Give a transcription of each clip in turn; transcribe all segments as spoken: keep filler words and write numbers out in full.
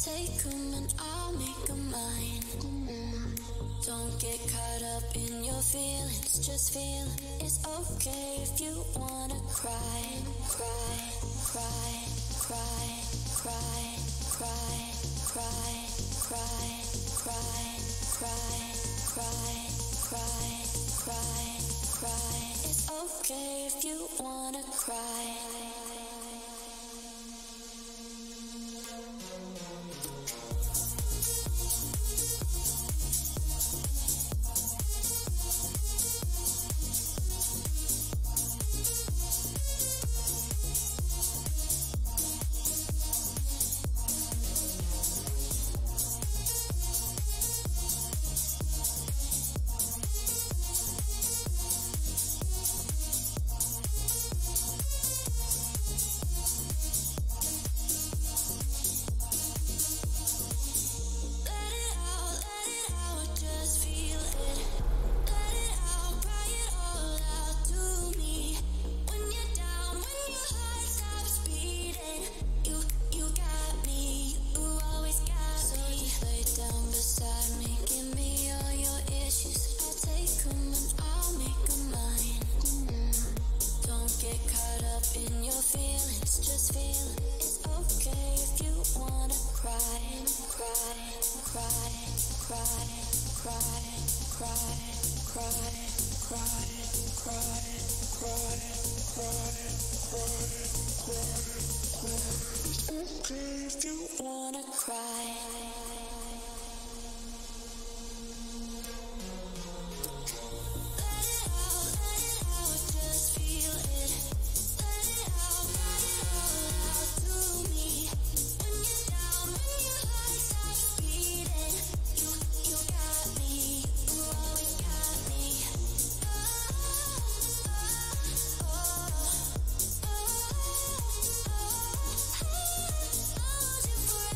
take them and I'll make them mine. Don't get caught up in your feelings, just feel it's okay if you wanna cry, cry, cry, cry, cry, cry, cry, cry, cry, cry, cry, cry, cry, cry. It's okay if you wanna cry. If you wanna cry. For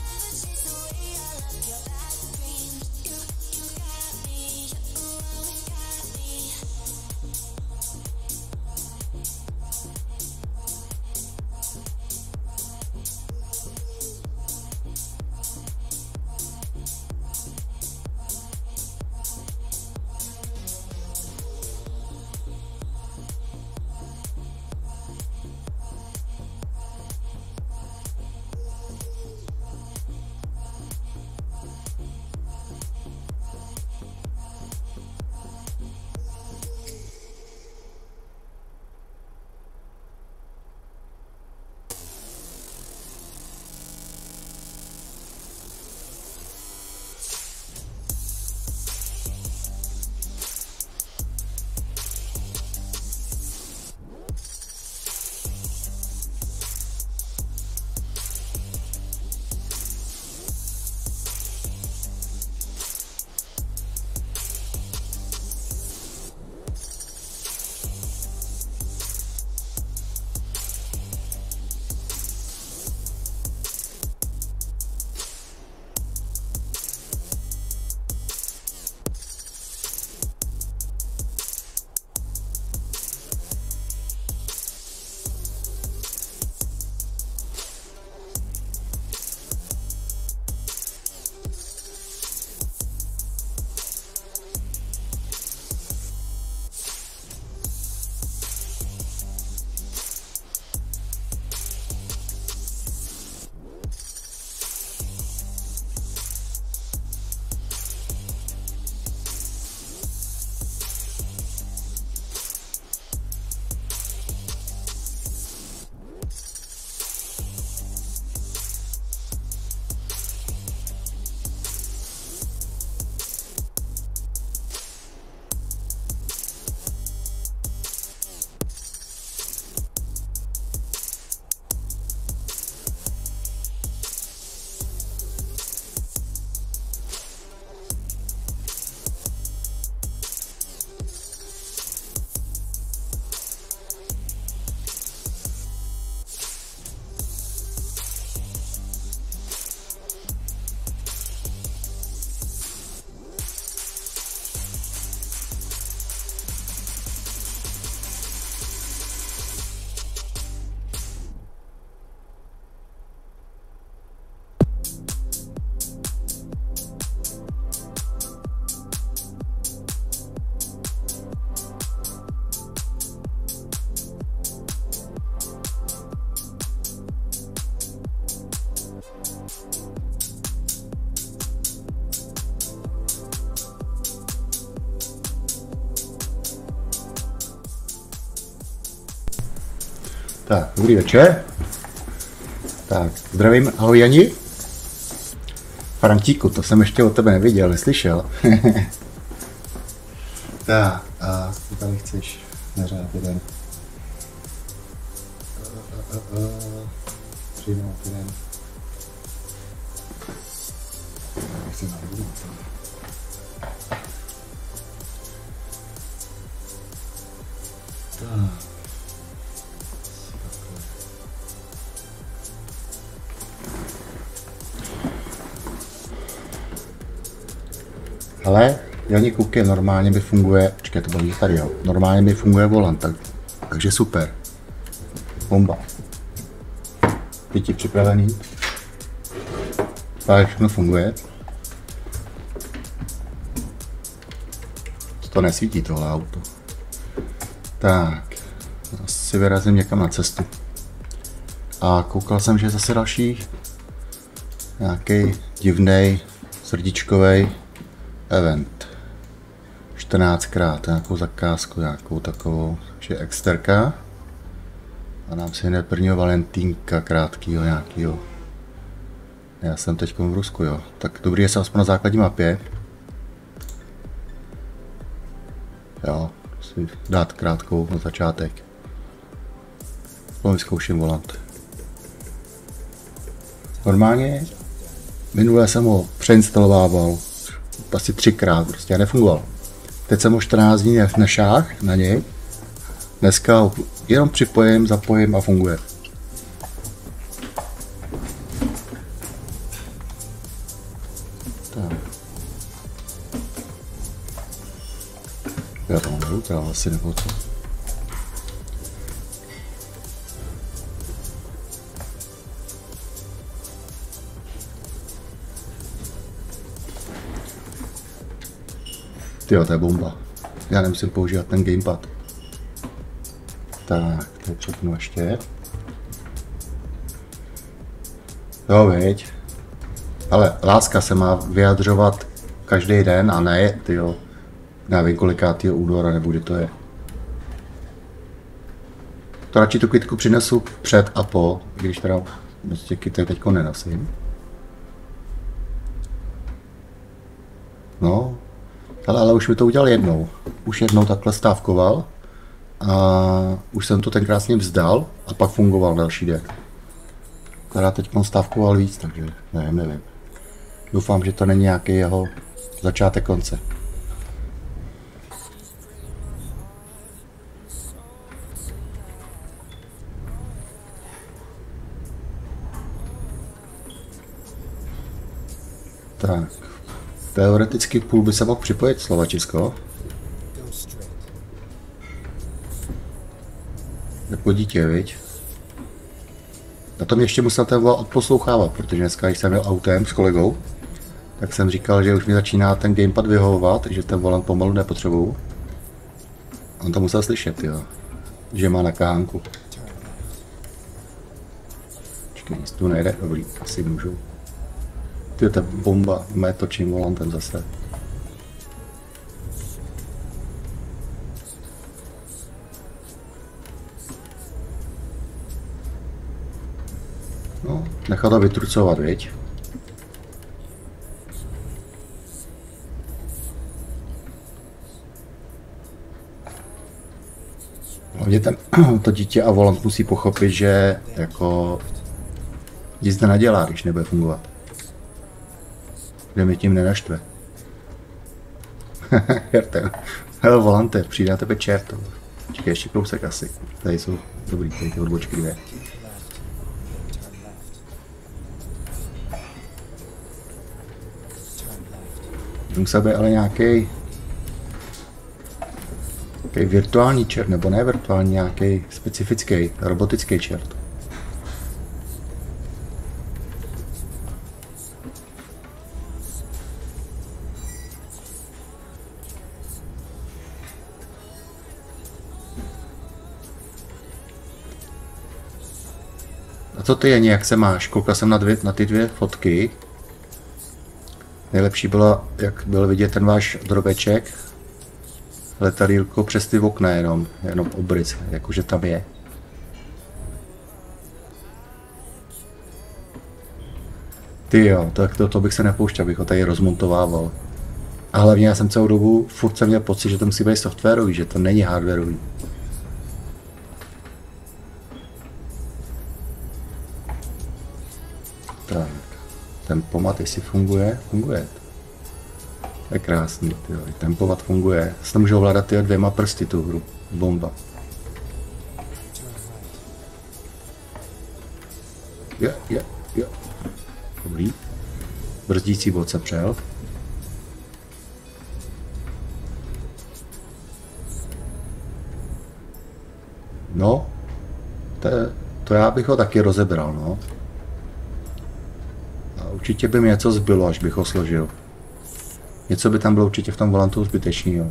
Tak, dobrý večer. Tak, zdravím, ahoj Jani. Frantíku, to jsem ještě od tebe neviděl, neslyšel. Tak, a co tady chceš nařád jeden? Přijmout jeden. Nechci nabudu. Tak. Ale Jani Kuky normálně by funguje, počkej, to bylo tady, jo. Normálně by funguje volant, tak, takže super. Bomba. Pěti připravený. Tak všechno funguje. To nesvítí tohle auto. Tak, asi vyrazím někam na cestu. A koukal jsem, že je zase další nějaký divnej srdíčkovej event. čtrnáctkrát nějakou zakázku, nějakou takovou, že exterka. A nám si hned prvního Valentínka krátkýho nějakýho. Já jsem teď v Rusku, jo. Tak dobrý je se aspoň na základní mapě. Jo, si dát krátkou na začátek. Potom vyzkouším volant. Normálně minule jsem ho přeinstalovával asi třikrát, prostě nefungoval. Teď jsem ho čtrnáct dní nešáhl na něj. Dneska ho jenom připojím, zapojím a funguje. Tak. Já to mám router, ale asi nebo co. Tyjo, to je bomba. Já nemusím používat ten gamepad. Tak, to přepnu ještě. Jo, viď. Ale láska se má vyjadřovat každý den a ne, tyjo, nevím kolikátýho února nebo kdy to je. To radši tu kytku přinesu před a po, když teda bez těch kytek teďko nenosím. No, ale, ale už mi to udělal jednou. Už jednou takhle stávkoval a už jsem to tenkrát s ním vzdal a pak fungoval další den. Teda teď stávkoval víc, takže nevím, nevím. Doufám, že to není nějaký jeho začátek konce. Tak, teoreticky půl by se mohl připojit Slovačisko. Jako dítě, viď? Na tom ještě musel ten volant odposlouchávat, protože dneska, když jsem jel autem s kolegou, tak jsem říkal, že už mi začíná ten gamepad vyhovovat, že ten volant pomalu nepotřebuju. On to musel slyšet, jo, že má na kahánku. Počkej, nic tu nejde, dobrý, asi můžu. Ty, to je bomba, mé točím volantem zase. No, nechal to vytrucovat, viď? Hlavně ten, to dítě a volant musí pochopit, že jako nic nenadělá, když nebude fungovat. Že mi tím nenaštve. Jerte, hele volante, přijde na tebe čert. Čekaj, ještě kousek asi. Tady jsou dobrý, tady ty odbočky dvě. Musel být ale nějaký nějaký virtuální čert, nebo ne virtuální, nějaký specifický, robotický čert. A co ty, Jani, jak se máš? Koukal jsem na, dvě, na ty dvě fotky. Nejlepší bylo, jak byl vidět ten váš drobeček, letadýlko přes ty okna jenom, jenom obrys, jakože tam je. Ty jo, to, to, to bych se nepouštěl, bych ho tady rozmontovával. A hlavně já jsem celou dobu, furt jsem měl pocit, že to musí být softwarový, že to není hardwarový. Tak, tempomat jestli funguje, funguje. To je krásný, tyjo. Tempomat funguje. Jsem můžu ovládat tyjo dvěma prsty tu hru. Bomba. Je, je, je. Dobrý. Brzdící bod se přel. No, to, to já bych ho taky rozebral, no. A určitě by mi něco zbylo, až bych ho složil. Něco by tam bylo určitě v tom volantu zbytečného.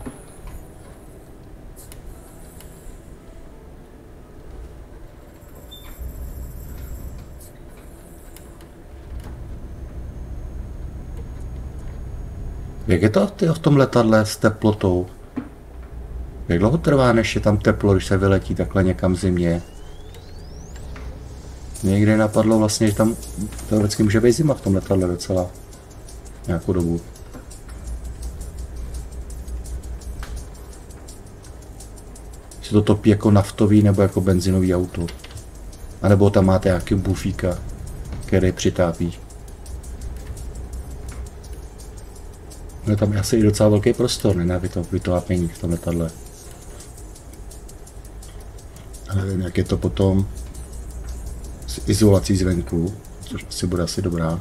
Jak je to v tom letadle s teplotou? Jak dlouho trvá, než je tam teplo, když se vyletí takhle někam v zimě? Někdy napadlo vlastně, že tam teoreticky může být zima v tom letadle docela nějakou dobu. Se to topí jako naftový nebo jako benzinový auto. A nebo tam máte nějaký bufíka, který přitápí. No tam je asi i docela velký prostor, ne, na vytápění v tom letadle. A nevím, jak je to potom s izolací zvenku, což asi bude asi dobrá.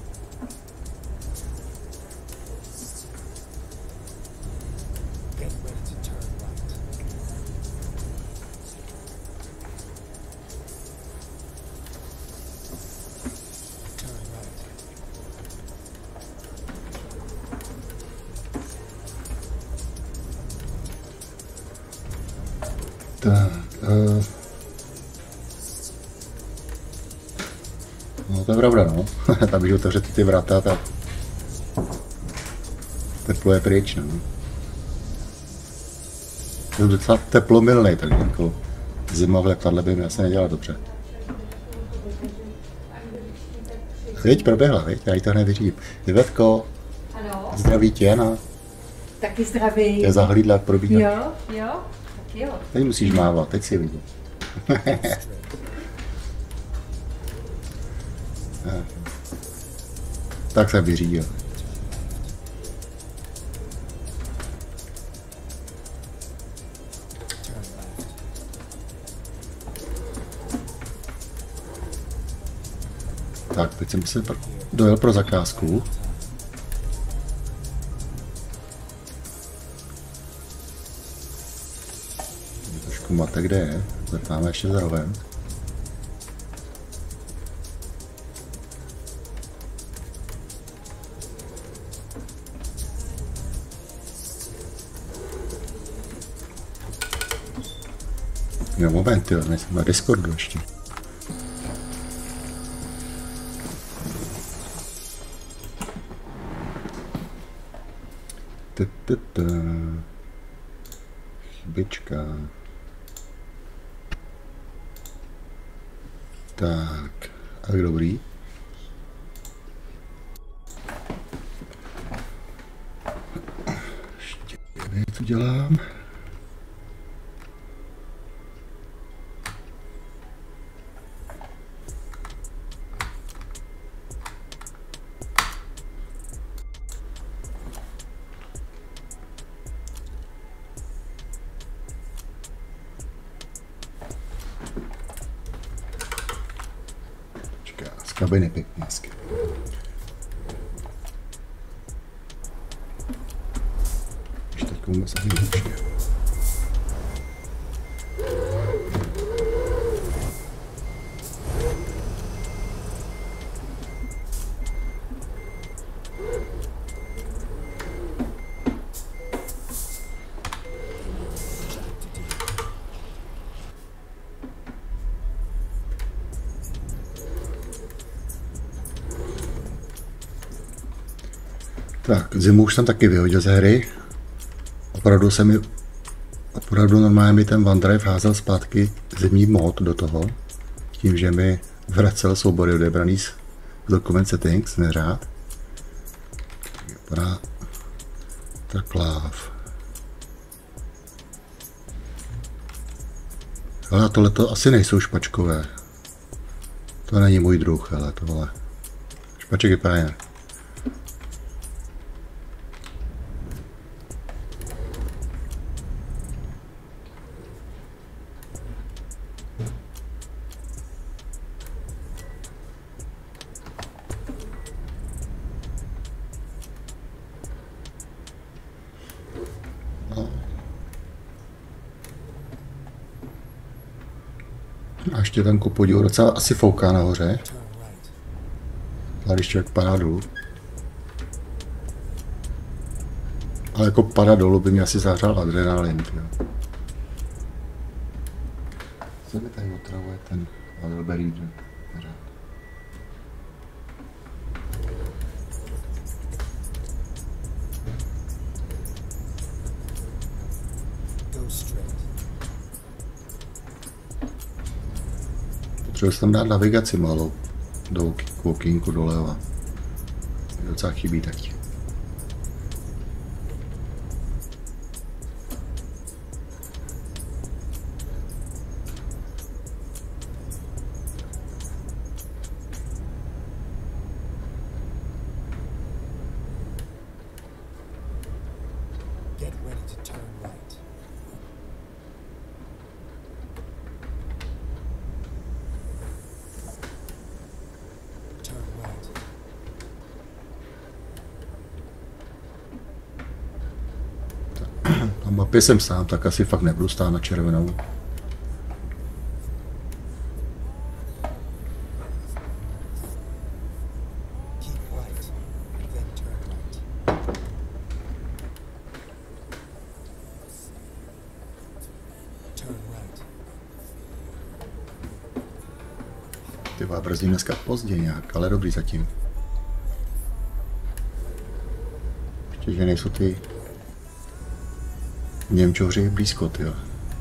Tak, uh, no to je pravda, no. Tam když otevřete ty vrata, tak teplo je pryč, no. Je docela teplomilnej, tak jako zima v letadle by mi asi nedělala dobře. Viď, proběhla, viď, já jí to hned vyřídím. Ivetko, zdraví tě, Jana. Taky zdraví. Je zahlídla, jak probíhá. Jo, jo. Jo. Teď musíš mávat, teď si vidět. Tak se vyřídil. Tak, teď jsem si dojel pro zakázku. Mate, kde je? Tak máme ještě za rohem. Jo, moment, jo, nejsem na Discordu ještě. Chybička. Tak, a dobrý. Ještě to dělám. Kabiny pěkně hezky. Už teď vůbec ani hlučně. Tak, zimu už jsem taky vyhodil ze hry. Opravdu se mi, opravdu normálně mi ten OneDrive házel zpátky zimní mod do toho. Tím, že mi vracel soubory odebraný z Document settings, neřád. Vypadá tak láv. Ale tohleto asi nejsou špačkové. To není můj druh, ale tohle. Špaček vypadá jinak. A ještě tam ku podivu docela asi fouká nahoře. A když člověk padá dolů. Ale jako padat dolů by mě asi zahřál adrenalin. Co mi tady otravuje ten Alberín? Potřebuji si tam dát navigaci malou do okýnku doleva. Docela chybí taky. Na mapě jsem sám, tak asi fakt nebudu stát na červenou. Ty vole, brzdím dneska pozdě nějak, ale dobrý zatím. Ještě, že nejsou ty Němčoři blízko, tyjo.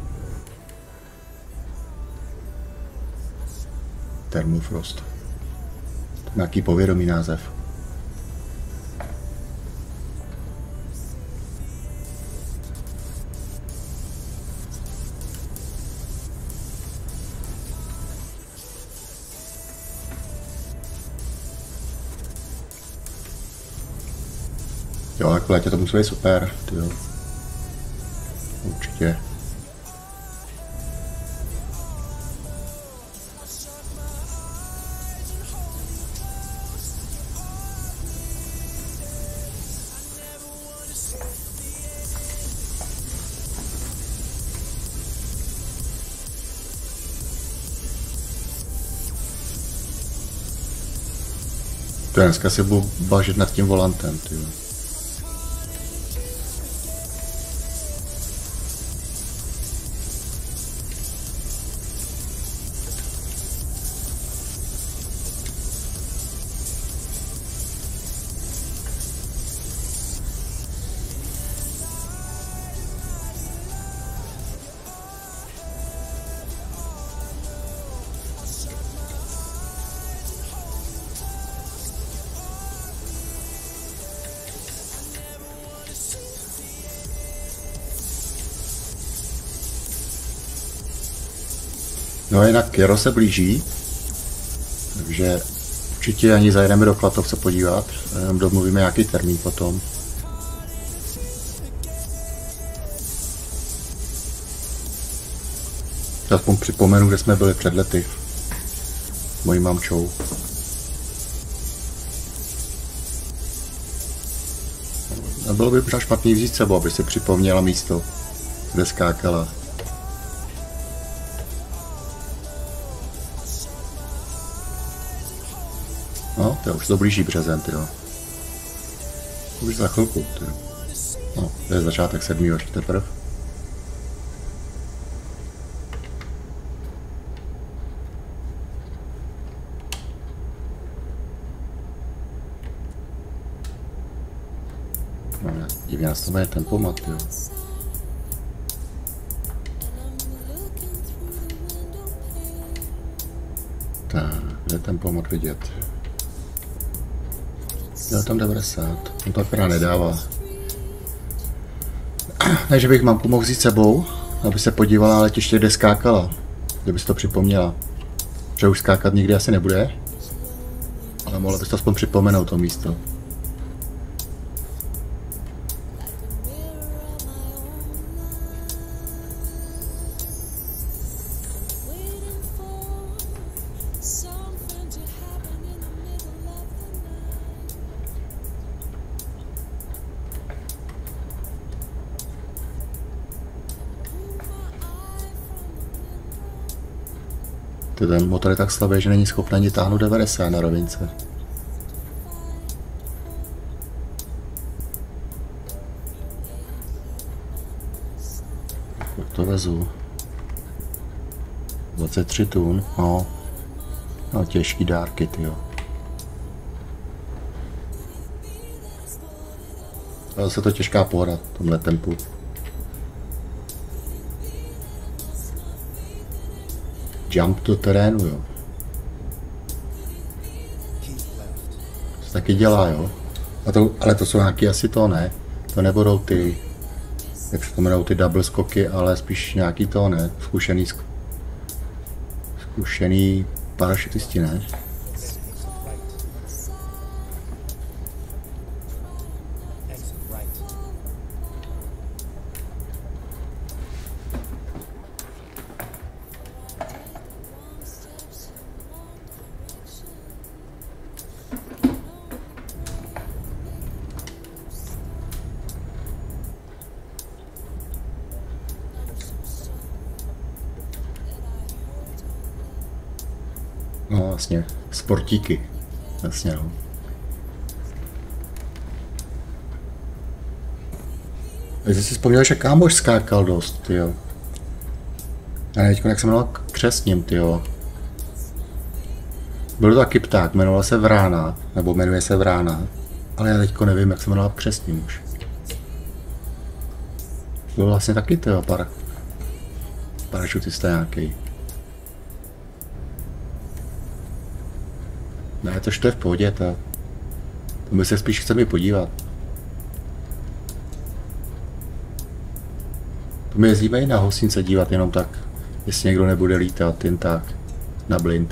Thermofrost. Nějaký povědomý název. Jo, jak v létě to musí být super, tyjo. Určitě. To dneska si budu bažit nad tím volantem, tyjo. No a jinak jaro se blíží, takže určitě ani zajedeme do Klatovce podívat, jenom domluvíme nějaký termín potom. Aspoň připomenu, kde jsme byli před lety. Mojí mamčou. Nebylo by možná špatný vzít sebou, aby si připomněla místo, kde skákala. No, to je už to blíží březen, tyjo. Už za chvilku, tyjo. No, to je začátek sedmého ještě teprve. No, divně nastavený tempomat, tyjo. Tak, kde je tempomat vidět? Jo, tam devadesát. On to akorát nedává. Ne, že bych mamku mohl vzít sebou, aby se podívala na letiště, kde skákala. Kdyby si to připomněla. Že už skákat nikdy asi nebude. Ale mohla bys to aspoň připomenout to místo. Ten motor je tak slabý, že není schopný ani táhnout devadesát na rovince. Jak to vezu? dvacet tři tun, no. No těžký dárky, tyjo. Ale se to těžká pohoda v tomhle tempu. Jump do terénu, jo. To se taky dělá, jo. A to, ale to jsou nějaký asi to, ne. To nebudou ty, jak se to jmenou, ty double skoky, ale spíš nějaký to, ne. Zkušený, zkušený parašutisti, ne. No vlastně, sportíky, jasně no. Jestli si vzpomněl, že kámoš skákal dost, tyjo. A teďko jak se jmenoval křestním, tyjo. Byl to taky pták, jmenoval se Vrána, nebo jmenuje se Vrána. Ale já teďko nevím, jak se jmenoval křestním už. Byl vlastně taky, tyjo, para, parašutista nějaký. Ne, to je v pohodě, to, to my se spíš chceme podívat. To my jezdíme i na hostince dívat jenom tak, jestli někdo nebude lítat jen tak, na blind.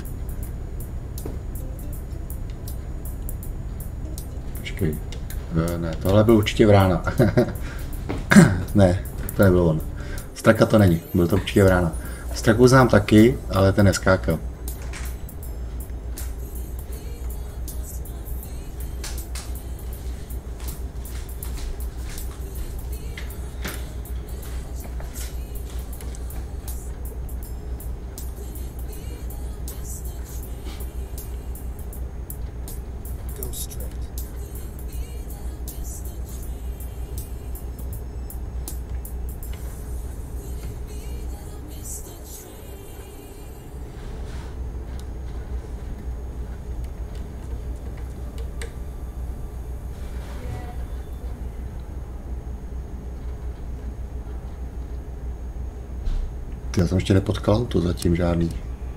Počkej, ne, tohle byl určitě Vrána. Ne, to nebyl on. Straka to není, byl to určitě Vrána. Straku znám taky, ale ten neskákal. Já jsem ještě nepotkal auto zatím žádný.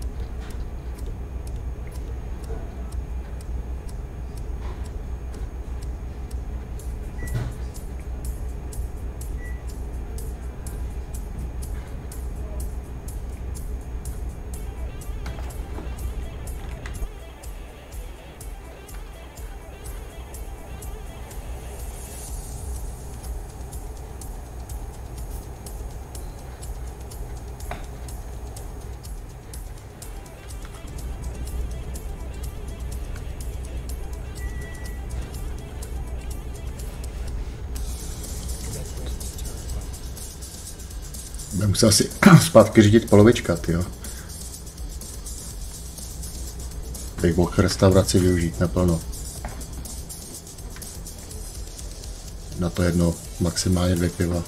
Já musel si zpátky řídit polovička, tyjo. Teď mohl restauraci využít naplno. Na to jedno, maximálně dvě piva.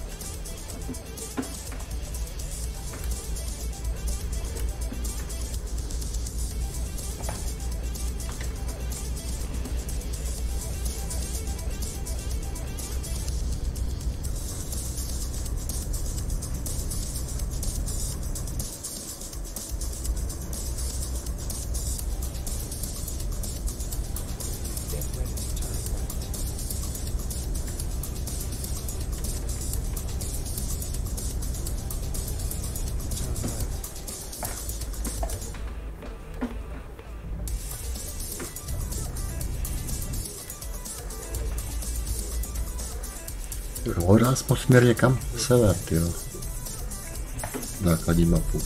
Hodá jsme směr někam sever, jo. Základní mapu.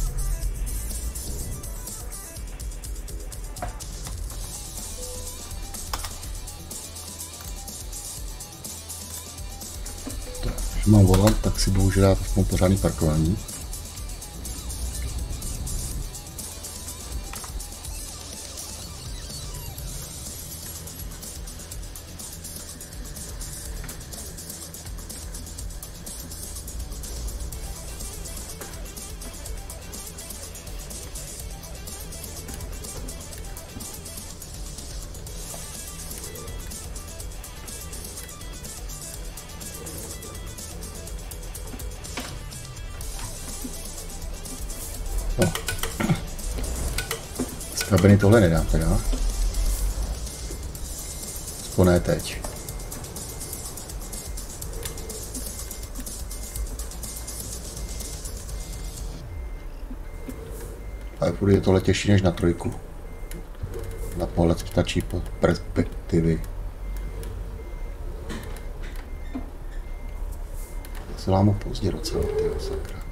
Když mám volant, tak si bohužel dát aspoň pořádný parkování. Kabiny tohle nedám teda. Aspoň ne teď. Ale furt je tohle těžší než na trojku. Na pohled stačí po perspektivy. Se lámu pozdě docela, tyjo, sakra.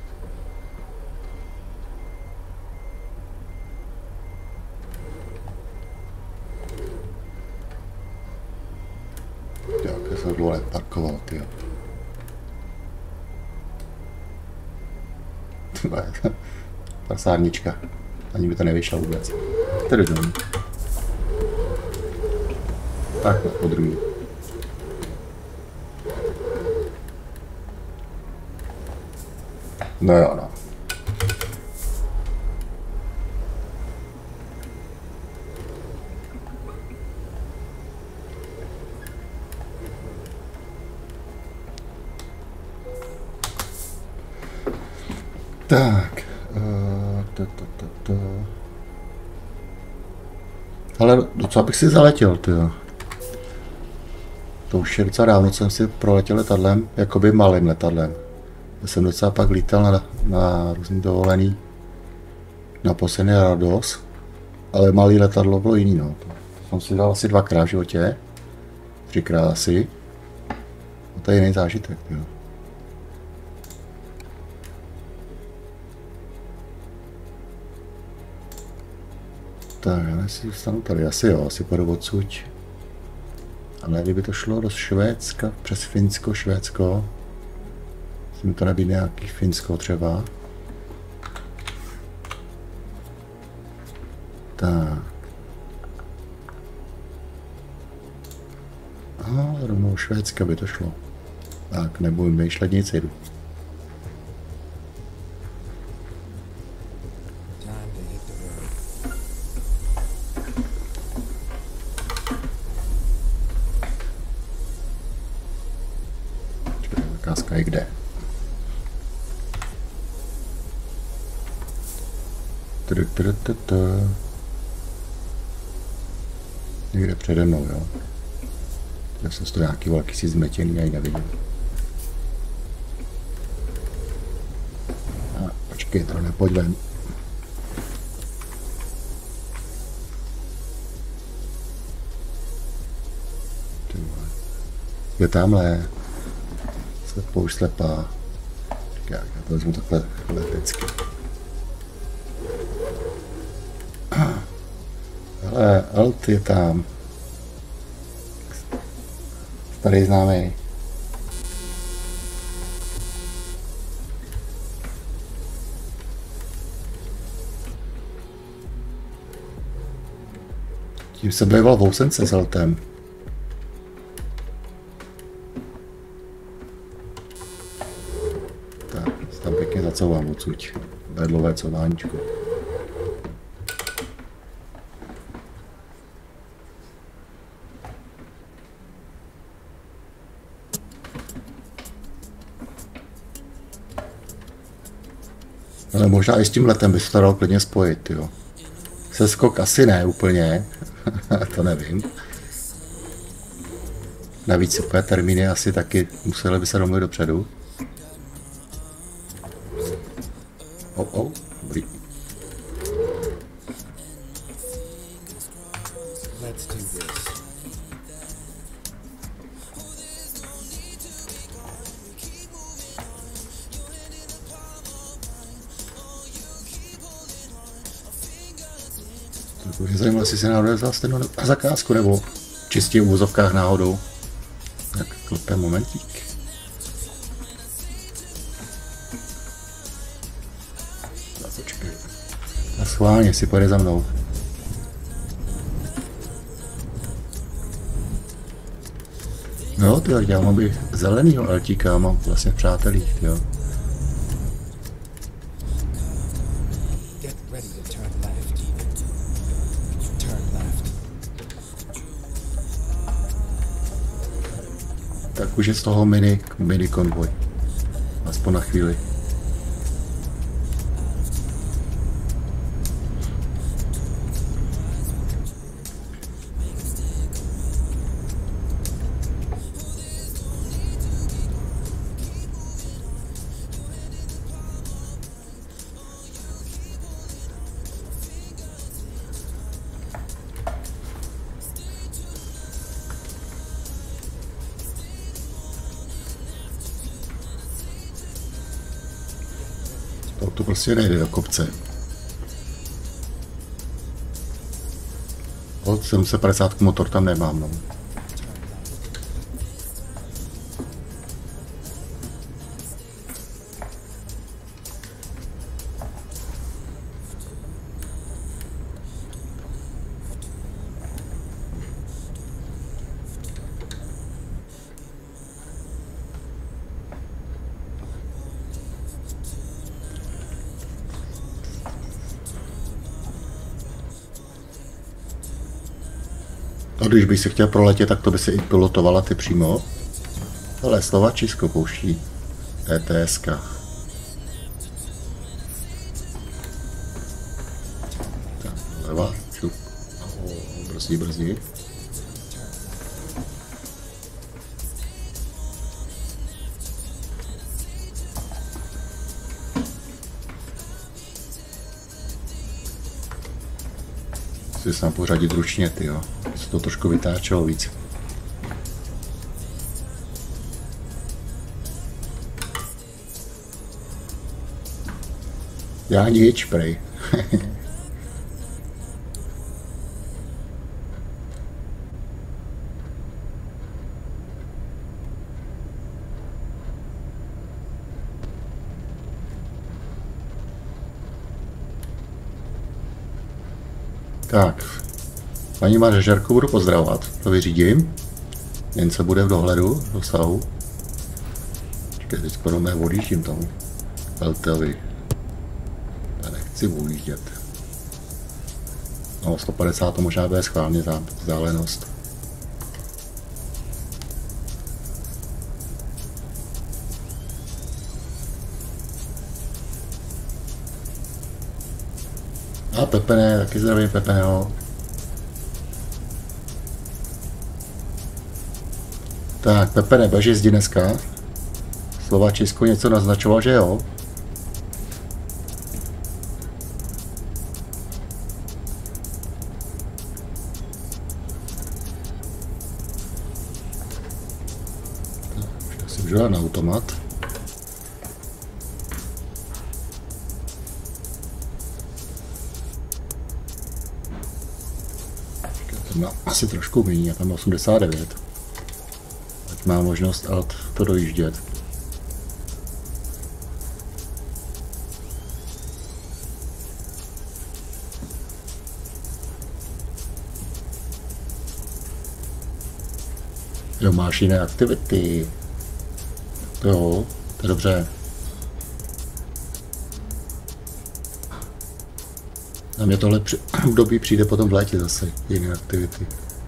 jsem dlouho neparkoval, tyjo. Prasárnička. Ani by to nevyšlo vůbec. Tady domů. Takhle, po druhý. No jo, no. Tak. Uh, to, to, to, to. Ale docela bych si zaletěl, tyjo. To už je docela dávno, jsem si proletěl letadlem, jakoby malým letadlem. Já jsem docela pak lítal na, na různý dovolený, na poslední Rados, ale malý letadlo bylo jiný, no. To jsem si dal asi dvakrát v životě, třikrát asi. A to je jiný zážitek, tyjo. Tak, já si zůstanu tady, asi jo, asi půjdu odsud. Ale kdyby to šlo do Švédska, přes Finsko, Švédsko, si mi to nebýt nějaký Finsko třeba. Tak. A rovnou Švédska by to šlo. Tak, nebudu myšlet nic, jdu. Zakázka je kde? Někde přede mnou, jo. Já jsem to nějaký velký si zmetěný, já ji nevidím. A počkej, to nepojď ven. Je tamhle. Použ slepá. Já to vezmu takhle letecky. Hele, Alt je tam. Starý známý. Tím se býval vousence s Altem. Zacouvám odsud. Bedlové cováníčko. Ale možná i s tím letem by se to dalo klidně spojit, jo. Seskok asi ne úplně, to nevím. Navíc úplně termíny asi taky museli by se domluvit dopředu. Oh, oh, dobrý. Mě zajímalo, jestli se náhodou vzal stejnou na zakázku, nebo čistě v úvozovkách náhodou. Tak klipem momentík. Počkej. A schválně si pojede za mnou. No, tyjo, já mám by zelenýho eltíka, mám vlastně v přátelích, jo. Tak už je z toho mini, mini konvoj. Aspoň na chvíli. To prostě nejde do kopce. Od sedm set padesát motor tam nemám, no. A když bych se chtěl proletět, tak to by se i pilotovala ty přímo. Ale Slovačisko pouští T T S ka. Tak, leva, šup. Brzdí, brzdí. Musím se tam pořadit ručně, tyjo. Se to trošku vytáčelo víc. Já nič, prej. Tak, paní manažerku budu pozdravovat, to vyřídím, jen se bude v dohledu, v dosahu. Počkej, teď skoro mé odjíždím tomu Veltelovi. Já nechci ujíždět. No, sto padesát to možná bude schválně vzdálenost. A Pepene, taky zdravím Pepeneho. Tak, Pepene, budeš jezdit dneska? Slovačisko něco naznačoval, že jo? Tak, už asi můžu dát na automat. Má asi trošku méně, já tam osmdesát devět. Ať má možnost alt to dojíždět. Jo, máš jiné aktivity. Jo, to je dobře. A mě tohle při, období přijde potom v létě zase, jiné aktivity.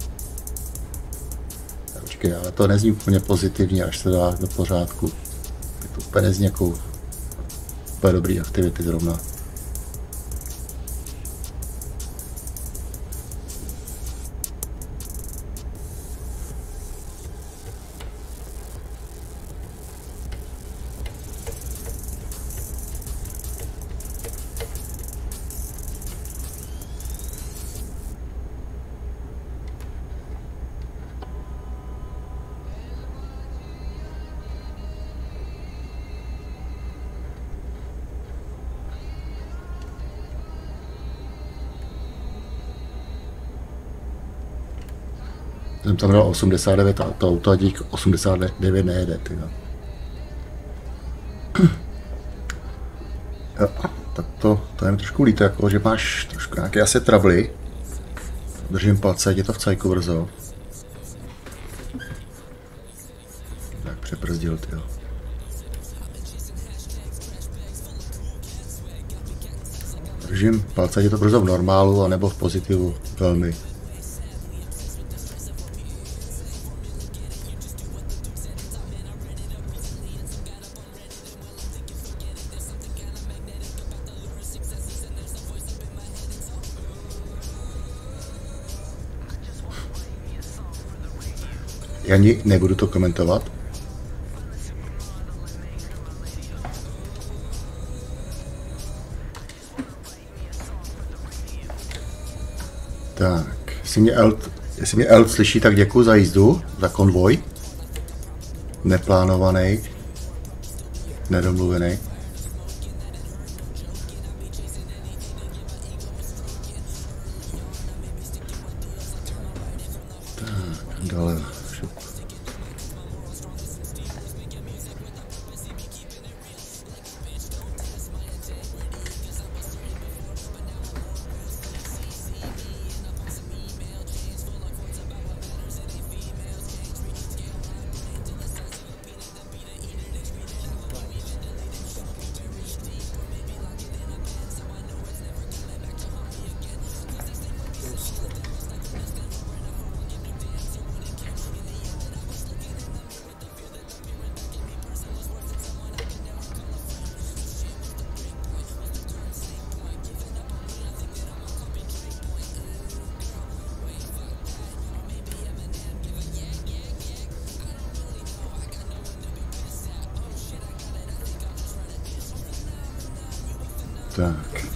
Počkej, ale to nezní úplně pozitivně, až se dá do pořádku. Je to úplně nezní jako úplně dobrý aktivity zrovna. Jsem tam dal osmdesát devět a to auto a dík osmdesát devět nejede, tyjo. Jo, tak to, to je mi trošku líto, jako, že máš trošku nějaké asi trably. Držím palce, ať je to v cajku brzo. Tak přeprzdil, tyjo. Držím palce, ať je to brzo v normálu, anebo v pozitivu velmi. Já ani nebudu to komentovat. Tak, jestli mě Elt, jestli mě Elt slyší, tak děkuji za jízdu, za konvoj. Neplánovaný, nedomluvený. Tak, dole. Tak.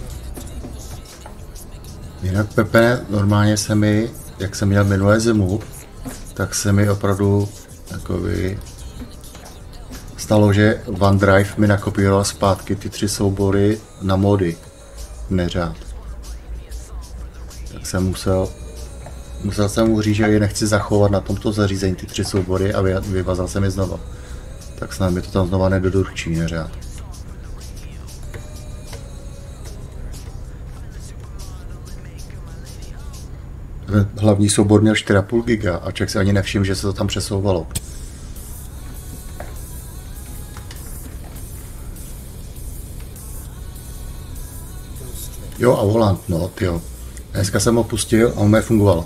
Jinak Pepe, normálně se mi, jak jsem měl minulé zimu, tak se mi opravdu takový stalo, že OneDrive mi nakopíroval zpátky ty tři soubory na mody, neřád. Tak jsem musel, musel jsem mu říct, že je nechci zachovat na tomto zařízení ty tři soubory a vyvazal jsem je znova. Tak snad mi to tam znova nedodurčí, neřád. Hlavní soubor měl čtyři a půl giga a člověk si ani nevšiml, že se to tam přesouvalo. Jo, a volant, no, tyjo. Dneska jsem ho pustil a on mi fungoval.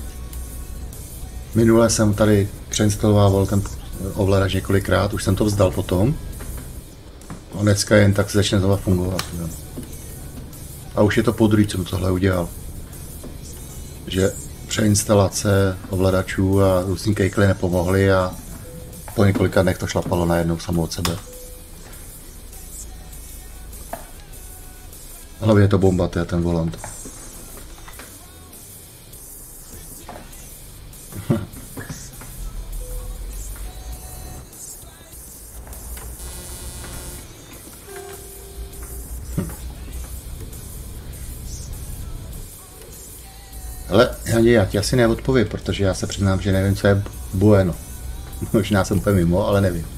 Minule jsem tady přeinstaloval ten ovladač několikrát, už jsem to vzdal potom. A dneska jen tak se začne znovu fungovat. Jo. A už je to podruhé, co tohle udělal. Že přeinstalace ovladačů a různý kejkly nepomohly a po několika dnech to šlapalo najednou samo od sebe. Hlavně je to bomba, to je ten volant. Ale já ti asi neodpovím, protože já se přiznám, že nevím, co je bueno. Možná jsem úplně mimo, ale nevím.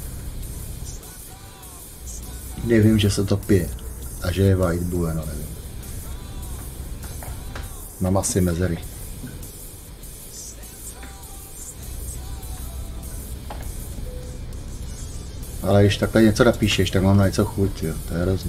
Nevím, že se to pije. A že je white bueno, nevím. Mám asi mezery. Ale když takhle něco napíšeš, tak mám na něco chuť, jo. To je hrozný.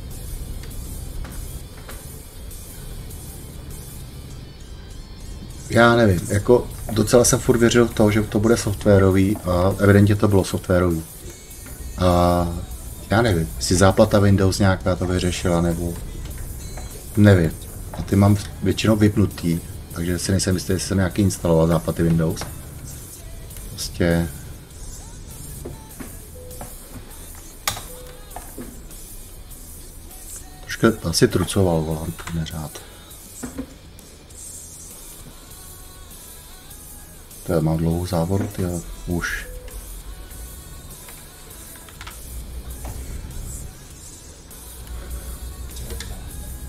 Já nevím, jako docela jsem furt věřil v to, že to bude softwarový a evidentně to bylo softwarový. A já nevím, jestli záplata Windows nějaká to vyřešila, nebo nevím. A ty mám většinou vypnutý, takže si nejsem jistý, jestli jsem nějaký instaloval záplaty Windows. Prostě... Trošku asi trucoval volant, neřád. To mám dlouhou závodu, tyjo, už.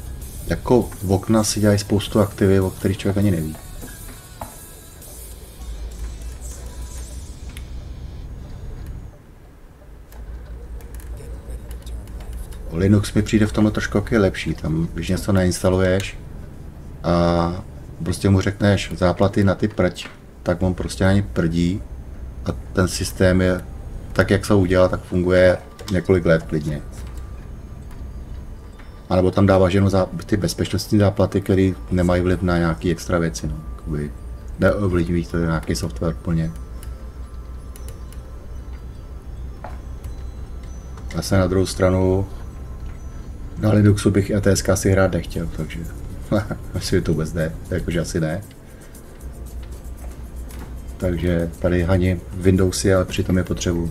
Jako v okna si dělají spoustu aktivit, o kterých člověk ani neví. Linux mi přijde v tomhle trošku lepší. Tam, když něco nainstaluješ a prostě mu řekneš záplaty na ty prť, tak on prostě na ně prdí a ten systém je tak, jak se udělal, tak funguje několik let klidně. A nebo tam dáváš jenom ty bezpečnostní záplaty, které nemají vliv na nějaké extra věci. No. Neovlivňují to nějaký software plně. Zase na druhou stranu na Linuxu bych E T S K si hrát nechtěl, takže asi to vůbec ne, jakože asi ne. Takže tady haní Windowsy, ale přitom je potřebuji.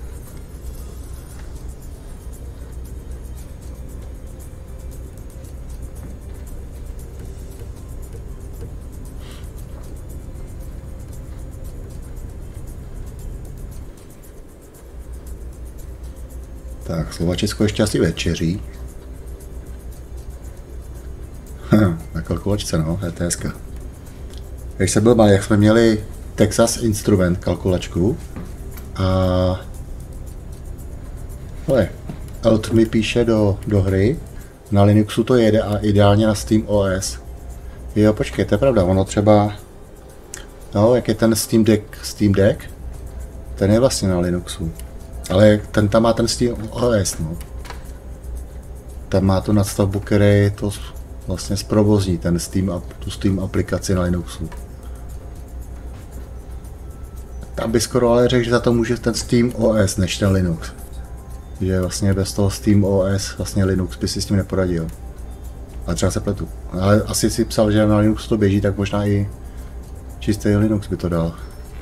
Tak, Slovačesko ještě asi večeří. Na kalkulačce, no, E T S K. Jak jsem byl malý, jak jsme měli Texas Instrument kalkulačku a hele, Elt mi píše do, do hry, na Linuxu to jede a ideálně na Steam O S. Jo, počkej, to je pravda, ono třeba, no, jak je ten Steam Deck, Steam Deck, ten je vlastně na Linuxu. Ale ten tam má ten Steam O S, no. Tam má tu nadstavbu, který to vlastně zprovozní, ten Steam, tu Steam aplikaci na Linuxu. Tam by skoro ale řekl, že za to může ten Steam O S než ten Linux. Že vlastně bez toho Steam O S vlastně Linux by si s tím neporadil. Ale třeba se pletu. Ale asi si psal, že na Linux to běží, tak možná i čistý Linux by to dal.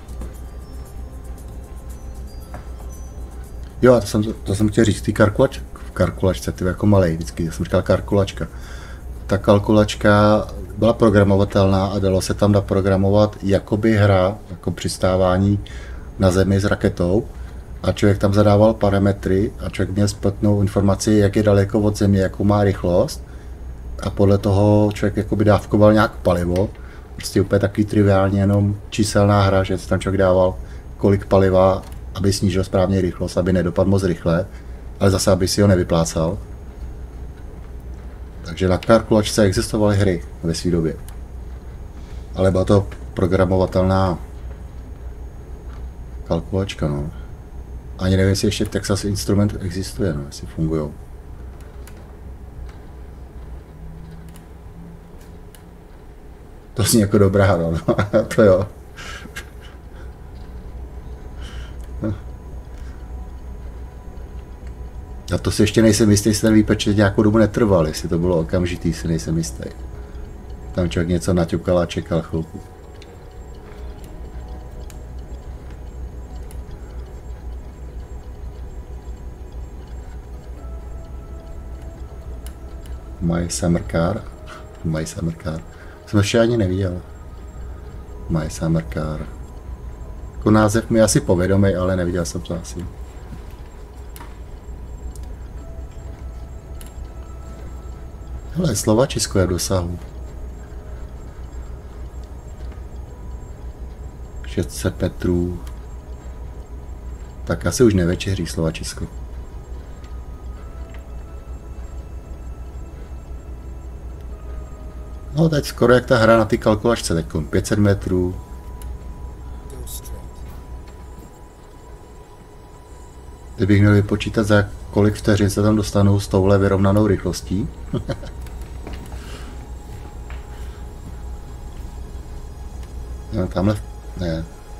Jo, a to jsem, to jsem chtěl říct, ty kalkulač, v kalkulačce, ty jako malej, vždycky jsem říkal kalkulačka. Ta kalkulačka byla programovatelná a dalo se tam naprogramovat jakoby hra, jako přistávání na Zemi s raketou. A člověk tam zadával parametry a člověk měl zpětnou informaci, jak je daleko od Země, jakou má rychlost. A podle toho člověk jakoby dávkoval nějak palivo. Prostě úplně takový triviálně jenom číselná hra, že tam člověk dával kolik paliva, aby snížil správně rychlost, aby nedopadl moc rychle, ale zase, aby si ho nevyplácal. Takže na kalkulačce existovaly hry ve své době. Ale byla to programovatelná kalkulačka, no. Ani nevím, jestli ještě Texas Instrument existuje, no, jestli fungují. To zní jako dobrá hra, no. To jo. A to si ještě nejsem jistý, jestli ten výpočet nějakou dobu netrval, jestli to bylo okamžitý, si nejsem jistý. Tam člověk něco naťukal a čekal chvilku. My Summer Car. My Summer Car. Jsem ještě ani neviděl. My Summer Car. Jako název mi asi povědomý, ale neviděl jsem to asi. Hele, Slovačisko je v dosahu. šest set metrů. Tak asi už nevečeří Slovačisko. No teď skoro jak ta hra na ty kalkulačce, teď pět set metrů. Kdybych měl vypočítat, za kolik vteřin se tam dostanou s touhle vyrovnanou rychlostí. No, tamhle, ne.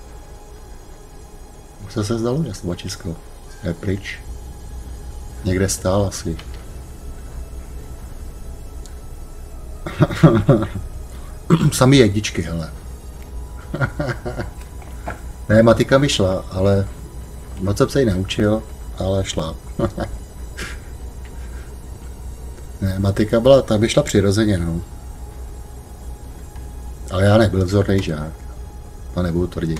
Už se se zdalo, že Slovačisko je pryč. Někde stál asi. Samý jedničky, hele. Ne, matika mi šla, ale moc jsem se ji neučil, ale šla. Ne, matika byla, ta by šla přirozeně, no. Ale já nebyl vzorný žák. To nebudu tvrdit.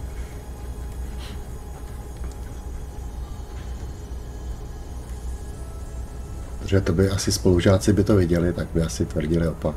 Protože to by asi spolužáci by to viděli, tak by asi tvrdili opak.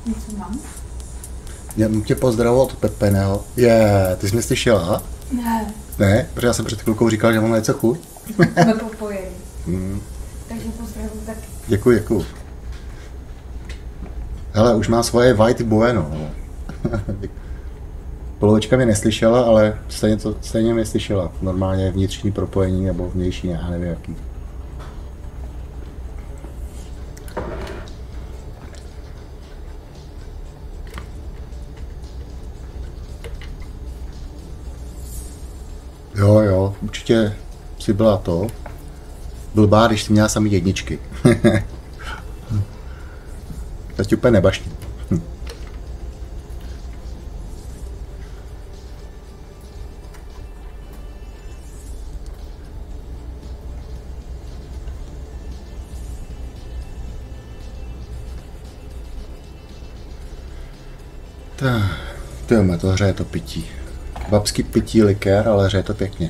Něco mám? Já tě pozdravu od Pepeného. Je, ty jsi mě slyšela? Ne. Ne? Protože já jsem před chvilkou říkal, že mám něco chuť. Jsme popojení. Hmm. Takže pozdravu taky. Děkuji, děkuji. Hele, už má svoje white bueno. Polovička mě neslyšela, ale stejně, to, stejně mě slyšela. Normálně vnitřní propojení nebo vnější, já nevím jaký. Jo, jo, určitě si byla to. Blbá, když jsi měla samý jedničky. Teď úplně nebaští. Hm. Tak, to je to hřeje to pití. Babský pití likér, ale hřeje to pěkně.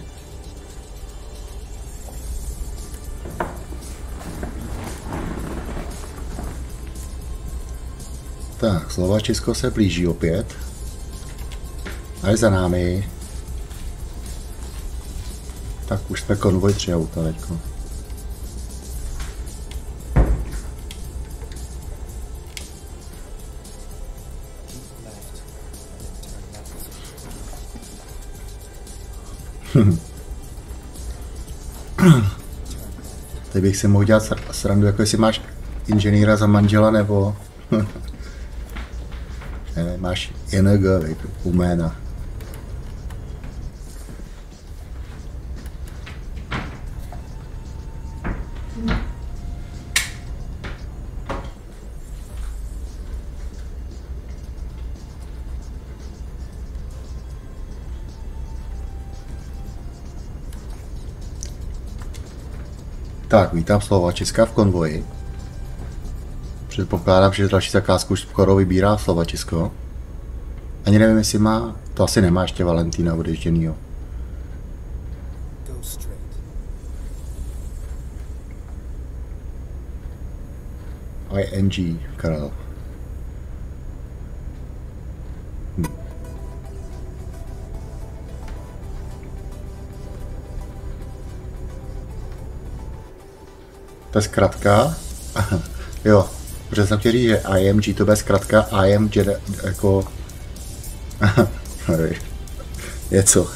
Tak, Slovačisko se blíží opět. A je za námi. Tak už jsme konvoj tři auta teďko. Teď bych si mohl dělat srandu, jako jestli máš inženýra za manžela, nebo ne, máš I N G u jména. Tak, vítám Slovačiska v konvoji. Předpokládám, že další zakázku už skoro vybírá Slovačisko. Ani nevím, jestli má, to asi nemá ještě Valentína odježděnýho. I N G, Karel. Hm. To je zkratka. Jo, protože jsem chtěl říct, že I M G to bude zkratka I am Jedi, jako... něco.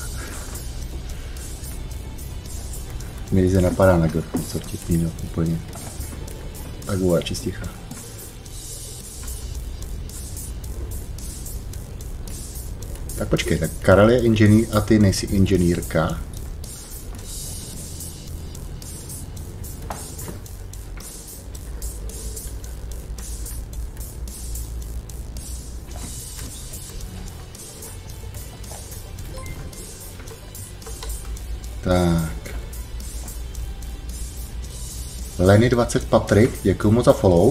Mě se napadá na G, co vtipný, no, úplně. Tak bude čisticha. Tak počkej, tak Karel je inženýr a ty nejsi inženýrka. Tak. Lenny dvacet Patrik, děkuji mu za follow.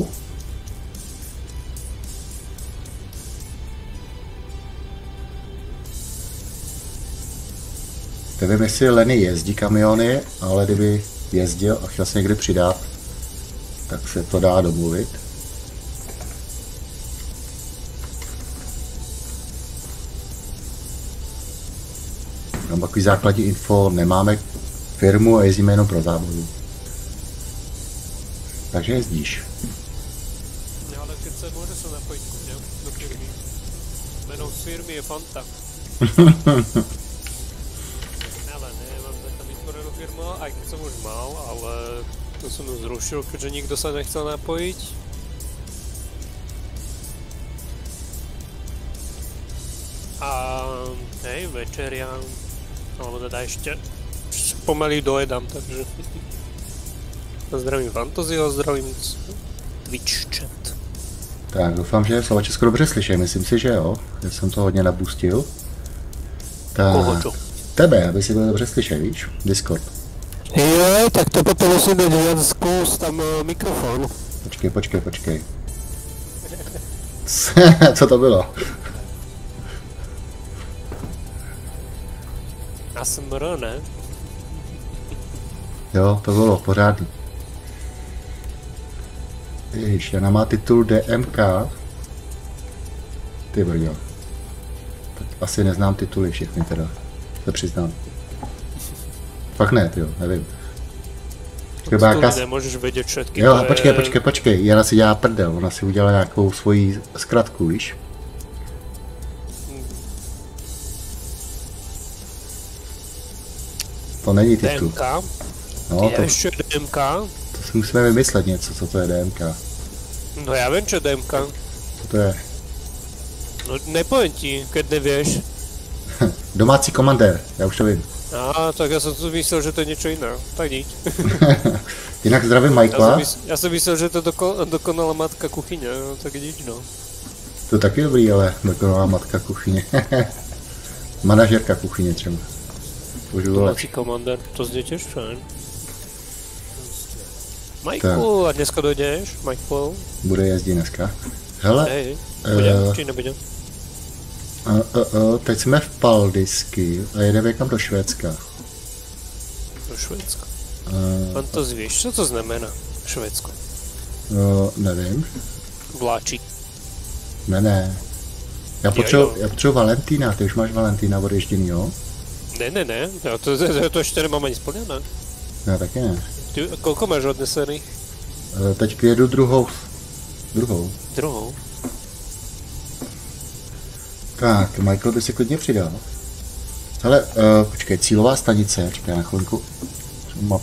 Nevím, jestli Lenny jezdí kamiony, ale kdyby jezdil a chtěl se někdy přidat, tak se to dá domluvit. Mám takový základní info, nemáme firmu a jezdíme jenom pro zábavu. Takže jezdíš. No, ale keď sa môže sa napojiť ku mňa do firmy. Menou z firmy je Fanta. Ale ne, mám tam vytvorenú firmu, aj keď som už mal, ale to som ju zrušil, keďže nikto sa nechcel napojiť. A hej, večeria, alebo teda ešte pomaly dojedám, takže zdravím Fantazio, zdravím Twitch chat. Tak, doufám, že Slovačesko dobře slyším, myslím si, že jo, já jsem to hodně nabustil. Tak, Koho, tebe, aby si byl dobře slyšet, víš, Discord. Jo, tak to potom musím dať viac zkus tam uh, mikrofon. Počkej, počkej, počkej. Co to bylo? A S M R, ne? Jo, to bylo pořádný. Ježiš, Jana má titul D M K. Ty brďo. Tak asi neznám tituly všechny teda, se přiznám. Fakt ne, tyjo, nevím. Třeba jaká... nemůžeš vědět všetky. Jo, počkej, je... počkej, počkej, Jana si dělá prdel, ona si udělala nějakou svoji zkratku, víš? To není titul. D M K? No, je to, ještě D M K? To si musíme vymyslet něco, co to je D M K. No já vím, čo D M K. Co to je? No nepovím ti, keď nevíš. Domácí komandér, já už to vím. Á, tak já jsem si myslel, že to je něco jiné. Tak nič. Jinak zdravím Michaela. Já jsem, mysl, já jsem myslel, že to je doko, dokonalá matka kuchyně, no, tak nič no. To je taky dobrý, ale dokonalá matka kuchyně. Manažerka kuchyně třeba. Domácí komandér, to zní těž fajn. Michael, tak. A dneska dojdeš, Michael? Bude jezdit dneska. Hele, hej, bude, uh, či nebude? Uh, uh, uh, teď jsme v Paldisky a jedeme někam do Švédska. Do Švédska? Uh, Fantasy, víš, co to znamená? Švédsko? Uh, nevím. Vláčí. Ne, ne. Já potřebuji potřebuji Valentína, ty už máš Valentína odježděný, jo? Ne, ne, ne, já to, to, to ještě nemám ani splněné. Já taky ne. Ty, kolko máš odnesených? Uh, teď jedu druhou. Druhou. Druhou? Tak, Michael by si klidně přidal. Hele, uh, počkej, cílová stanice, čekaj na chvilku. Map.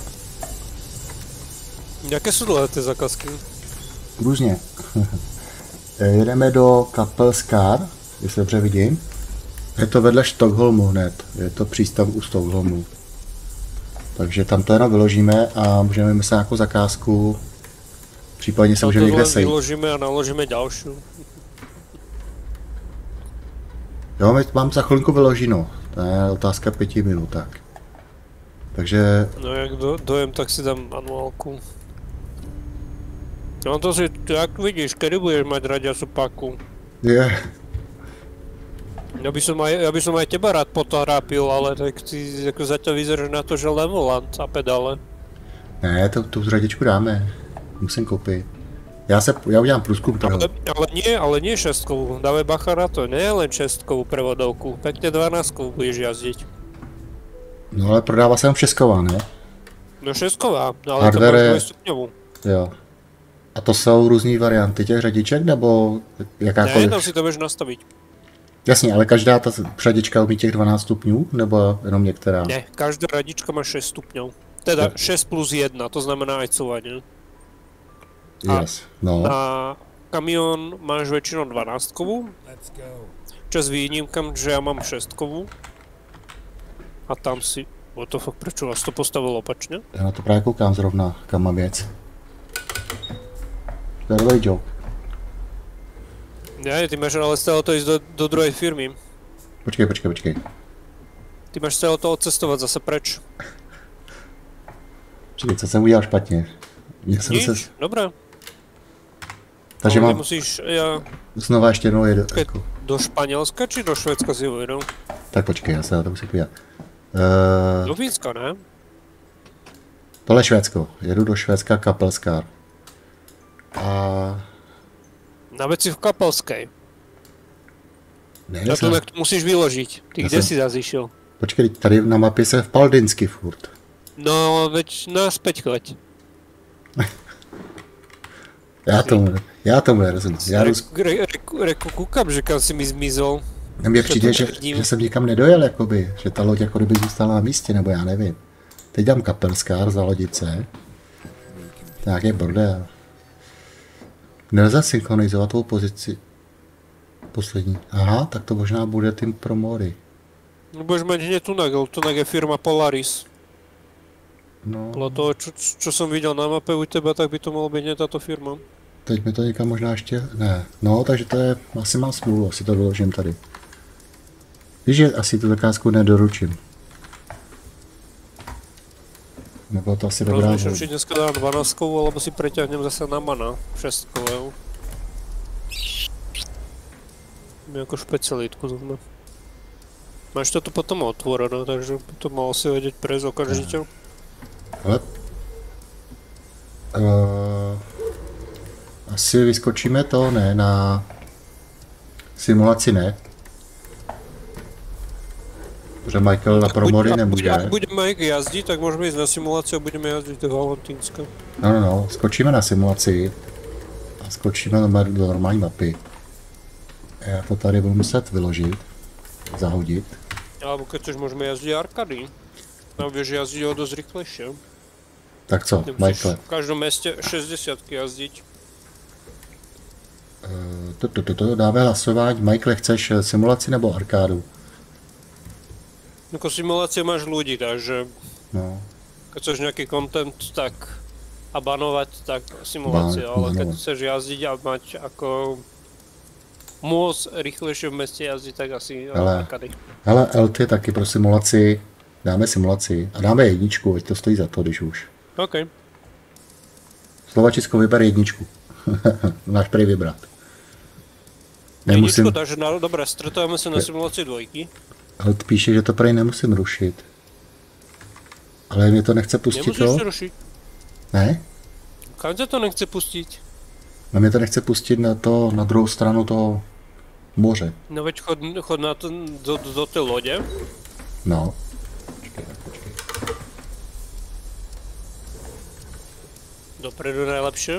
Jaké jsou dlouhé ty zakazky? Různě. Jedeme do Kapelskár, jestli dobře vidím. Je to vedle Stockholmu hned, je to přístav u Stockholmu. Takže tam to jenom vyložíme a můžeme myslet nějakou zakázku. Případně se můžeme někde sejít. Vyložíme a naložíme další. Jo, my mám za chvilku vyloženo. To je otázka pěti minut, tak. Takže... No jak do, dojem, tak si dám manuálku. No to si, jak vidíš, kedy budeš mať radiacu paku? Je. Yeah. Ja by som aj, ja by som aj teba rád potárápil, ale tak ty jako zatiaľ vyzeráš na to, že len volant a pedále. Ne, to, tu radičku dáme. Musím koupit. Já se, já udělám průzkum toho. Ale, ale nie, ale nie šestkovú. Dávaj bacha na to, nie len šestkovú prevodovku. Pekne dvanáskovú budeš jazdiť. No ale prodává se jenom šestková, ne? No šestková, ale hardware to máš dvojstupňovú. Jo. A to jsou různé varianty těch řadiček, nebo jakákoliv? Ne, tam si to budeš nastavit. Jasně, ale každá ta řadička umí těch dvanáct stupňů, nebo jenom některá? Ne, každá radička má šest stupňov. Teda šest plus jedna, to znamená aj cúvanie. Yes, no. Na kamión máš väčšinou dvanáctkovú, čo s výnimkám, že ja mám šestkovú. A tam si... O to fakt, prečo vás to postavil opačne? Já na to právě koukám zrovna, kam mám věc. To je dobrý joke. Ne, ty máš ale stále to ísť do, do druhej firmy. Počkej, počkej, počkej. Ty máš stále to odcestovať zase preč. Počkej, co jsem udělal špatně? Já jsem Nič, se... dobré. Takže ale mám... musíš, ja... Znova ještě jednou jedu. Jako... Do Španělska či do Švédska si ujedou? Tak počkej, já se na to musím podívat. Uh... Do Fínska, ne? Tohle je Švédsko. Jedu do Švédska Kapelskár. A... Na veci v Kapelskej. Ne, Na to jak to musíš vyložiť. Ty já kde jsem... si zazišiel? Počkej, tady na mapě se v Paldinsky furt. No, veď naspäť choď. Já tomu, já tomu nerozumím. Já roz... Reku, koukám, že kam si mi zmizol. Mně přijde, že, že jsem nikam nedojel, jakoby, že ta loď jako kdyby zůstala na místě, nebo já nevím. Teď dám Kapelskár za lodice. Tak je bordel. Nelze synchronizovat tvou pozici. Poslední. Aha, tak to možná bude tým pro Mori. No budeš mať hneď Tunak, ale Tunak je firma Polaris. No. Podľa toho, čo, čo som videl na mape u teba, tak by to mohla byť hneď táto firma. Teď mi to někam možná ještě... Ne. No, takže to je... Asi mám smůlu, asi to vyložím tady. Víš, že asi tu zakázku nedoručím. Nebo to asi dobrá... Rozmýšľam, či dneska dám dvanáskovú, alebo si preťahnem zase na mana. šestkovú. Nejakú špecialitku zrovna. Máš to tu potom otvorené, takže by to malo si vedieť prejsť okamžite. Ale... Uh, asi vyskočíme to, ne, na simulaci ne. Protože Michael na promory nemůže. Ak budeme jazdit, tak můžeme jít na simulaci a budeme jazdit do Valentínska. No, no, no, skočíme na simulaci a skočíme do, do normální mapy. Já to tady budu muset vyložit, zahodit. Alebo keď chceš, můžeme jazdit arkady. Tam vieš jazdiť o dosť rýchlejšie. Tak co, Michael? V každom meste šesťdesiat jazdiť. Uh, to, to, to, to, dáme hlasování. Michael, chceš simulaci nebo arkádu? Jako simulácie máš ľudí, takže No. keď chceš nejaký content, tak a banovať, tak simulácia, Ban- ale keď banovat. chceš jazdiť a mať ako môcť rýchlejšie v meste jazdiť, tak asi Ale- arkady. Hele, L T taky pro simulaci. Dáme simulaci a dáme jedničku, ať to stojí za to, když už. OK. Slovačisko vyber jedničku. Máš prý vybrat. Nemusím... Nemusím, takže na, dobré, stretujeme se na simulaci dvojky. ale píše, že to prý nemusím rušit. Ale mě to nechce pustit Nemusíš to? to rušiť. Ne? Kam ťa to nechce pustiť? No mě to nechce pustit na to, na druhou stranu toho moře. No veď chod, chod na to, do, do, do té lode. No. Dopredu najlepšie.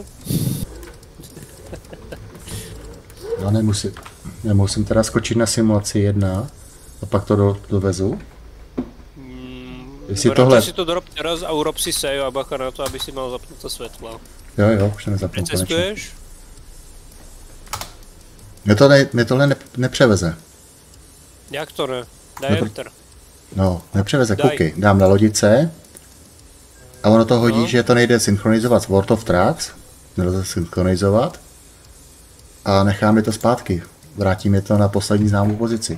No nemusím. Nemusím teda skočit na simulaci jedna a pak to do, dovezu. Mm, Jestli radšej tohle- si to dorob teraz a urob si save a bacha na to, aby si mal zapnuté svetla. Jo, jo, už to nezapnu konečně. Precestuješ? Mě, to ne, mě tohle ne, nepřeveze. Jak to ne? Daj No to- enter. No, nepřeveze, Daj. koukej. Dám na lodice a ono to hodí, No. že to nejde synchronizovat s World of Trucks. Nelze synchronizovat. A nechá mi to zpátky. Vrátí mi to na poslední známou pozici.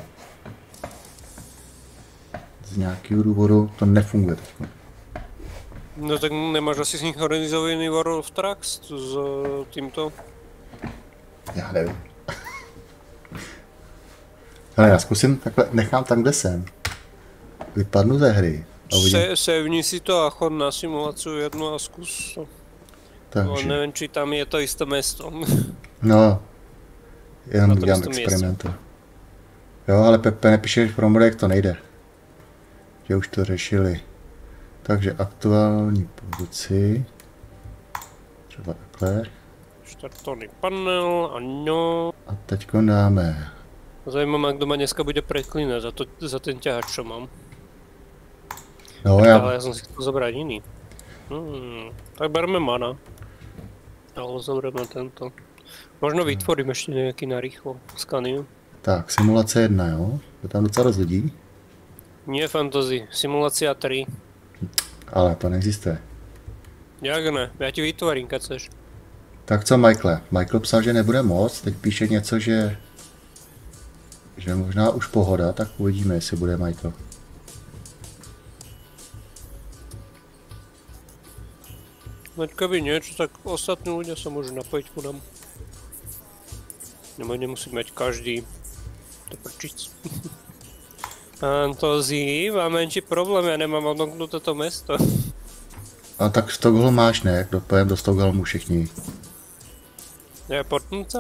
Z nějakého důvodu to nefunguje teď. No tak nemáš asi synchronizovaný World of Trucks s uh, týmto? Já nevím. Ale já zkusím takhle, nechám tam, kde jsem. Vypadnu ze hry. A uvidím. Se, sevni si to a chod na simulaci jednu a zkus to. No, Takže, neviem, či tam je to isté mesto. no, jenom Na to dělám místo experimenty. Jo, ale Pepe nepíše, že pro modek to nejde. Že už to řešili. Takže aktuální pozici. Třeba takhle. Štartovný panel, ano. A teď dáme. Zajímá ma, kdo ma dneska bude preklínať za, to, za ten ťahač, čo mám. No Ale já, ja som si chcel zobrať iný. Hmm, tak berme mana. Ale zoberieme tento. Možno vytvorím ešte nejaký narýchlo. Skaniu. tak, simulace jedna, jo. Je tam docela dost lidí. Nie fantasy, simulácia tri. Ale to neexistuje. Jak ne? Ja ti vytvorím, keď chceš. Tak co, Michael? Michael psal, že nebude moc. Teď píše něco, že... Že možná už pohoda, tak uvidíme, jestli bude Michael. Veď keby niečo, tak ostatní ľudia sa môžu napojiť ku nám. Nebo nemusí mať každý to prčic. Antozí, mám menší problém, ja nemám odnoknuté to mesto. A tak Stockholm máš, ne? Kdo pojem do Stockholmu všichni. Je portnúca?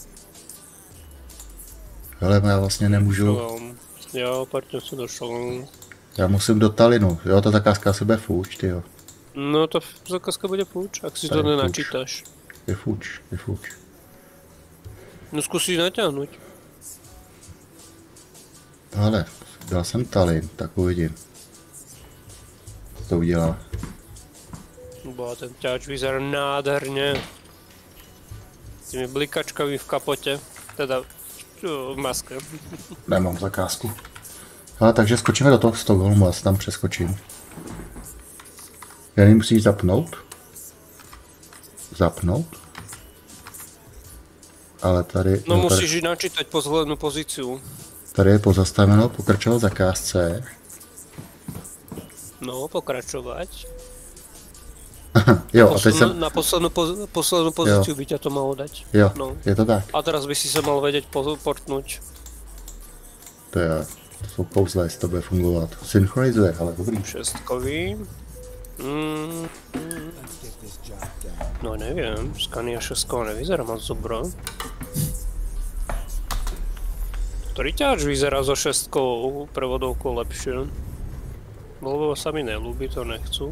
Hele, já vlastně nemůžu. Jo, portnúca došel. Já musím do Talinu. Jo, ta zakázka se bude fuč, tyjo. No to zákazka bude fuč, ak si To to je fuč. nenačítaš. Je fuč, je fuč. No skúsi naťahnuť. Ale dal jsem Talin, tak uvidím. Co to udělá. Bo ten ťač vyzerá nádherne. S tými blikačkami v kapote. Teda v maske. Nemám zakázku. Ale takže skočíme do toho Stockholmu, já se tam přeskočím. Já musíš zapnout. Zapnout. Ale tady, No no, musíš tady, ji načítať poslednú pozíciu. tady je pozastaveno, pokračovat zakázce. No, pokračovať. Jo, a teď Poslednú, jsem, na poslednú, poz, poslednú pozíciu by ťa to malo dať. jo, No. je to tak. A teraz by si sa mal vedieť po- portnúť. To je, to jsou kouzla, jestli to bude fungovat. Synchronizuje, ale dobrý. Šestkový. Mm, mm. No neviem, Scania šestka nevyzerá moc dobro. Ktorý ťač vyzerá so šestkou prevodovkou lepšie? Lebo sa mi nelúbi, to nechcú.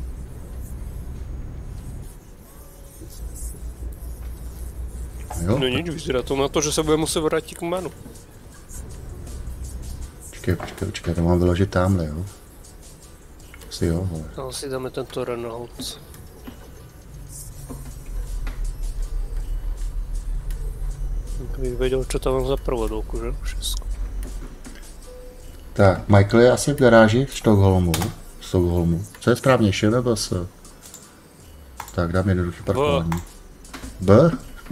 Jo, no nič, vyzerá to na to, že sa bude musieť vrátiť k manu. Počkej, počkej, počkej, to mám vyložit tamhle, jo? Asi jo, ale... Ale si dáme tento Renault. Bych vedel, čo tam mám za prevodovku, že? Šestku. Tak, Michael je asi v garáži v Stockholmu. V Stockholmu. Co je správnější, nebo s... Tak, dám jednoduchý parkování. B?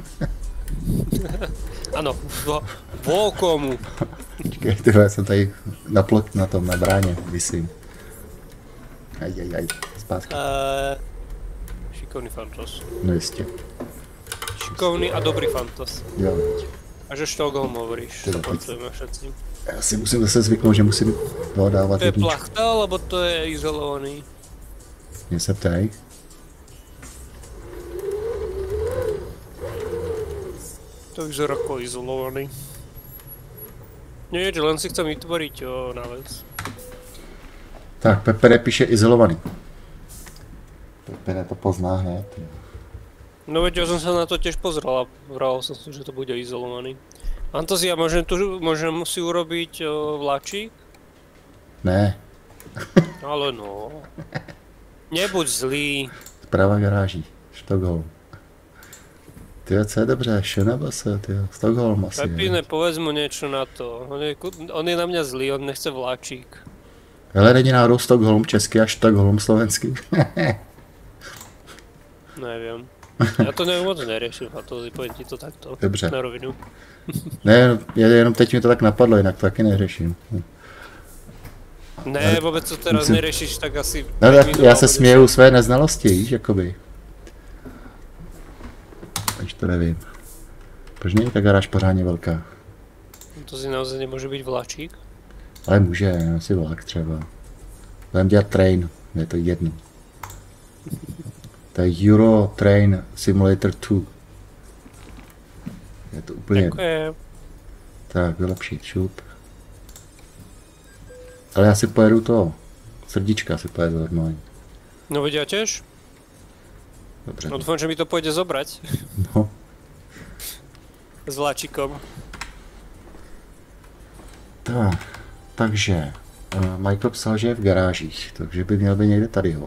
Ano, vo, vokomu. Počkej, ty já jsem tady na plot na tom, na bráně, vysím. Aj, aj, aj, zpátky. Uh, šikovný fantos. No jistě. Šikovný a dobrý fantos. Jo. A že Stockholm hovoríš, Teda, to pracujeme všetci. Já si musím zase zvyknout, že musím dodávat To je jedničku. plachta, alebo to je izolovaný? Mě se ptají. To vyzerá ako izolovaný. Nie, že len si chcem vytvoriť o, náves. Tak, Pepere píše izolovaný. Pepere to pozná hned. No veď ja som sa na to tiež pozrel a vral som si, že to bude izolovaný. Fantázia, môžem, tu, môžem si urobiť o, vláčik? Ne, Ale no. Nebuď zlý. zpráva garáží. Stockholm. Tyjo, co je dobře, Š nebo S, tyjo, Stockholm asi. Pepine, povedz mu niečo na to. On je, on je na mňa zlý, on nechce vláčik. Hele, není náhodou Stockholm česky a Stockholm slovenský. Neviem. Ja to neviem, moc neriešim, a to poviem ti to takto. Dobře. Na rovinu. Ne, je, jenom teď mi to tak napadlo, jinak to taky neřeším. Ne, vôbec to teraz musím- neriešiš, tak asi... No, päť tak minút já se alebo směju své neznalosti, víš, jakoby. Takže to nevím. Proč není ta garáž pořádně velká? desať. To si naozaj nemôže byť vláčik? Ale může, asi vlak třeba. Budeme dělat train, je to jedno. To je Euro Train Simulator dva. Je to úplně jedno. Ďakujem. Tak, vylepšit, šup. Ale já si pojedu to. Srdíčka si pojedu normálně. No veď ja tiež. Dobře. No dúfam, že mi to pôjde zobrať. No. S vláčikom. Tak, takže uh, Michael psal, že je v garážích, takže by měl být někde tady, jo.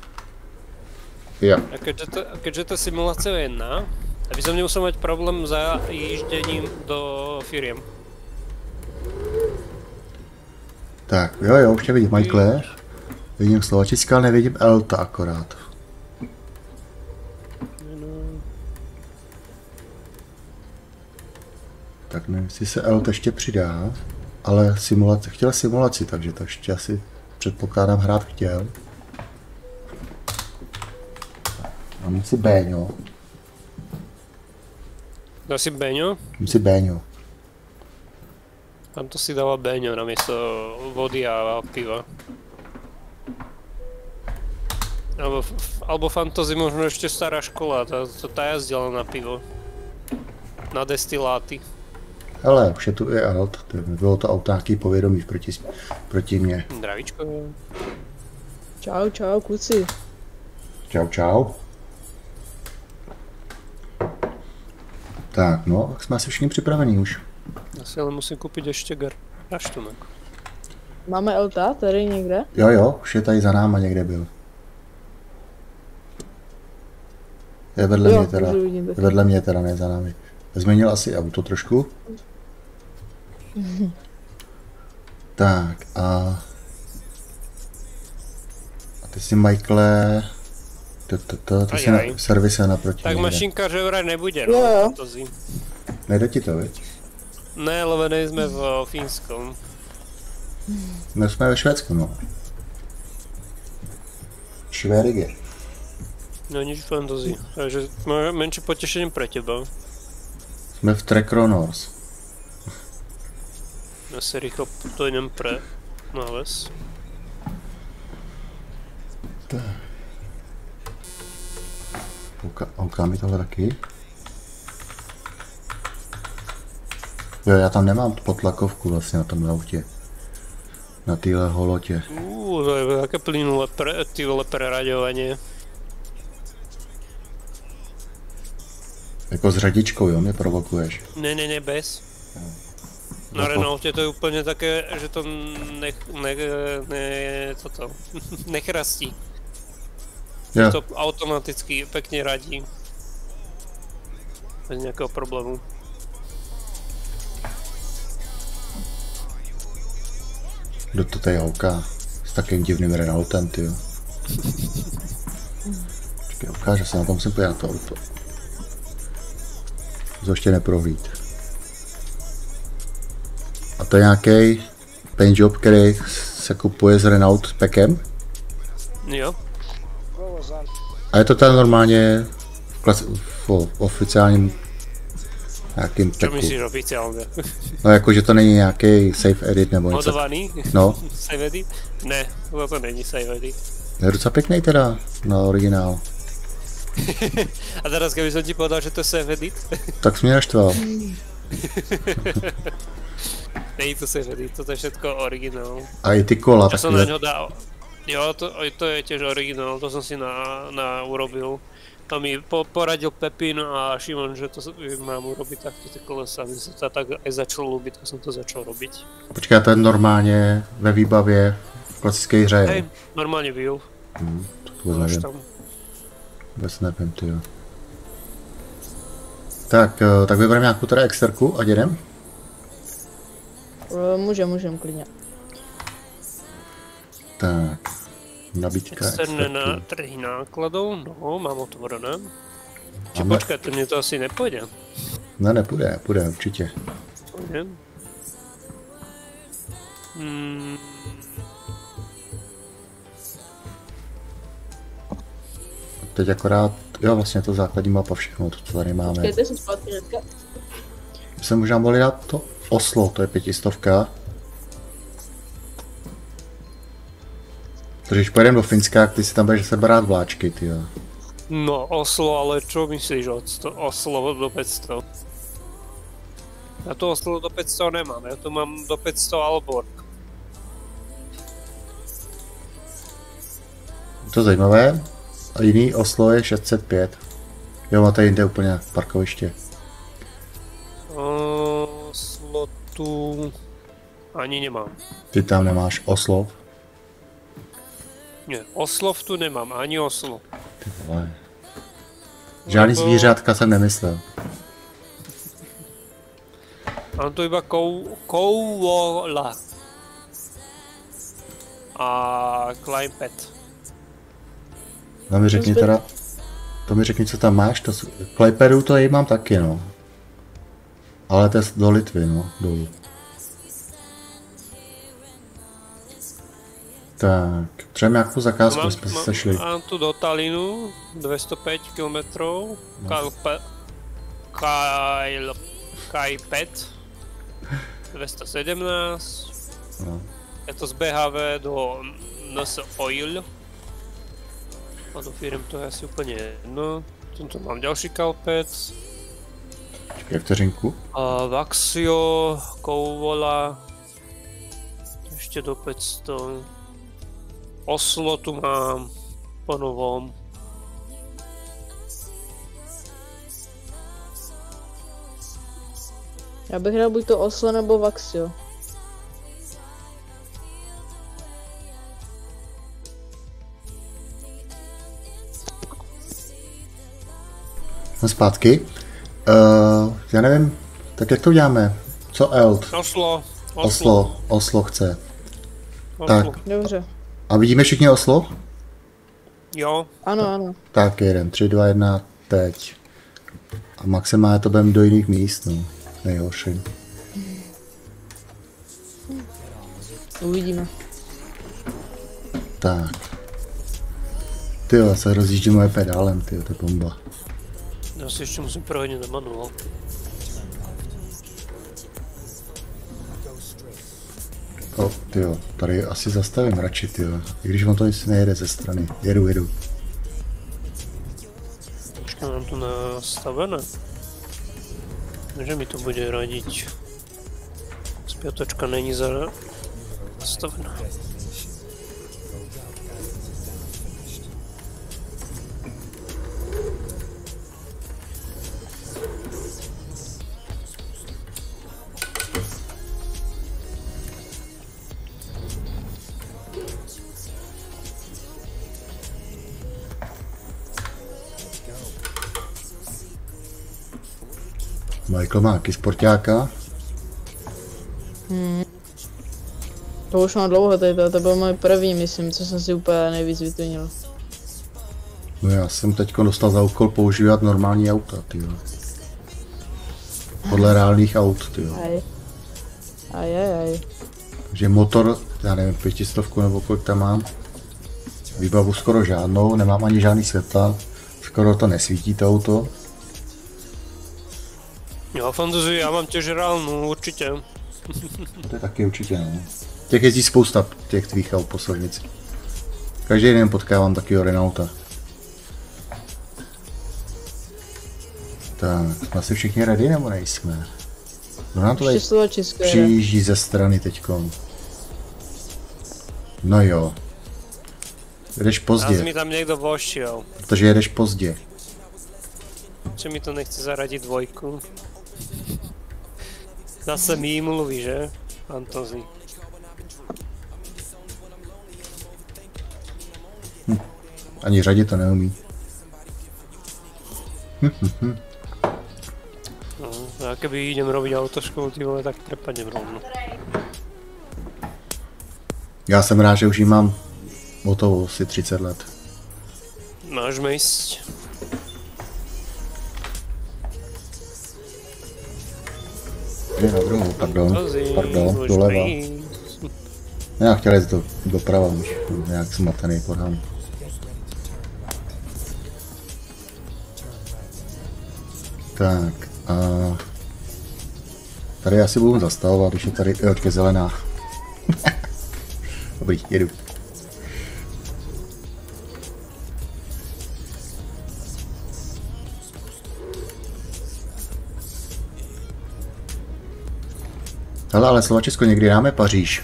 Jo, A keďže to, a keďže to je simulácia jedna, aby som nemusel mať problém za jíždením do firiem. tak, jo, jo, už tě vidím, Michael. Vidím Slovačická, ale nevidím Elta akorát. Tak nevím, jestli se Elta ještě přidá, ale simulace, chtěl simulaci, takže to ještě asi předpokládám hrát chtěl. Mám si Béňo, Dá si Beňo? mám si Béňo. Tam to si dáva Beňo namiesto vody a piva. Alebo, alebo Fantasy možno ešte stará škola, tá, tá jazdila na pivo. Na destiláty. Hele, už je tu i Alt, to bylo to auto nějaký povědomí proti, proti mně. Zdravíčko. Čau, čau, kluci. Čau, čau. Tak, no, tak jsme asi všichni připravení už. Asi ale musím kúpiť ešte garážtunek. Máme Elta tady někde? Jo, jo, už je tady za náma někde byl. Je vedle Jo, mě teda, už ho vidím, je tak. vedle mě teda, ne za námi. Změnil asi auto trošku. Tak a... A ty si, Michaele... To, to, to, to si na Ajaj. servise naproti Tak někde. mašinka že vraj nebude, Jo, no. jo. Fantasy. Nejde ti to, viď? Ne, lebo nejsme v Fínskom. My jsme ve Švédsku, no. Švédie. No nič Fantasy. Takže má menšie potešenie pre teba. Jsme v Trekronors. Ja si rýchlo to idem pre náves. Ouká, ouká mi tohle taky. Jo, já tam nemám tu potlakovku vlastně na tom autě. Na téhle holotě. Uuu, to je také plynulé pre, ty vole preraďovanie. Jako s řadičkou, jo, mě provokuješ. Ne, ne, ne, bez. No, Na Renaultě to je úplně také, že to nech, ne, ne, toto, nechrastí. Jo. To automaticky pekne radí. Bez nějakého problému. Kdo to tady houká? S takým divným Renaultem, tyjo. Počkej, ukáže se, na tom musím pojít na to auto. To ještě neprohlíd. A to je nějaký paintjob, který se kupuje s Renault Packem? Jo. A je to tam normálně v, klas- v oficiálním nějakým Čo packu. myslíš oficiálne? No jako, že to není nějaký safe edit nebo něco. Modovaný? No. Save edit? Ne, to, to není save edit. Je docela pěkný teda na originál. A teraz keby som ti povedal, že to je save edit? Tak jsi mě naštval. Není to save edit, toto je všetko originál. A i ty kola Ja som na takové. ňo dal. Jo, to, to je tiež originál, to som si na, na urobil. To mi po, poradil Pepin a Šimon, že to mám urobiť takto ty kolesa. Mne sa to tak aj začalo ľúbiť, tak som to začal robiť. Počkej, to je normálně ve výbavě v klasické hře, jo? Hej, normálne byl. Hmm, to vůbec Máš nevím. tam. Vůbec nevím, ty jo. Tak, eh, tak vybereme nějakou teda exterku a jdem. Eh, Můžem, můžem, klidně. Tak, nabídka Externé na exterky. trhy nákladov, no, mám otvorené. Či Máme- počkaj, to mne to asi nepôjde. Ne, nepůjde, nepůjde, určitě. Pôjde. Hmm. Teď akorát, jo, vlastně to základní mapa, všechno, to, co tady máme. Počkejte si zpátky hnedka. My jsme možná mohli dát to Oslo, to je pětistovka. Takže když pojedeme do Finska, ty si tam budeš se brát vláčky, ty jo. No, Oslo, ale čo myslíš od sto, Oslo do päťsto? Ja to Oslo do päťsto nemám, ja tu mám do päťsto Alborg. Je to zajímavé. A jiný Oslo je šest set pět. Jo, a tady jde úplně parkoviště. Oslo tu ani nemám. Ty tam nemáš Oslov. Nie, Oslov tu nemám, ani Oslo. Ty vole. Žádný Lebo- zvířátka jsem nemyslel. Mám tu iba kou, Kouvola. A Kleinpet. No mi řekni teda, to mi řekni, co tam máš, to jsou, Klejperu to jej mám taky, no. Ale to je do Litvy, no, dolů. Tak, třeba nějakou zakázku Mám, jsme se mám, sešli. mám tu do Talinu, dvesto päť kilometrov, Kalpe, Kajl, Kajpet, dvesto sedemnásť, No. je to z bé há vé do en es Oil. A do firm to je asi úplně jedno. Tento mám ďalší Kalpec. Čekaj vteřinku. A Vaxio, Kouvola, ještě do päťsto. Oslo tu mám po novom. Já bych dal buď to Oslo nebo Vaxio. Jsme zpátky. Uh, já nevím, tak jak to uděláme? Co Eld? Oslo, Oslo, Oslo, Oslo chce. Oslo. Tak. Dobře. A vidíme všichni Oslo? Jo, Ano, ano. Tak jeden, tři, dva, jedna, teď. A maximálně to budeme do jiných míst, no. Nejhorší. Uvidíme. Tak. Tyjo, se rozjíždí moje pedálem, tyjo, to je bomba. já si ještě musím prohodit na manuál. O, tyjo, tady asi zastavím radši, tyjo. I když on to nic nejede ze strany. Jedu, jedu. Počkej, mám to nastavené. Že mi to bude radiť. Pětočka není zastavená. Michael má taky sportáka. Hmm. To už mám dlouho, tady to, to byl můj první, myslím, co jsem si úplně nejvíc vytunil. No já jsem teď dostal za úkol používat normální auta, tyjo. Podle reálných aut, tyjo. Aj. Aj, aj, aj. Takže motor, já nevím, pětistovku nebo kolik tam mám. Výbavu skoro žádnou, nemám ani žádný světla. Skoro to nesvítí to auto. Jo, fantazii, já mám těž reálnou, určitě. To je taky určitě, no. Těch jezdí spousta, těch tvých aut po silnici. Každý den potkávám takového Renaulta. Tak, jsme asi všichni ready, nebo nejsme? No nám to tady přijíždí ze strany teďkom. No jo. Jedeš pozdě. Zas mi tam někdo vošel. Protože jedeš pozdě. Či mi to nechce zaradit dvojku? Zase mi mluví, že? Fantasy. Hm. Ani řadě to neumí. Hm, hm, hm. No, já keby idem robiť autoškolu, ty vole, tak prepadnem rovno. Já jsem rád, že už jí mám hotovou asi třicet let. Mážeme ísť. Je na druhou, pardon, Fantasy, pardon, môžeme doleva. ísť. Já chtěl jít do, doprava, už nějak smatený podám. Tak, a tady asi budu zastavovat, když je tady je zelená. Dobrý, jedu. Hele, ale Slovačesko, někdy dáme Paříž.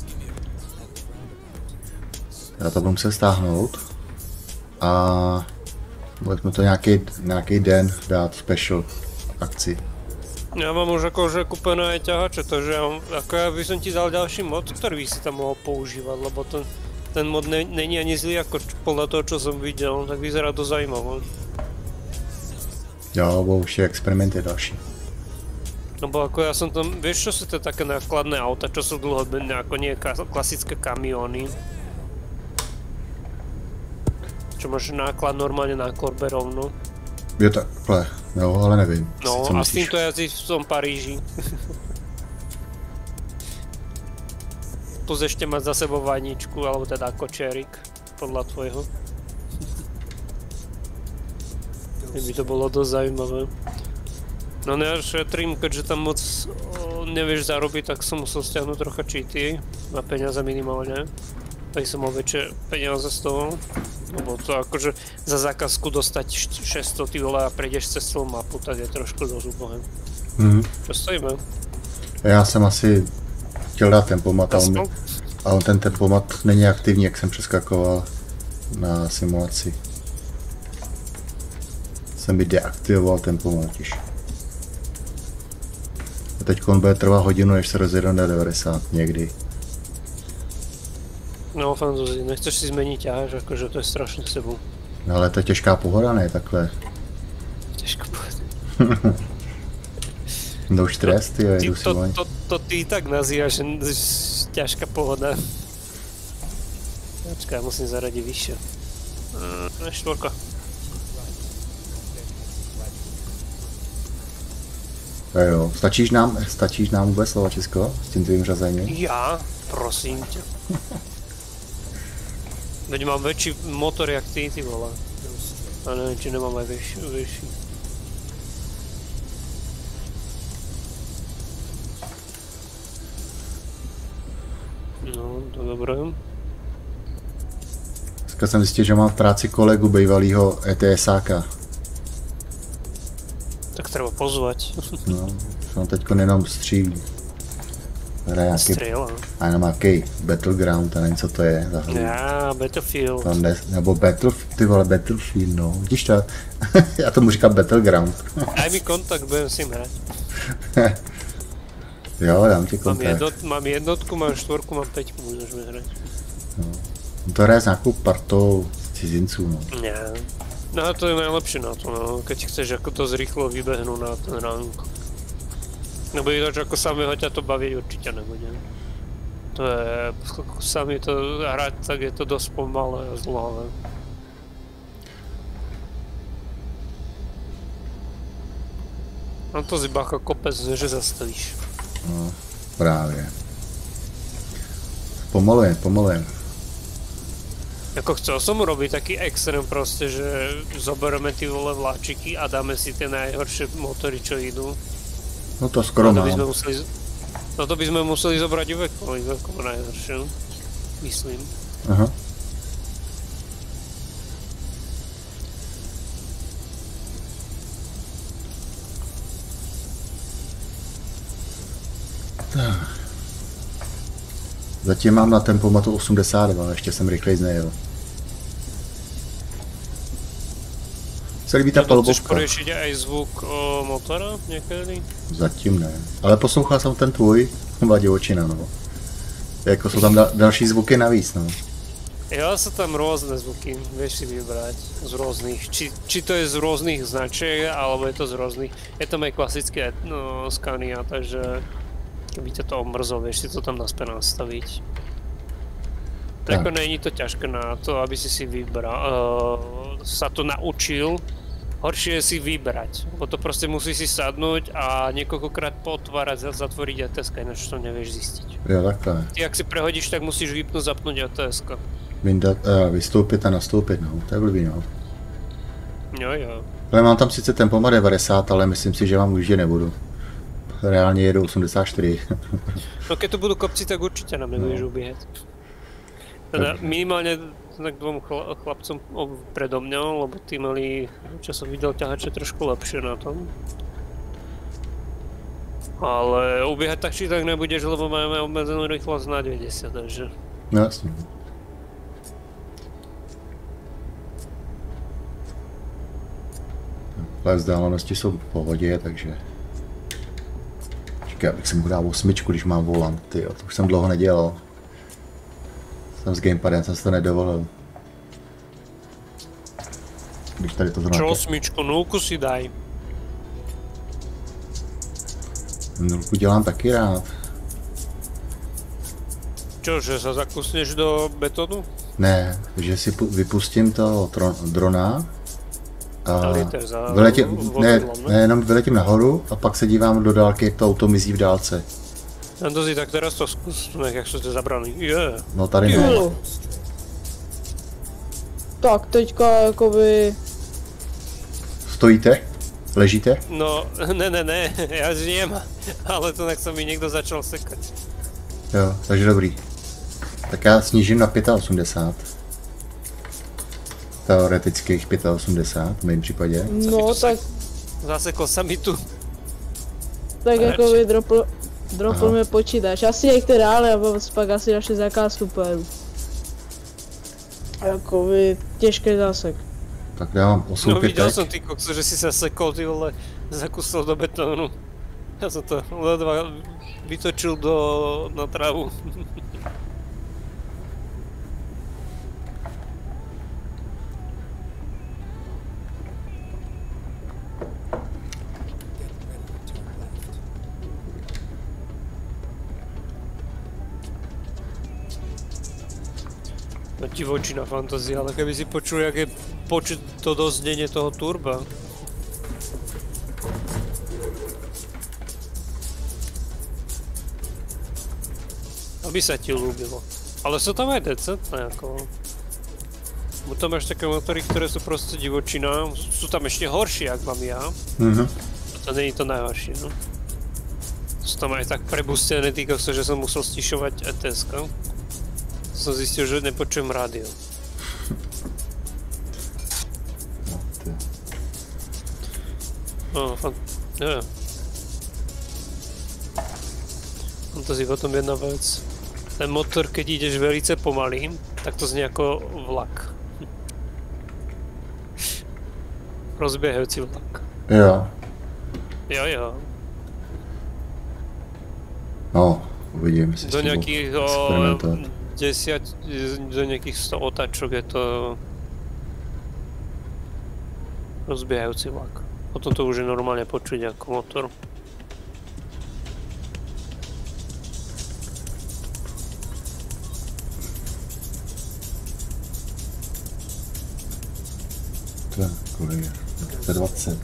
Já to budu muset stáhnout. A budeme to nějaký, nějaký den dát special akci. Ja mám už akože kúpené aj ťahače, takže ja, ako ja by som ti dal ďalší mod, ktorý by si tam mohol používať, lebo ten, ten mod ne, není ani zlý ako podľa toho, čo som videl, tak vyzerá to zaujímavé. Jo, bo už je experimenty další. Lebo ako ja som tam, vieš čo sú to také nákladné auta, čo sú dlhodobé, ako nie klasické kamióny. Čo máš náklad normálne na korbe rovno. Je takhle, jo, ale nevím. No co a myslíš? s týmto jazdí v tom Paríži. Plus ešte mať za sebou vaničku, alebo teda kočerik, podľa tvojho. By to bolo dosť zaujímavé. No ne, ja šetrím, keďže tam moc o, nevieš zarobiť, tak som musel stiahnuť trocha cheaty na peniaze minimálne. Tak som mal väčšie peniaze z toho. Lebo to akože za zákazku dostať šesťsto ty vole a prejdeš cez celú mapu, tak je trošku dosť úbohé. Mhm. Čo stojíme? Já jsem asi chtěl dát tempomat, ale, Aspoň? ale ten tempomat není aktivní, jak jsem přeskakoval na simulaci. Jsem by deaktivoval tempomat již. A teď on bude trvat hodinu, než se rozjede na devadesát někdy. No fantasy, nechceš si zmeniť ťahač, akože to je strašne s sebou. No ale to je těžká pohoda, ne takhle. Ťažko povedať. No už trest, jo, jedu si to, voň. to, to ty tak nazývaš, že ťažká pohoda. Počkaj, musím zaradiť vyššie. Uh, štvorka. Jo, stačíš nám, stačíš nám vůbec Slovačesko s tím tvým řazením? Ja? Prosím ťa. Veď mám väčší motor jak ty, ty vole. A neviem, či nemám aj väčší. väčší. No, to dobré. Dneska jsem zjistil, že mám v práci kolegu bývalýho ETSáka. Tak treba pozvať. No, on teďko jenom střílí. hraje nějaký, Střela. a jenom nějaký Battleground, a nevím, co to je za hru. Já, Battlefield. To ne, nebo Battlefield, ty vole, Battlefield, no. Vidíš to? Já tomu říkám Battleground. Daj mi kontakt, budem si hrať. Jo, dám ti Mám, kontakt. jednot, mám jednotku, mám čtvorku, mám peťku, můžeš mi hrať. No to hraje s nějakou partou cizinců, no. Ne. No to je najlepšie na to, no, keď chceš ako to zrýchlo vybehnúť na ten rank. Nebo ináč ako samého ťa to baviť určite nebude. To je, sami to hrať, tak je to dosť pomalé a zlhavé. No to si bacha kopec, že zastavíš. No, právě. Pomalujem, pomalujem. Ako chcel som urobiť taký extrém proste, že zoberieme ty vole vláčiky a dáme si tie najhoršie motory, čo idú. No to skoro No to by mám. sme museli, no to by sme museli zobrať Iveco, Iveco najhoršie, myslím. Aha. Tak. Zatím mám na tempomatu osmdesát dva, ještě jsem rychleji nejel. Se líbí ta No to chceš palubovka? poriešiť aj zvuk o, motora niekedy? Zatím ne. Ale poslouchal jsem ten tvůj, byla divočina, no. Jako jsou tam da další zvuky navíc, no. Jo, sú tam rôzne zvuky, vieš si vybrať z rôznych, či, či to je z rôznych značiek, alebo je to z rôznych, je tam aj klasické no, Scania, takže keby ťa to omrzlo, vieš si to tam naspäť nastaviť. Tak. Tako není to ťažké na to, aby si si vybral, uh, sa to naučil, horšie je si vybrať, lebo to proste musí si sadnúť a niekoľkokrát potvárať a zatvoriť é té eska, ináč to nevieš zistiť. Jo, takhle. Ty, ak si prehodíš, tak musíš vypnúť, zapnúť é té eska. Vyndat, uh, vystoupit a nastoupit, no. To je blbý, no. Jo, jo. Ale mám tam sice tempomat devadesát, ale myslím si, že vám už nebudu. Reálně jedu osmdesát čtyři. No keď tu budú kopci, tak určite nám nebudeš No. ubiehať. Teda minimálne tak dvom chla chlapcom predo mňou, lebo tí mali, čo som videl, ťahače trošku lepšie na tom. Ale ubiehať tak či tak nebudeš, lebo máme obmedzenú rýchlosť na deväťdesiat, takže... No jasně. Ale vzdálenosti jsou v pohodě, takže... Čekaj, abych si mohl dát osmičku, když mám volant, tyjo, to už jsem dlouho nedělal. Jsem s gamepadem, jsem si to nedovolil. Když tady to zrovna... Čo osmičku, nulku si daj. Nulku dělám taky rád. Čo, že sa zakusneš do betónu? Ne, že si pu- vypustím to tro- drona a Ale je to za vyletím, ne, vozidlom, ne, jenom vyletím nahoru a pak se dívám do dálky, jak to auto mizí v dálce. Andozi, tak teraz to skús, jak sú to zabraný. Je. No tady ne. Jo. Tak, teďka jakoby... Stojíte? Ležíte? No, ne, ne, ne, ja žijem, ale to tak sa mi niekto začal sekať. Jo, takže dobrý. Tak já snížím na osmdesát pět. Teoretických osmdesát pět v mém případě. No, tak, Zasekol sa mi tu. tak Radši. jakoby dropl, dropl Aha. mě počítač. Asi některé reály a pak asi naše zákaz superů. Jakoby těžký zásek. Tak dávám No osm videl pětek. som ty kokso, že si sa sekol, ty vole, zakusol do betónu. Ja som to ledva vytočil do, na trávu. No divočina fantázia, ale keby si počul, jak je počuť to doznenie toho turba. Aby sa ti ľúbilo. Ale sú tam aj decentné, ako... Bo tam máš také motory, ktoré sú proste divočina, sú tam ešte horšie, ak mám ja. Mhm. A to není to najhoršie, no. Sú tam aj tak prebustené, týka sa, že som musel stišovať é té eska. Som zistil, že nepočujem rádio. No, ty. No, fan... Ja. To si potom jedna vec. Ten motor, keď ideš velice pomaly, tak to znie ako vlak. Rozbiehajúci vlak. Jo. Jo, jo. No, uvidím, jestli Do s tím nejakých budu o, experimentovat. desať, do nejakých sto otáčok je to rozbiehajúci vlak. Potom to už je normálne počuť ako motor. Tak, kolik je? dvacet.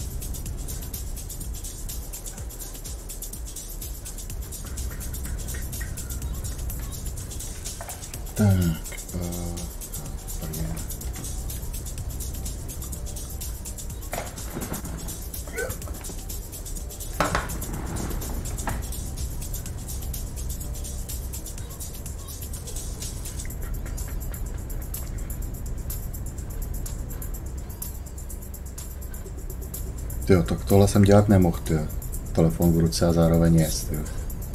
Tak, uh, Tyjo, tak tohle jsem dělat nemohl, tyjo. Telefon v ruce a zároveň jest, tyjo.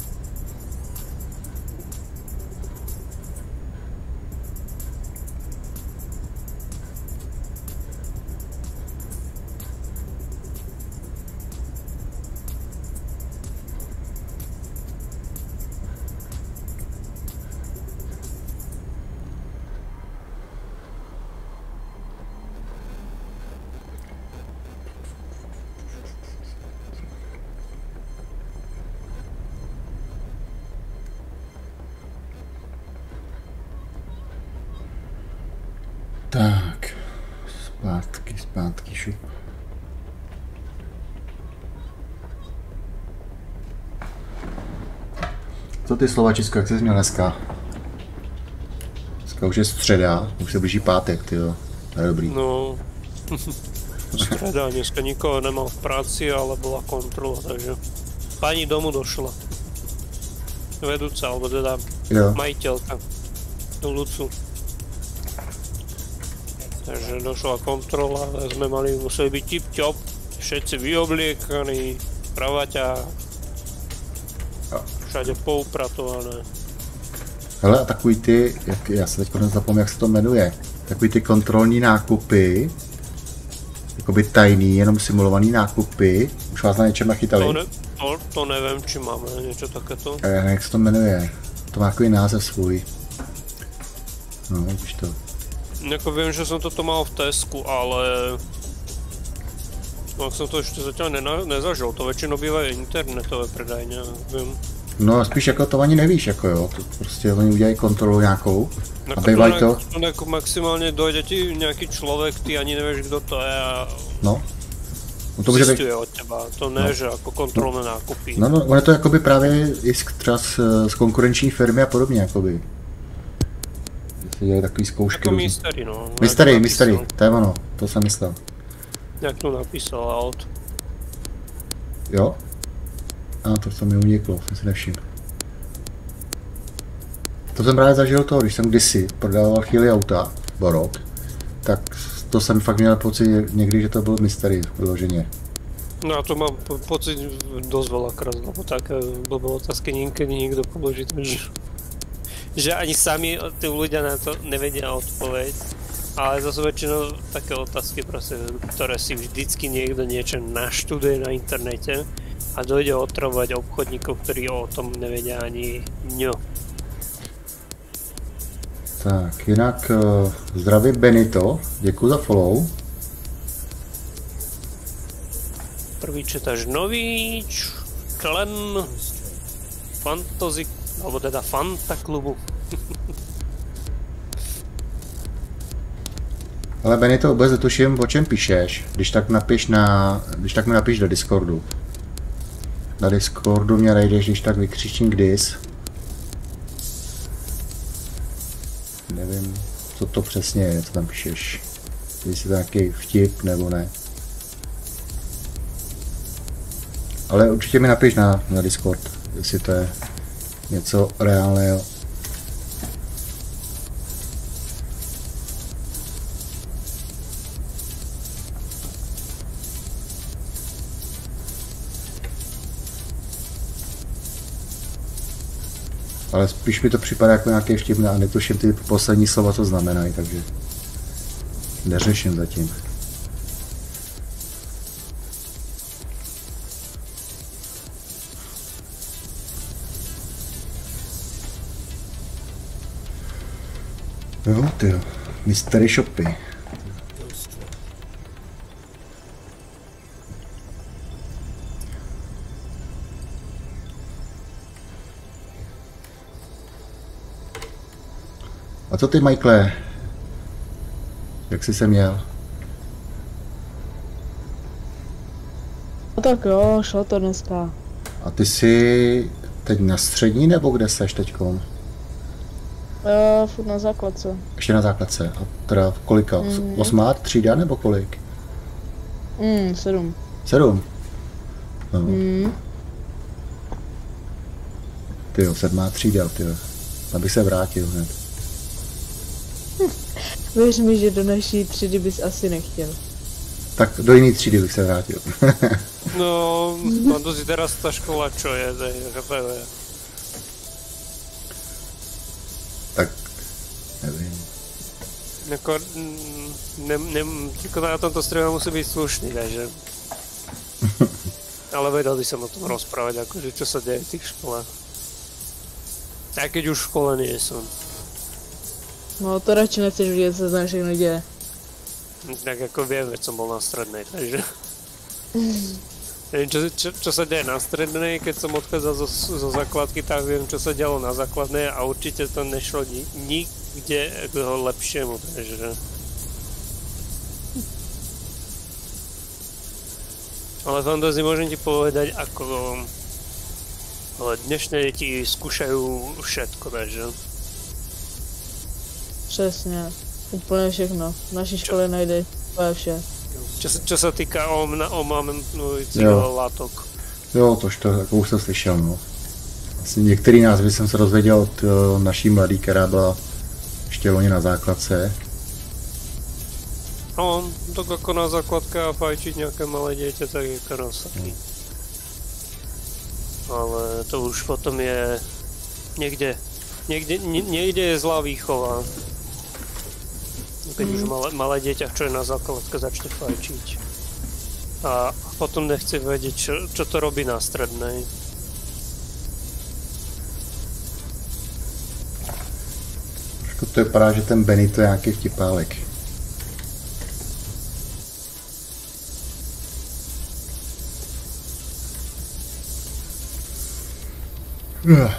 Tak, zpátky, zpátky, šup. Co ty Slovačisko, jak jsi měl dneska? Dneska už je středa, už se blíží pátek, tyjo. To je dobrý. No, středa, dneska nikoho nemal v práci, ale bola kontrola, takže pani domu došla. Vedúca, alebo teda Jo. majiteľka do Lucu. Takže došla kontrola, sme mali, museli byť tip-top, všetci vyobliekaní, kravaťa, všade poupratované. Hele, a takový ty, jak, já se teď nezapomínám, jak se to jmenuje, takový ty kontrolní nákupy, jakoby tajný, jenom simulovaný nákupy, už vás na něčem nachytali? To, ne, to, to neviem, či máme niečo takéto. A já nevím, jak se to jmenuje, to má takový název svůj. No, víš to. Jako viem, že som toto mal v Tesku, ale no, som to ešte zatiaľ nena, nezažil, to väčšinou bývajú internetové predajne, viem. No spíš jako to ani nevíš, jako jo, to prostě oni udělají kontrolu nějakou a bývají to. to jako maximálně dojde ti nějaký člověk, ty ani nevíš, kdo to je a No. No to může být. zjistuje od teba, to ne, No. že jako kontrolné nákupy. No, no, ono je to jakoby právě i z, třeba z, z konkurenční firmy a podobně, jakoby. Se dělají takový zkoušky. Jako různý. mystery, no. Mystery, Jak mystery, napísal. to je ono, to jsem myslel. Jak to napísal Alt. Jo? A to se mi uniklo, jsem si nevšiml. To jsem právě zažil to, když jsem kdysi prodával chvíli auta, bo rok, tak to jsem fakt měl pocit někdy, že to byl mystery vyloženě. No a to mám po pocit dosť veľakrát, lebo také blbé otázky niekedy niekto položí, že, že ani sami tí ľudia na to nevedia odpoveď. Ale zase väčšinou také otázky, proste, ktoré si vždycky niekto niečo naštuduje na internete a dojde otravovať obchodníkov, ktorí o tom nevedia ani ňo. Tak, jinak uh, zdravím Benito, děkuji za follow. Prvý četáš novíč, člen Fantasy, alebo teda Fanta klubu. Ale Benito, vůbec netuším, o čem píšeš, když tak napiš na, když tak mi napiš do Discordu. Na Discordu mě najdeš, když tak vykřičník dis. Nevím, co to přesně je, co tam píšeš. Jestli to nějaký vtip nebo ne. Ale určitě mi napiš na, na Discord, jestli to je něco reálného. Ale spíš mi to připadá jako nějaké vtipné a netuším ty poslední slova, co znamenají, takže neřeším zatím. Jo, tyjo, mystery shopy. A co ty, Michaele? Jak jsi se měl? No tak jo, šlo to dneska. A ty jsi teď na střední, nebo kde seš teďkom? Jo, furt na základce. Ještě na základce. A teda v kolika? Mhm. Osmá třída nebo kolik? Hmm, sedm. Sedm? No. Hmm. Tyjo, sedmá třída, tyjo. Abych se vrátil hned. Věř mi, že do naší třídy bys asi nechtěl. Tak do jiné třídy bych se vrátil. No, mám to si teraz ta škola, čo je, to je, to je. Tak, nevím. Jako, mm, ne, ne, jako na tomto streame musí být slušný, takže. Ale vedel by som o tom rozprávať, akože čo sa deje v tých školách. Aj keď už v škole nie som. No to radši nechceš vidět, co se tam všechno děje. Tak jako viem, veď som bol na strednej, takže. Neviem, čo, čo, čo sa deje na strednej, keď som odchádzal zo, zo základky, tak viem, čo sa dialo na základnej a určite to nešlo ni, nikde k lepšiemu, takže. Ale Fantasy, môžem ti povedať, ako dnešné deti skúšajú všetko, takže. Přesně. Úplně všechno. V naší škole najde úplně vše. Čo, čo sa týka omámujúcich látok. Jo, tož to jako už jsem slyšel, no. Asi některý názvy jsem se dozvěděl od uh, naší mladý, která byla ještě loni na základce. No, tak ako na základke a fajčiť nejaké malé dieťa, tak je krásny. Ale to už potom je niekde, niekde, niekde je zlá výchova. Keď mm. už malé, malé dieťa, čo je na základke, začne fajčiť. A potom nechce vedieť, čo, čo to robí na strednej. Trošku to vypadá, že ten Benito je nějaký vtipálek. Uh.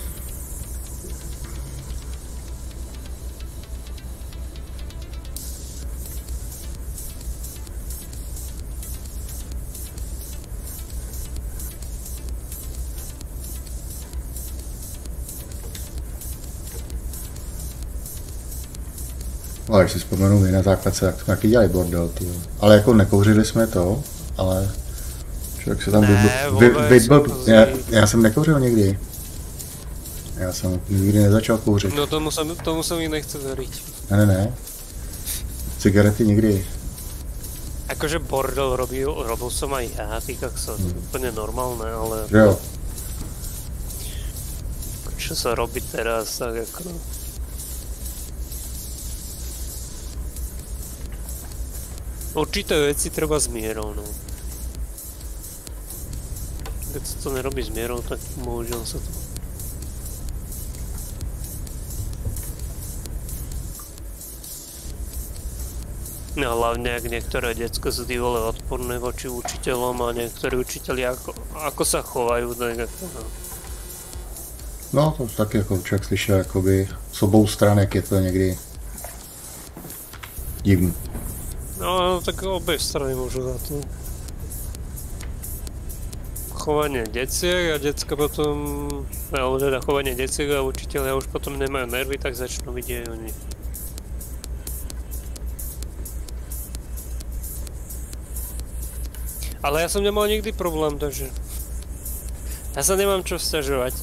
Ale když si vzpomenu, my na základce, jak jsme taky dělali bordel, tyjo. Ale jako nekouřili jsme to, ale člověk se tam vybl, já, já jsem nekouřil nikdy. Já jsem nikdy nezačal kouřit. No tomu jsem, tomu jsem i nechce veriť. Ne, ne, ne. Cigarety nikdy. Akože bordel robil, robil som aj ja, ty kakso, to je úplne normálne, ale. Jo. Čo sa robí teraz, tak ako. Určité veci treba s mierou, no. Keď sa to nerobí s mierou, tak bohužiaľ sa to. No hlavne, ak niektoré decko sú vole odporné voči učiteľom a niektorí učiteľi ako, ako sa chovajú, tak ako no. No, to taky jako člověk slyšel, jakoby s obou stranek je to někdy divný. No, tak obě strany môžu za to. Chovanie deciek a decka potom, alebo teda chovanie deciek a učiteľia už potom nemajú nervy, tak začnú vidieť oni. Ale ja som nemal nikdy problém, takže ja sa nemám čo sťažovať.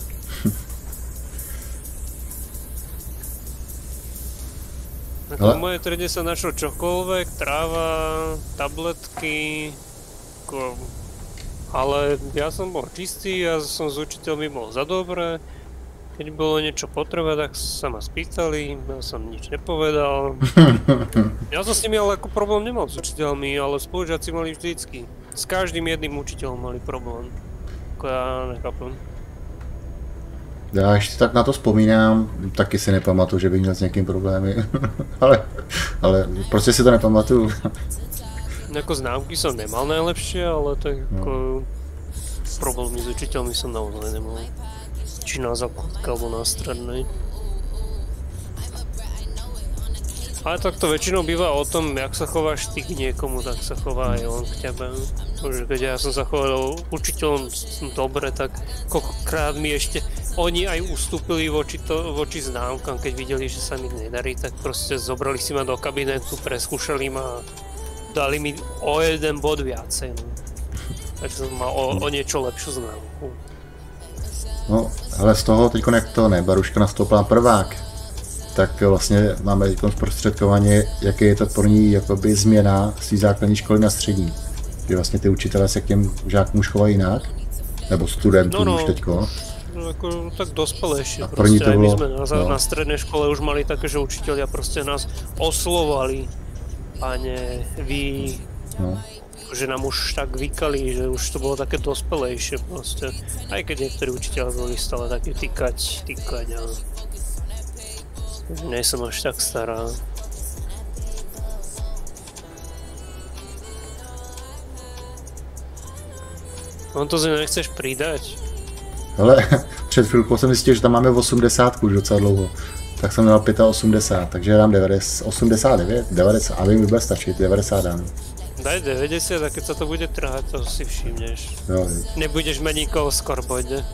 Ale... V mojej triede sa našlo čokoľvek, tráva, tabletky, ko... ale ja som bol čistý, ja som s učiteľmi bol za dobré Keď bolo niečo potreba, tak sa ma spýtali, ja som nič nepovedal. Ja som s nimi ale ako problém nemal s učiteľmi, ale spolužiaci mali vždycky. S každým jedným učiteľom mali problém. Ako ja nechápem. Já ještě tak na to vzpomínám, taky si nepamatuju, že bych měl s někým problémy, ale, ale prostě si to nepamatuju. Ako známky som nemal najlepšie, ale tak ako no. Problémy s učiteľmi som naozaj nemal. Či na základke alebo na strednej. Ale tak to väčšinou býva o tom, jak sa chováš ty k niekomu, tak sa chová aj on k tebe. Už keď ja som sa choval učiteľom dobre, tak koľkokrát mi ešte oni aj ustúpili voči, to, voči známkam, keď videli, že sa mi nedarí, tak proste zobrali si ma do kabinetu, preskúšali ma a dali mi o jeden bod viacej. No. Takže som mal o, o niečo lepšiu známku. No, ale z toho teď, jak to ne, Baruška nastoupila prvák, tak vlastně máme teď zprostředkovaně, jaký je to pro ní jakoby změna z té základní školy na střední. Že vlastně ty učitelé se k těm žákům už chovají jinak, nebo studentům no, no. už teďko. No ako tak dospelejšie, pro ní to aj my bylo, sme na, no. na strednej škole už mali také, že učitelia proste nás oslovali, pane, vy, no. Že nám už tak vykali, že už to bolo také dospelejšie proste, aj keď niektorí učiteľi boli stále také tykať, tykať a nie som až tak stará. On to si nechceš pridať? Ale před chvilkou jsem zjistil, že tam máme osmdesát už docela dlouho. Tak jsem měl osmdesát pět, takže dám devadesát, osmdesát devět, devadesát, a vím, mi bude stačit, devadesát dám. Daj deväťdesiat a keď sa to bude trhať, to si všimneš. Jo, nebudeš mať nikoho v scoreboarde.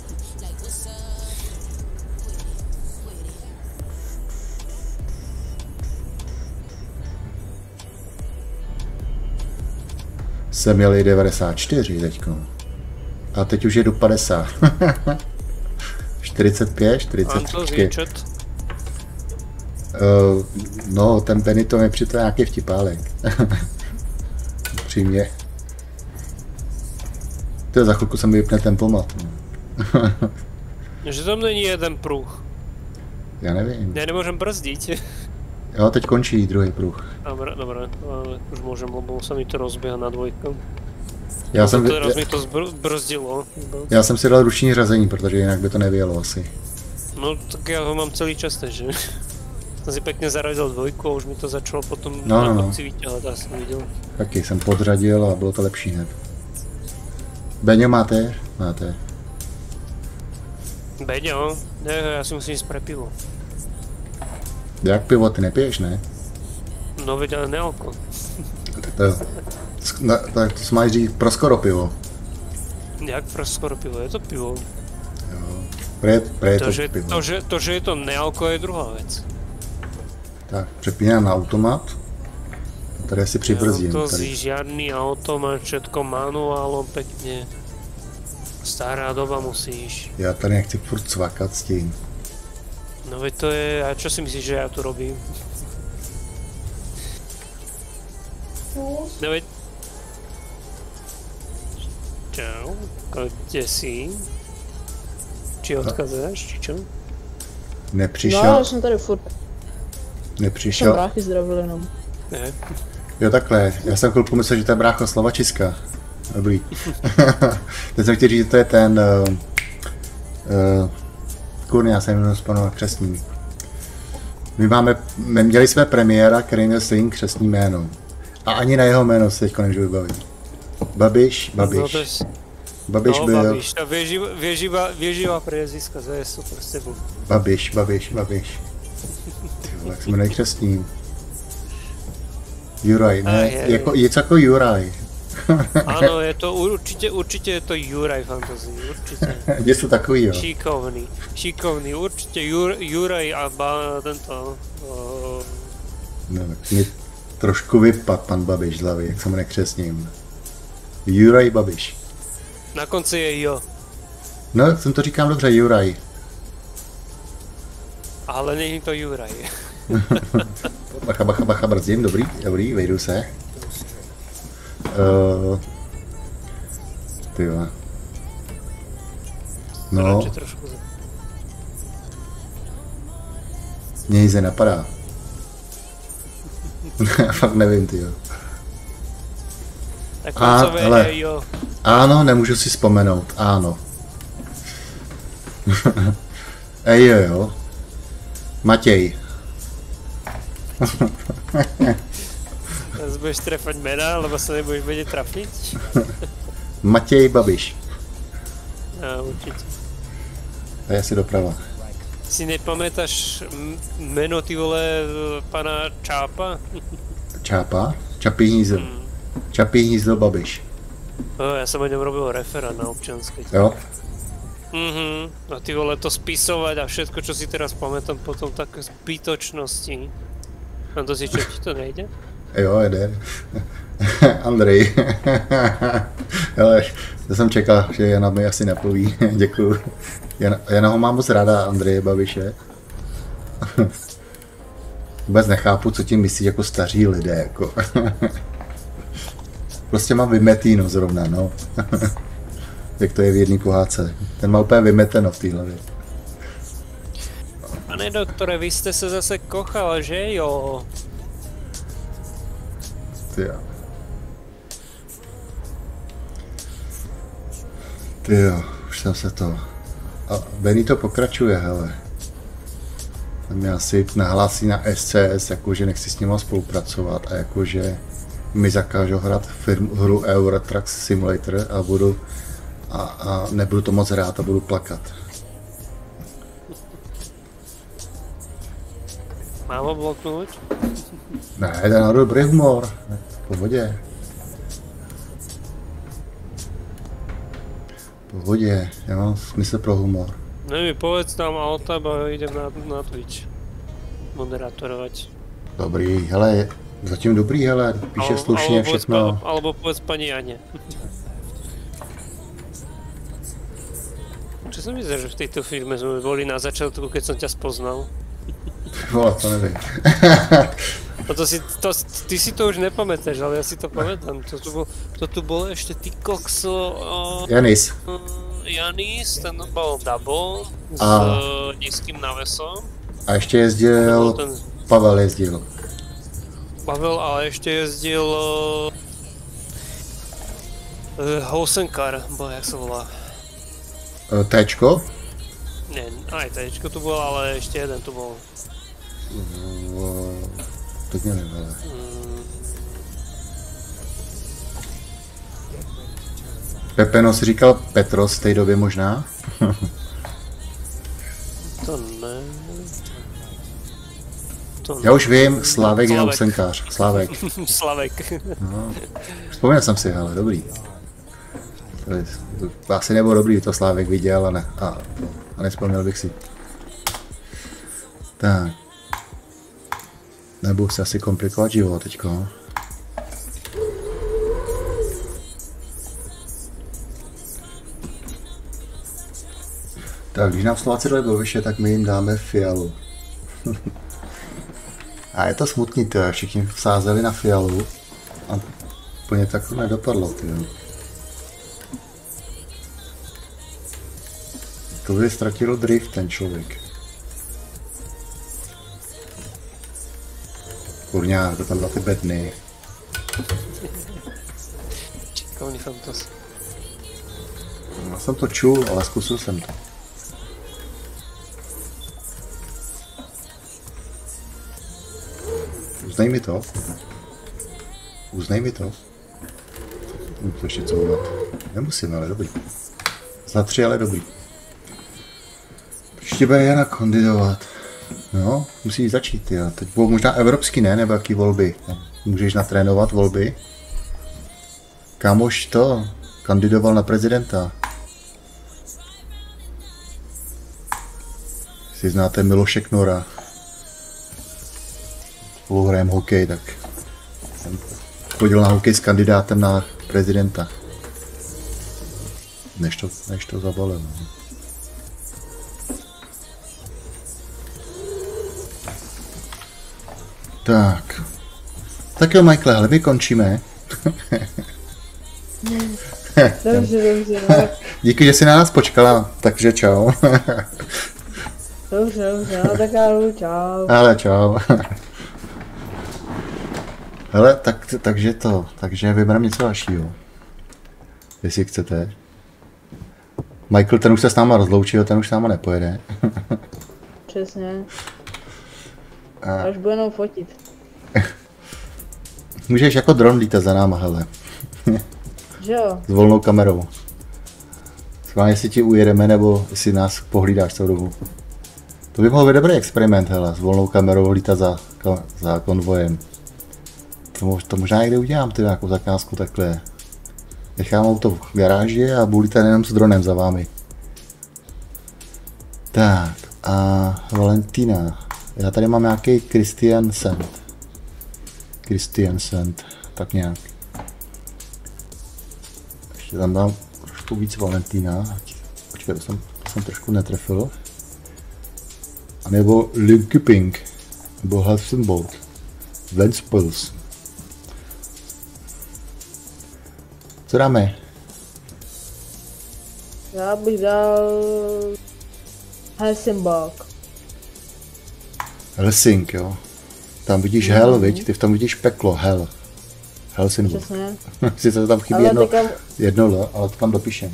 Jsem měl i devadesát čtyři teďko. A teď už jedu padesát. čtyřicet pět, čtyřicet čtyři. Uh, no, ten Benito mi přitom nějaký vtipálek. Upřímně. To za chvilku se mi vypne tempomat. Že tam není jeden pruh. Já nevím. Já nemůžem brzdit. Jo, teď končí druhý pruh. Dobre, dobre, ale už môžem, lebo sa mi to rozbieha na dvojku. Já jsem, teraz já, mi to zbrzdilo. Já jsem si dal ruční řazení, protože jinak by to nevělo asi. No tak já ho mám celý čas, takže jsem si pekne zaradil dvojku a už mi to začalo potom no, na no, konci vyťahat, já jsem viděl. Taky jsem podřadil a bylo to lepší hned. Beňo, máte? Máte. Beňo? Ne, já si musím jít pre pivo. Jak pivo, ty nepiješ, ne? No veď, ale nealko. To jo. No, tak to máš říct pro skoro pivo. Jak pro skoro pivo? Je to pivo. Jo. Pre, pre je to, to, že, pivo. To že, to, že je to nealko, je druhá věc. Tak, přepínám na automat. A tady si přibrzdím. To tady. si žiadny automat, všetko manuálom pekne. Stará doba musíš. Já tady nechci furt cvakat s tím. No veď to je, a čo si myslíš, že ja tu robím? No veď... Čau, kde si? Či odchádzaš, či čo? Nepřišel. No, já jsem tady furt. Nepřišel. Jsem bráchy zdravil jenom. Ne. Jo, takhle. Já jsem chvilku myslel, že to je brácho Slovačiska. Dobrý. Teď jsem chtěl říct, že to je ten... Uh, uh, Kurně, já jsem jenom vzpomněl křestní. My máme, my měli jsme premiéra, který měl stejný křestní jméno. A ani na jeho jméno se teďko nemůžu vybavit. Babiš, Babiš. No, to je... Babiš no, byl... Babiš, ta věživá, věživá, věživá priezviska, to je super s tebou. Babiš, Babiš, Babiš. Ty vole, jak se jmenuje křestní. Juraj, ne, A je, jako, něco jako Juraj. Áno, je to určite, určite je to Juraj Fantasy, určite. Něco takový, jo. Šikovný, šikovný, určite Jur, Juraj a ba, tento... Uh... No, tak mě trošku vypad pan Babiš z hlavy, jak se mu nekřesním. Juraj Babiš. Na konci je jo. No, jsem to říkám dobře, Juraj. Ale není to Juraj. Bacha, bacha, bacha, brzdím, dobrý, dobrý, vejdu se. Uh, ty vole. No. Mně nic nenapadá. Fakt nevím, tyjo. Tak A, koncové hele. jo. Ano, nemůžu si vzpomenout, ano. Ej jo, jo. Matěj. Teraz budeš trefať mena, lebo sa nebudeš vedieť trafiť? Matěj Babiš. A určite. To je asi doprava. Si nepamätáš m- meno, ty vole, pana Čápa? Čápa? Čapí hnízdo. Hmm. Čapí hnízdo Babiš. No, ja som o ňom robil referát na občianskej. Jo? Mhm. A ty vole, to spisovať a všetko, čo si teraz pamätám, potom také zbytočnosti. A to si čo, ti to nejde? Jo, jede. Andrej. Hele, to jsem čekal, že Jana mi asi nepoví. Děkuju. Jana, Jana ho mám moc ráda, Andreje Babiše. Vůbec nechápu, co tím myslí jako staří lidé. Jako. Prostě mám vymetýno zrovna, no. Jak to je v jedné pohádce. Ten má úplně vymeteno v té hlavě. Pane doktore, vy ste sa zase kochal, že jo? Ty jo. Ty jo, už jsem se to... A Benito pokračuje, hele. Ten mě asi nahlásí na S C S, jakože nechci s ním spolupracovat a jakože mi zakážou hrát firmu, hru Euro Truck Simulator a budu... A, a nebudu to moc hrát a budu plakat. Mám ho bloknúť? Ne, ten má dobrý humor. V pohodě. V pohodě, já mám smysl pro humor. No mi povedz tam Altab a idem na, na Twitch. Moderátorovať. Dobrý, hele, zatím dobrý, hele, píše Al- slušně alebo povedz všechno. pa- Alebo povedz pani Jane. Čo som myslel, že v tejto firme sme boli na začiatku, keď som ťa spoznal? Vole, to nevím. No to si, to, ty si to už nepamätáš, ale ja si to pamätám. To tu bol, to tu bol ešte ty kokso... Uh, Janis, uh, Janis, ten bol double s A- uh, nízkym návesom. a ještě To bol jezdil, ten Pavel jezdil. Pavel, ale ešte jezdil... Uh, uh, Housenkar, bo jak sa volá. E, Téčko? Nie, aj Tčko tu bol, ale ešte jeden tu bol. O, teď nevím, hele. Mm, Pepeno si říkal Petros v té době možná? to ne... To Já už vím, Slávek je Slávek. housenkář. Slávek. Slavek. No. Vzpomněl jsem si, hele, dobrý. To je, to asi nebylo dobrý, to Slávek viděl a, ne, a, a nespomněl bych si. Tak. Nebudu si asi komplikovat život teďko. Tak, když nám Slováci dali do vyše, tak my jim dáme Fialu. A je to smutný, to všichni vsázeli na Fialu a úplně tak to nedopadlo, tyjo. To by ztratilo drift ten člověk. Kurňa, to tam dal ty bedny. Šikovný fantas. Já jsem to čul, ale zkusil jsem to. Uznej mi to. Uznej mi to. Můžu to ještě couvat. Nemusím, ale dobrý. Za tři, ale dobrý. Příště bude Jana kandidovat. No, musí začít, jo. Teď budou možná evropský, ne? Nebo jaký volby? Můžeš natrénovat volby? Kámoš to kandidoval na prezidenta. Jestli znáte Miloše Knora. Spolu hrajeme hokej, tak jsem chodil na hokej s kandidátem na prezidenta. Než to, než to zabalil. Tak. Tak jo, Michael, ale my končíme. Dobře, dobře, no. Díky, že jsi na nás počkala, takže čau. Dobře, dobře, no tak já jdu, čau. Ale čau. Hele, tak, takže to, takže vyberám něco dalšího. Jestli chcete. Michael, ten už se s náma rozloučil, ten už s náma nepojede. Přesně. A Až budu jenom fotit. můžeš jako dron lítat za náma, hele. Že jo? S volnou kamerou. Schválně, jestli ti ujedeme, nebo jestli nás pohlídáš celou dobu. To by mohl být dobrý experiment, hele, s volnou kamerou lítat za, za konvojem. To, mož, to možná někde udělám, ty nějakou zakázku takhle. Nechám auto v garáži a budu lítat jenom s dronem za vámi. Tak, a Valentína. Já tady mám nějaký Christian Sand. Christian Sand, tak nějak. Ještě tam dám trošku víc Valentína. Počkej, to jsem, to jsem trošku netrefil. A nebo Linköping, nebo Helsingborg, Ventspils. Co dáme? Já bych dal... Helsingborg. Helsing, jo. Tam vidíš hell, viď? Ty tam vidíš peklo, hell. Helsingborg. Přesně. Sice to tam chybí Ale jedno, teďka- jedno L, ale to tam dopíšem.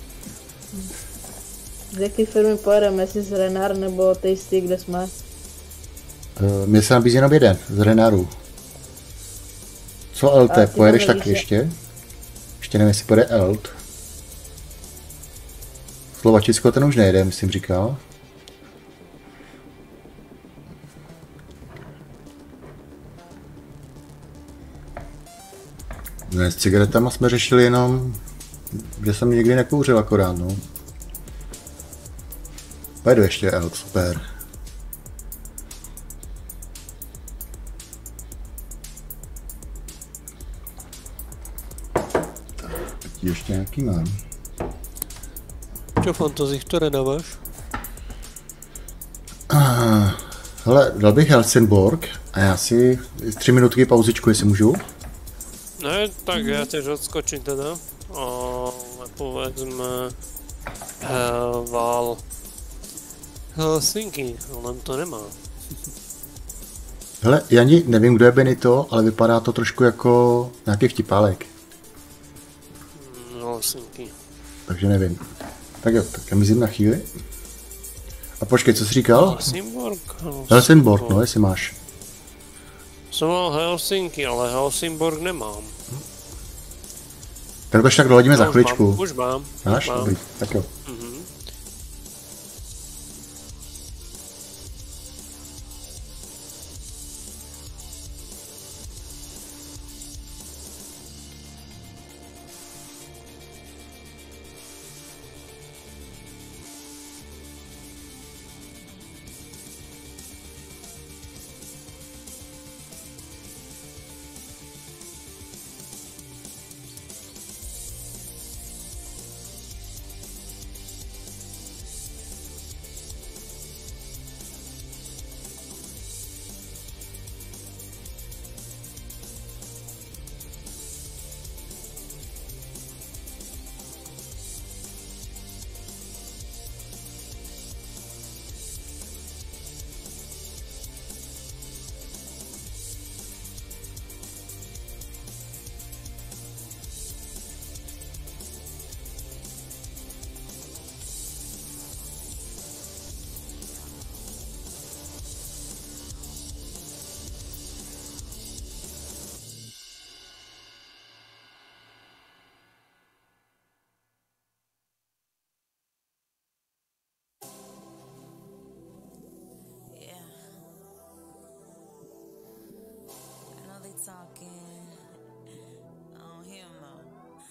Z jaké firmy pojedeme, jestli z Renard nebo Tasty, kde jsme? Uh, Mně se nabízí jenom jeden, z Renaru. Co L T, A ty pojedeš tam tak nevíš, ještě? Ještě nevím, jestli pojede L T. Slovačicko ten už nejde, myslím říkal. Ne, s cigaretama jsme řešili jenom, že jsem nikdy nekouřil akorát, no. Pojedu ještě L T, super. Tak, teď ještě nějaký mám. Čo fantazí, ktoré dávaš? Ah, hele, dal bych Helsingborg a já si tři minutky pauzičku, jestli můžu. Ne, tak ja tiež odskočím teda. Ale povedzme... Val... Helsinki, len to nemá. Hele, já ani nevím, kdo je Benito, ale vypadá to trošku jako nějaký vtipálek, Helsinki. takže nevím. Tak jo, tak já mizím na chvíli. A počkej, co jsi říkal? Helsingborg? Helsingborg, no, jestli máš. Som mal Helsinki, ale Helsingborg nemám. Tak tož tak doladíme za už chviličku. Mám, už mám. Máš? Už mám. Dobrý, tak jo. Mhm. talking. I don't hear 'em though.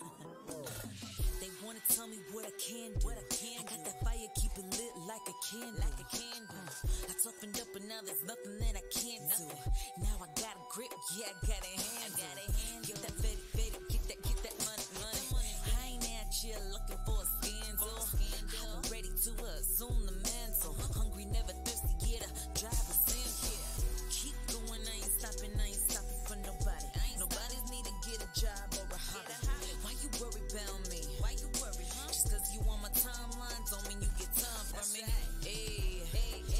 They wanna tell me what I can do. What I can I got that fire, keep it lit like a candle. Like a candle. Uh, I toughened up and now there's nothing that I can't do. Now I got a grip, yeah, I got a hand. I got a hand. Get that fetty, fetty, get that, get that money, money. I ain't out here looking for a scandal. I'm ready to assume the mantle. Hungry, never thirsty, yeah, the driver's in here. Keep going, I ain't stopping, I ain't stopping for nobody. Nobody's need to get a job or a hobby. Why you worry about me? Why you worry, huh? Just cause you on my timeline don't mean you get time from me. Hey, hey,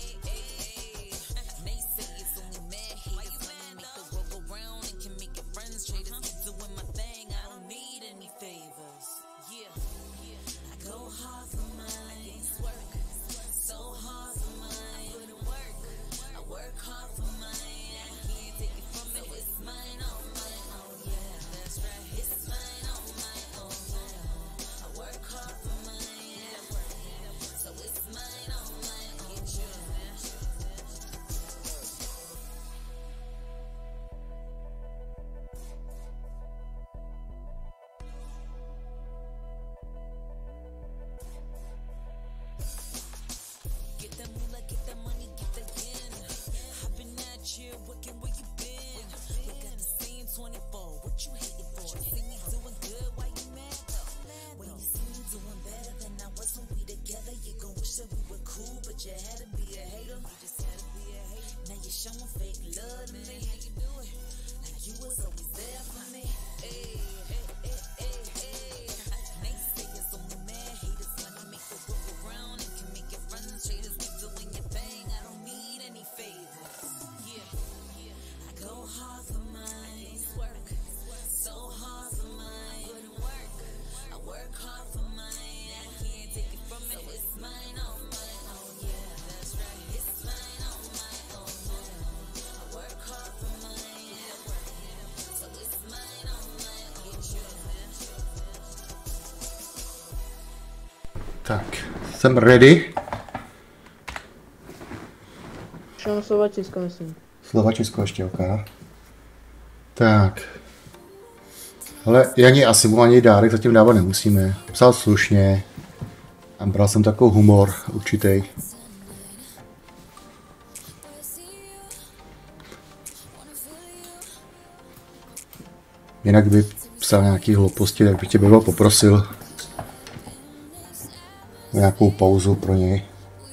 Tak, jsem ready. Šel slova Česko, myslím. Slova Česko ještě, ok. Tak. Ale Jani asi mu ani dárek zatím dávat nemusíme. Psal slušně. A bral jsem takový humor určitý. Jinak by psal nějaký hlouposti, tak bych tě býval poprosil o nějakou pauzu pro něj.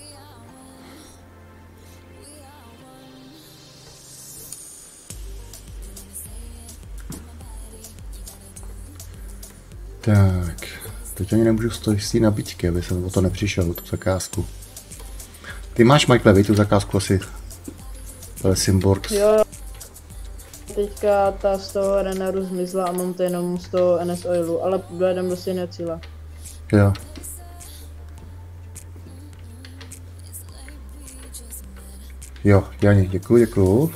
Tak, teď ani nemůžu stojit z té nabídky, aby jsem o to nepřišel, tu zakázku. Ty máš, Michael, vy tu zakázku asi Symborgs. Jo, teďka ta z toho Renaru zmizla a mám to jenom z toho N S Oilu, ale dojedem do stejného cíle. Jo. Jo, Jani, děkuju, děkuju.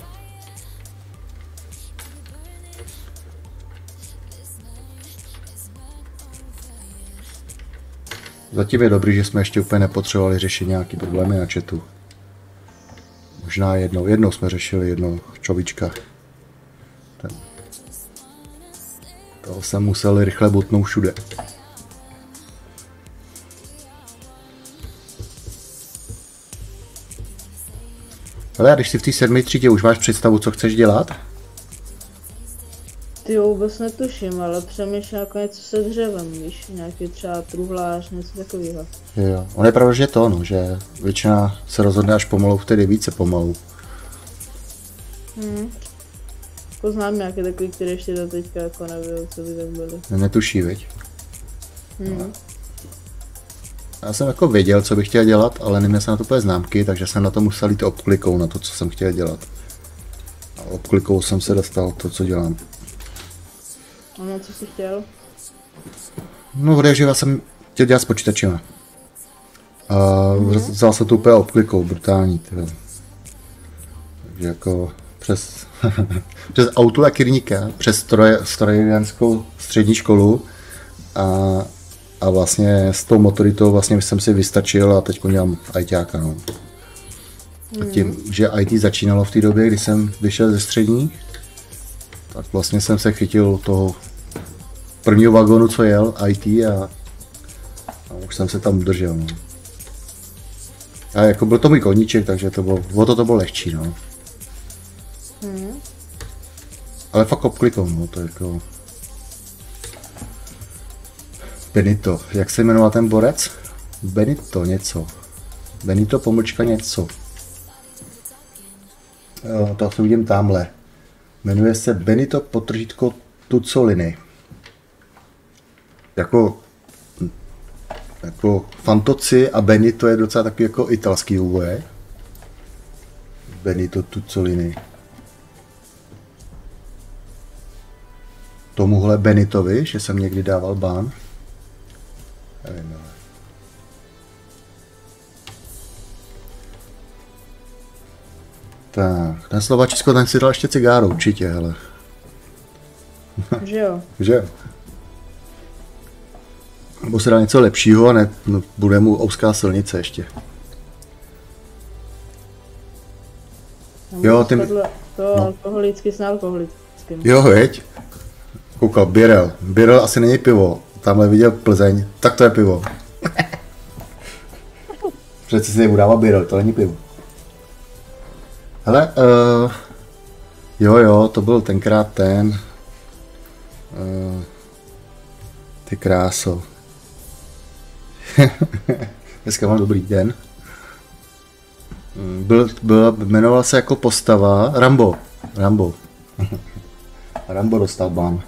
Zatím je dobrý, že jsme ještě úplně nepotřebovali řešit nějaký problémy na chatu. Možná jednou, jednou jsme řešili jednou čovička. Ten. Toho jsem musel rychle botnout všude. Ale a když jsi v té sedmé třídě, už máš představu, co chceš dělat? Ty jo, vůbec netuším, ale přemýšlím jako něco se dřevem, víš, nějaký třeba truhlář, něco takového. Jo, on je pravda, že to, no, že většina se rozhodne až pomalu, vtedy více pomalu. Hmm. Jako znám nějaké takový, které ještě do teďka jako nevěděl, co by tak byly. Netuší, viď? Hmm. Já jsem jako věděl, co bych chtěl dělat, ale neměl jsem na to úplně známky, takže jsem na to musel jít obklikou na to, co jsem chtěl dělat. A obklikou jsem se dostal to, co dělám. A no, co jsi chtěl? No, protože já jsem chtěl dělat s počítačem. A mm-hmm. vzal jsem to úplně obklikou, brutální. Tyhle. Takže jako přes, přes autolakírníka, přes stroje, strojířenskou střední školu a, a vlastně s tou motoritou vlastně jsem si vystačil a teď dělám ajťáka, no. A tím, že í té začínalo v té době, kdy jsem vyšel ze střední, tak vlastně jsem se chytil toho prvního vagónu, co jel, í té a, a už jsem se tam udržel, no. A jako byl to můj koníček, takže to bylo, o to to bylo lehčí, no. Hmm. Ale fakt obklikou, no, to je jako... Benito, jak se jmenoval ten borec? Benito něco. Benito pomlčka něco. Jo, to asi vidím tamhle. Jmenuje se Benito potržítko Tucolini. Jako... Jako Fantozzi a Benito je docela takový jako italský úvoje. Benito Tucolini. Tomuhle Benitovi, že jsem někdy dával bán. Nevím, ale... Tak, ten Slovačisko, ten si dal ještě cigáru, určitě, hele. Že jo? Že jo? Nebo se dá něco lepšího a ne, no, bude mu ouská silnice ještě. Jo, ty... To no. Alkoholický s nealkoholickým. Jo, veď. Koukal, Birel. Birel asi není pivo. Tamhle viděl Plzeň. Tak to je pivo. Přece si neudává Birel, to není pivo. Hele, uh, jo jo, to byl tenkrát ten. Uh, ty kráso. Dneska mám dobrý den. Byl, byl, jmenoval se jako postava Rambo. Rambo. Rambo dostal ban.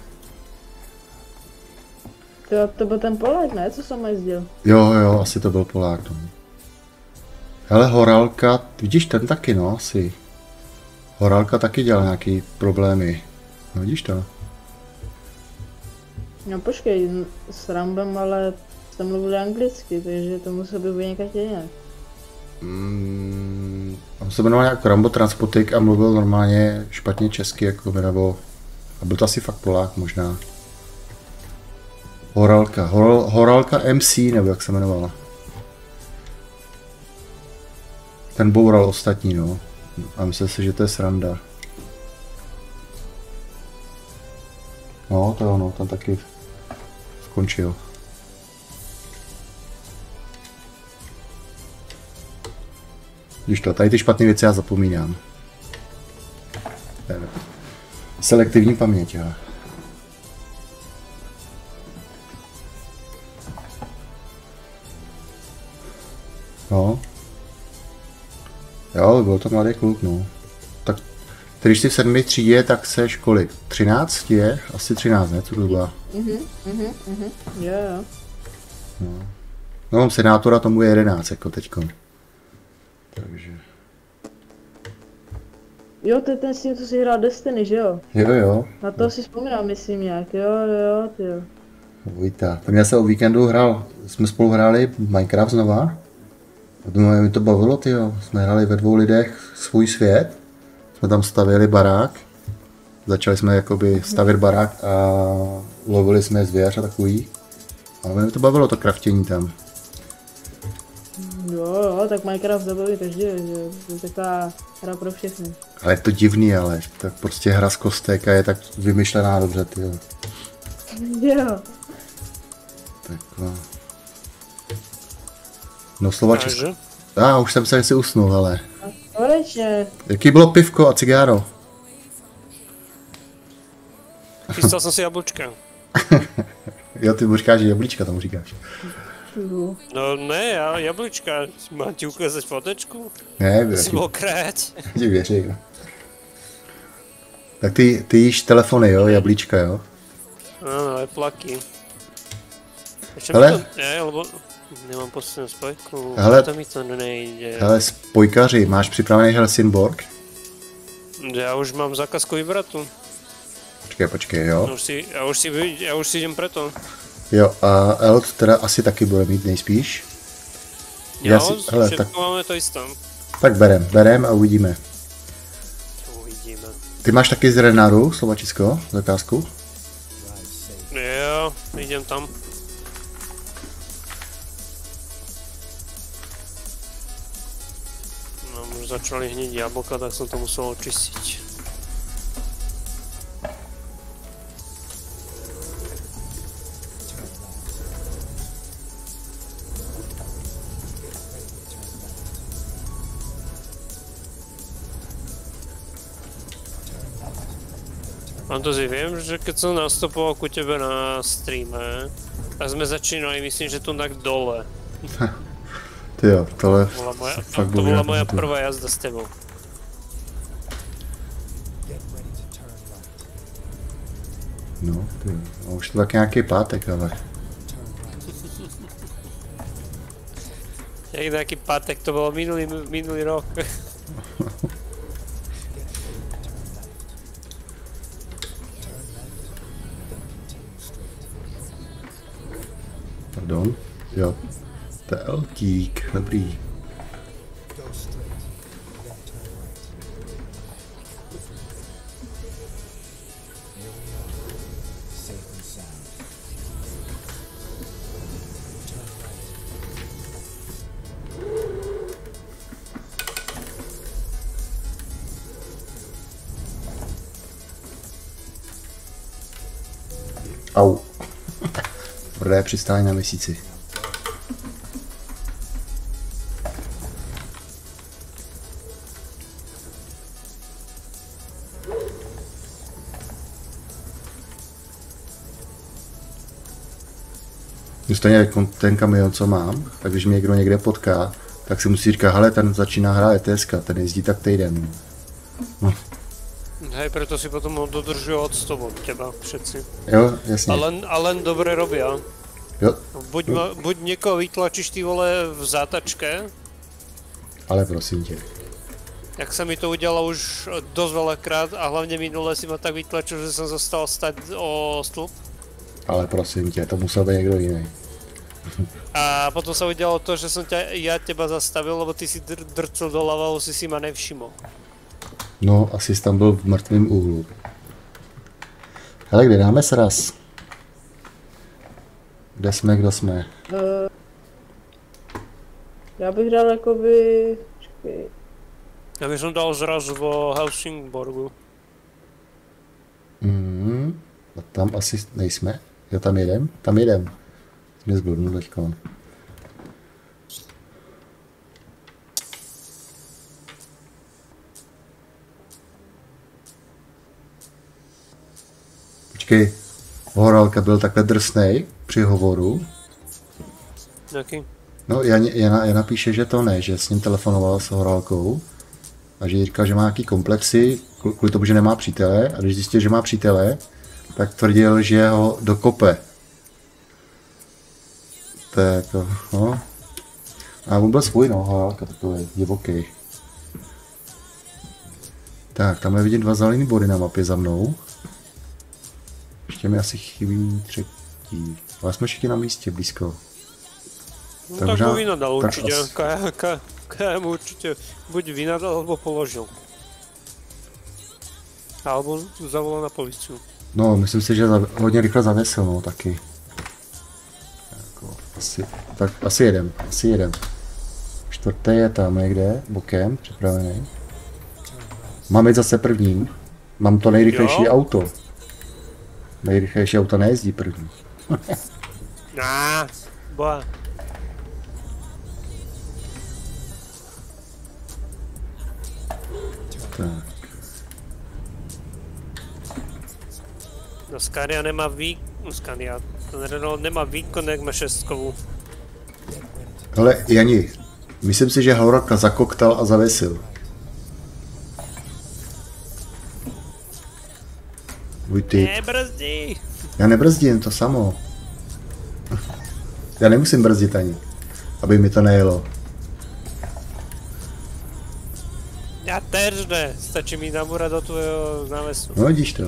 To, to byl ten Polák, ne? Co jsem jezdil? Jo, jo, asi to byl Polák. No. Hele, Horálka, vidíš, ten taky, no, asi. Horálka taky dělal nějaký problémy. No, vidíš to? No počkej, s Rambem, ale jsem mluvil anglicky, takže to musel být někde jinak. Mm, on se jmenoval nějak Rambo Transpotik a mluvil normálně špatně česky, jako nebo... A byl to asi fakt Polák možná. Horálka, Hor, Horálka em cé, nebo jak se jmenovala. ten boural ostatní, no. A myslím si, že to je sranda. No, to jo, no, tam taky skončil. Když to, tady ty špatné věci já zapomínám. Selektivní paměť, jo. No. Jo, byl to mladý kluk, no. Tak, když jsi v sedmi třídě, tak seš kolik? třináct je? Asi třináct, ne? Co to byla? Mhm, mhm, mhm. Jo, jo. No. No, mám senátora, tomu je jedenáct, jako teďko. Takže... Jo, to je ten s tím, co si hrál Destiny, že jo? Jo, jo. Na to si vzpomínám, myslím nějak, jo, jo, ty jo. Vojta. Tak já se o víkendu hrál, jsme spolu hráli Minecraft znova. A mi to bavilo, tyjo. Jsme hráli ve dvou lidech svůj svět. Jsme tam stavěli barák. Začali jsme jakoby stavět barák a lovili jsme zvěř a takový. Ale mi to bavilo, to kraftění tam. Jo, jo, tak Minecraft zabaví každý, že to je taková hra pro všechny. Ale je to divný, ale tak prostě hra z kostek a je tak vymyšlená dobře, tyjo. Jo. Takhle. No slova česko. Já už jsem se asi usnul, ale. Konečně. Jaký bylo pivko a cigáro? Chystal jsem si jablčka. Jo, ty mu říkáš, že jablíčka tomu říkáš. No ne, já jablčka. Mám ti ukázat fotečku? Ne, Jsi byl kráť. Ti věřím. Tak ty, ty jíš telefony, jo, jablíčka, jo? Áno, aj plaky. Ešte Hele. mi to... Ne, lebo nemám poslednú spojku. Hele. To mi to nejde. Hele, spojkaři, máš připravený Helsingborg? Ja už mám zákazku vybratu. Počkej, počkej, jo. Už si, ja, už si, vy- ja už si idem preto. Jo, a Eld teda asi taky bude mít nejspíš. Já Ja, si- si, hele, všetko tak- máme to isté. Tak berem, berem a uvidíme. Uvidíme. Ty máš taky z Renaru, Slovačisko, zakázku? Jo, idem tam. No, už začali hniť jablka, tak som to musel očistiť. Fantasy, viem, že keď som nastupoval ku tebe na streame, tak sme začínali, myslím, že tu tak dole. Ty jo, tohle To bola moja, fakt to bylo bola nějak moja to. prvá jazda s tebou. No, ty jo. A už to tak nějaký pátek, ale. Jak nejaký pátek, to bolo minulý, minulý rok. Pardon. Jo. To je Eltík, dobrý. Au. Tvrdé přistání na měsíci. Stejně jako ten kamion, co mám, tak když mě někdo někde potká, tak si musí říkat, hele, ten začíná hrát E T S, ten jezdí tak týden. No. Hej, preto si potom dodržujú odstup od teba všetci. Jo, jasně. A len, a len dobre robia. Jo, Buď, ma, buď niekoho vytlačíš ty vole v zátačke, ale prosím tě. jak sa mi to udialo už dosť veľakrát a hlavne minule si ma tak vytlačil, že som zostal stať o stĺp. Ale prosím tě, to musel být někdo jiný. A potom sa udialo to, že som ťa, ja teba zastavil, lebo ty si dr drcel doľava, lebo si si ma nevšimol. No, asi jsi tam byl v mrtvém úhlu. Hele, kde dáme sraz? Kde jsme, kdo jsme? Uh, já bych dal jakoby... Okay. Ja by som dal zrazu vo Helsingborgu. Mm, a tam asi nejsme. Jo, tam jedem? Tam jedem. Mě zbludnu teďko. Počkej, Horálka byl takhle drsnej při hovoru. Jaký? No, Jan, Jana, Jana píše, že to ne, že s ním telefonoval s Horálkou a že jí říkal, že má nějaký komplexy kvůli tomu, že nemá přítele, a když zjistil, že má přítele, tak tvrdil, že ho dokope. To je jako, no. A on byl svůj, no, Horálka takový divoký. Tak, tamhle vidím dva zelený body na mapě za mnou. Ještě mi asi chybí třetí. Ale jsme všichni na místě, blízko. No, Tak tak možná- mu vynadal tak určite. asi- Ka, ka, ka mu určite buď vynadal, alebo položil. Alebo zavolal na policiu. No, myslím si, že za, hodně rychle zavěsil, no, taky. Jako, asi, tak asi jedem, asi jedem. Čtvrtý je tam někde, bokem, připravený. Mám jít zase první. Mám to nejrychlejší Jo. auto. Nejrychlejší auto nejezdí první. Á, boha. Tak. No Scania nemá výk... No Scania. Ten Renault nemá výkon, jak má šestkovú. Ale Jani, myslím si, že Horálka zakoktal a zavěsil. Buď ty. Nebrzdí! Já nebrzdím, to samo. Já nemusím brzdit ani, aby mi to nejelo. Ja tež ne. Stačí mi nabúrať do tvojho návesu. No vidíš to.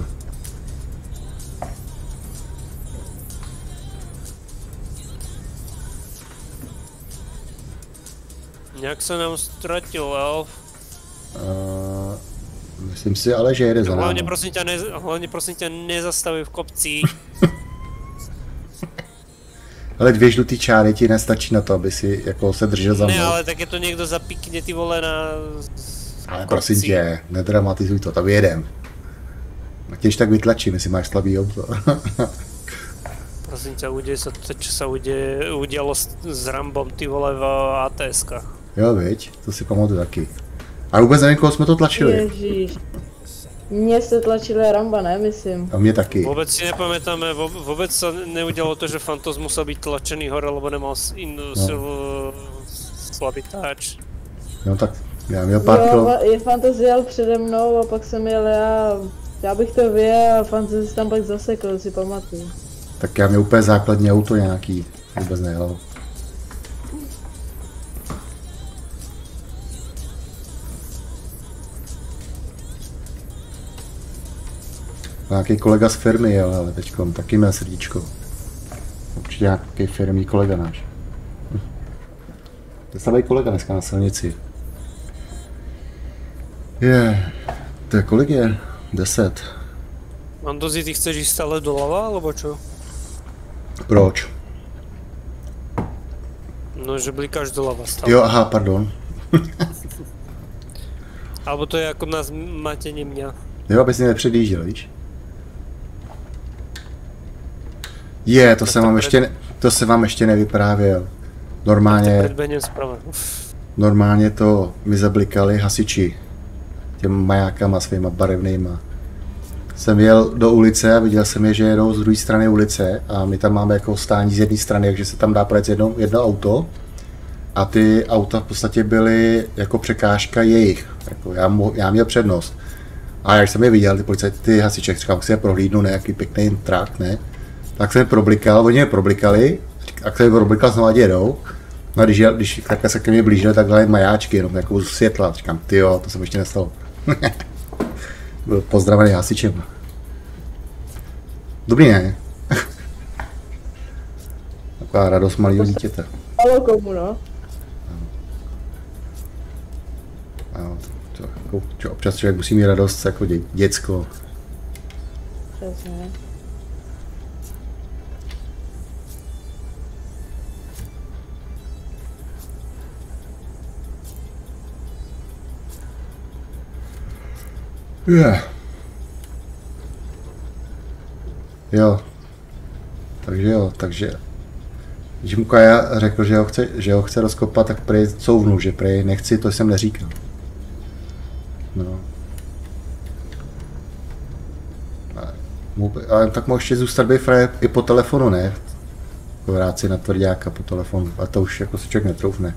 Nejak sa nám stratil elf. Uh, myslím si ale, že jede za Hlavne námi. prosím ťa, ne, hlavne prosím ťa nezastavuj v kopci. Ale dvě žlutý čáry ti nestačí na to, aby si jako se držel za mnou. Ne, ale tak je to niekto zapikne ty vole na... Ale kopci. prosím tě, nedramatizuj to, tam jedem. A těž tak vytlačím, jestli máš slabý auto. Prosím ťa, udeje sa to, čo sa ude, udialo s, s Rambom, ty vole, v á té eskách. Jo, viď, to si pamatuju taky. A vůbec nevím, koho jsme to tlačili. Ježíš. Mně se tlačili Ramba, ne, myslím. A mě taky. Vôbec si nepamätáme, vo- vôbec sa neudialo to, že Fantos musel byť tlačený hore, lebo nemal s- inú No. silu slabý táč. No tak, já měl pár Jo, kilo. fa- je Fantas jel přede mnou a pak jsem jel já. Já bych to věděl a Fantas se tam pak zasekl, si pamatuju. Tak já měl úplně základní auto nějaký. Vůbec nejelo. Nějaký kolega z firmy jel, ale teďkom taky měl srdíčko. Určitě nějaký firmní kolega náš. Hm. To je samý kolega dneska na silnici. Je, to je kolik je? Deset. Mandozi, ty chceš ísť stále doľava, alebo čo? Proč? No, že blikáš doľava stále. Jo, aha, pardon. Alebo to je ako na zmatenie mňa. Jo, aby si nepředjížděl, víš? Je, to Tak jsem to vám před- ještě, ne, to jsem vám ještě nevyprávěl. To Normálně, predbehniem sprava. normálně to mi zablikali hasiči. Těma majákama svýma barevnýma. Jsem jel do ulice a viděl jsem je, že jedou z druhé strany ulice a my tam máme jako stání z jedné strany, takže se tam dá projet jedno, jedno auto. A ty auta v podstatě byly jako překážka jejich. Jako já, mo, já měl přednost. A jak jsem je viděl, ty policajti, ty hasiče, říkám, si je prohlídnu, ne, jaký pěkný trakt, ne. Tak jsem je problikal, oni je problikali, a jsem je problikal, znovu ať jedou. No a když, jel, když takhle se ke mně blížili, tak dali majáčky, jenom jako světla. Říkám, ty jo, to se mi ještě nestalo. Byl pozdravený hasičem. Dobrý, ne? Taková radost malého dítěte. Halo komu, no? Ano, to, to, jako, čo, občas člověk musí mít radost jako dě, děcko. Přesně. Yeah. Jo. Takže jo, takže... Když mu Kaja řekl, že ho chce, že ho chce rozkopat, tak prej couvnu, že prej nechci, to jsem neříkal. No. Ale tak mohl ještě zůstat být frajer i po telefonu, ne? Vrát si na tvrďáka po telefonu, a to už jako si člověk netroufne.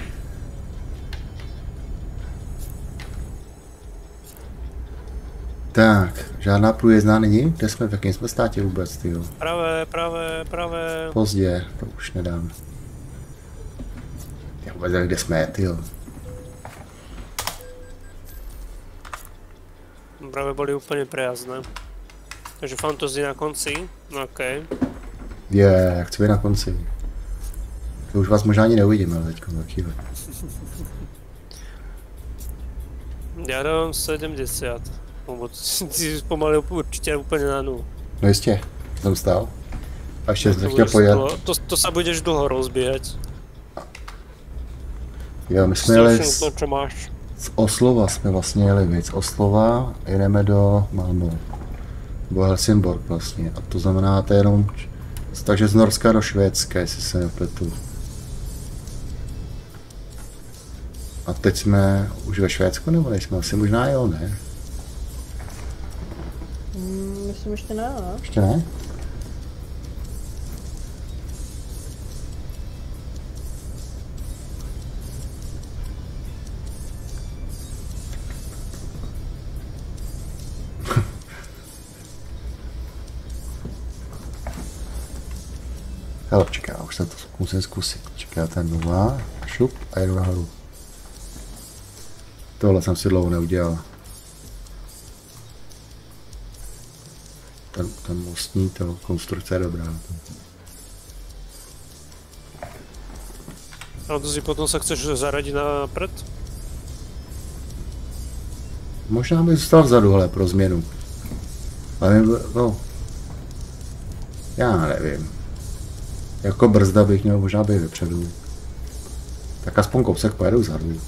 Tak, žádná průjezdná není? Kde jsme, v jakém jsme státě vůbec, tyjo? Pravé, pravé, pravé. Pozdě, to už nedám. Já vůbec nevím, kde jsme, tyjo. Pravé byly úplně prázdné. Takže fantasy na konci, OK. Je, jak chci být na konci. To už vás možná ani neuvidíme, ale teďko za chvíli. Já dám sedmdesát. Lebo si zpomalil určitě úplně na nulu. No jistě, jsem stál. A ještě To jsem chtěl budeš pojet. dlho- To, to sa budeš dlho rozbíjať. Jo, my jsme jeli Strašně z, to, čo máš. z Oslova, jsme vlastně jeli víc. Z Oslova jdeme do Malmö. Nebo Helsingborg vlastně. A to znamená, to je jenom... Takže z Norska do Švédska, jestli se nepletu. A teď jsme už ve Švédsku, nebo nejsme? Asi možná jo, ne? Mm, myslím ještě ne, ne? Ještě ne? Hele, čeká, už se to musím zkusit. Čeká ten nula, šup a jedu nahoru. Tohle jsem si dlouho neudělal. Ten, ten mostní, ta konstrukce je dobrá. A to si potom sa chceš zaradiť na pred? Možná bych zůstal vzadu, ale pro změnu. Ale no, já nevím. Jako brzda bych měl možná být vepředu. Tak aspoň kousek pojedu vzadu.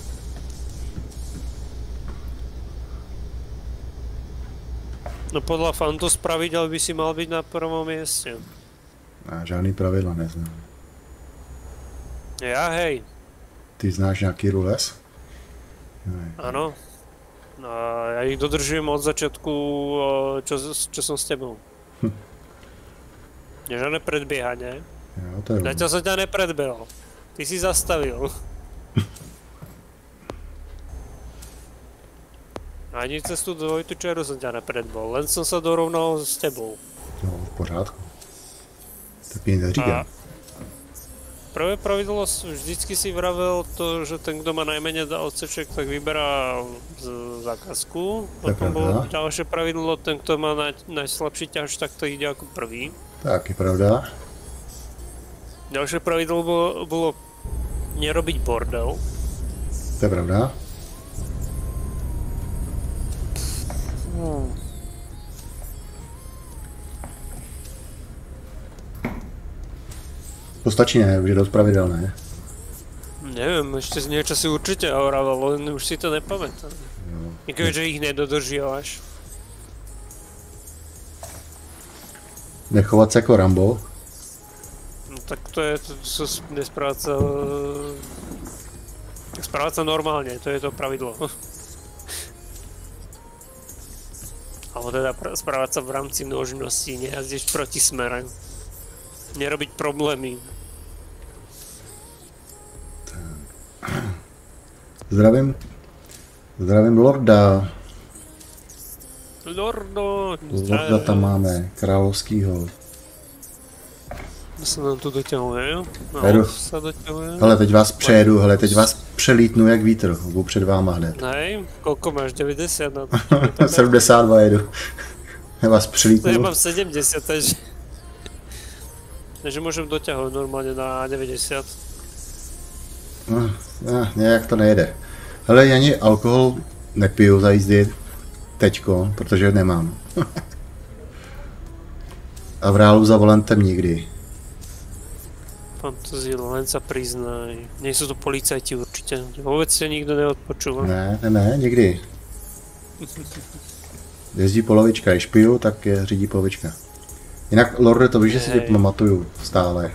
No podľa Fantos pravidel by si mal byť na prvom mieste. Já žádný pravidla neznám. Ja hej, Ty znáš nějaký rules? Ne. áno. No, ja ich dodržujem od začiatku, o, čo, čo som s tebou. Hm. Žiadne predbiehanie. Jo, to je ono. Zatiaľ som ťa nepredbehol. Ty si zastavil. Ani cez tú dvojitú čeru som ťa nepredbol, len som sa dorovnal s tebou. No, v pořádku. Tak mi neříkám. Prvé pravidlo s- vždycky si vravel to, že ten, kto má najmenej DLCček, tak vyberá z- zákazku. To je Potom pravda. bolo ďalšie pravidlo, ten, kto má naj, najslabší ťaž, tak to ide ako prvý. Tak, je pravda. Ďalšie pravidlo bolo, bolo nerobiť bordel. To je pravda. Hmm. To stačí, ne? Už je dost pravidelné. Neviem, ešte z niečo si určite hovoril, len už si to nepamätám. I keďže ich nedodržiavaš. Nechovat se jako Rambo. No tak to je, to, to sú nesprávať sa... Správať sa normálne, to je to pravidlo. Alebo teda pr- správať sa v rámci množnosti, nejazdiť proti smere. Nerobiť problémy. Zdravím. Zdravím Lorda. Lordo, Lorda tam máme, královskýho. To sa nám tu doťahuje, jo? No, Jedu. sa doťahuje. Hele, teď vás přejedu, hele, teď vás přelítnu jak vítr, budu před váma hned. Hej, koľko máš? deväťdesiat na to? sedmdesát dva jedu. Já vás No, ja přelítnu. mám sedemdesiat, takže... Takže môžem doťahovať normálne na deväťdesiat. No, no, nějak to nejde. Hele, já ani alkohol nepiju za jízdy teďko, protože nemám. A v reálu za volantem nikdy. Fantasy, len sa priznaj. Nie sú to policajti určite. Vôbec sa nikto neodpočúva. Ne, ne, ne, nikdy. Jezdí polovička, když piju, tak je řídí polovička. Jinak, Lorde, to víš, že si tě Hej. pamatuju stále.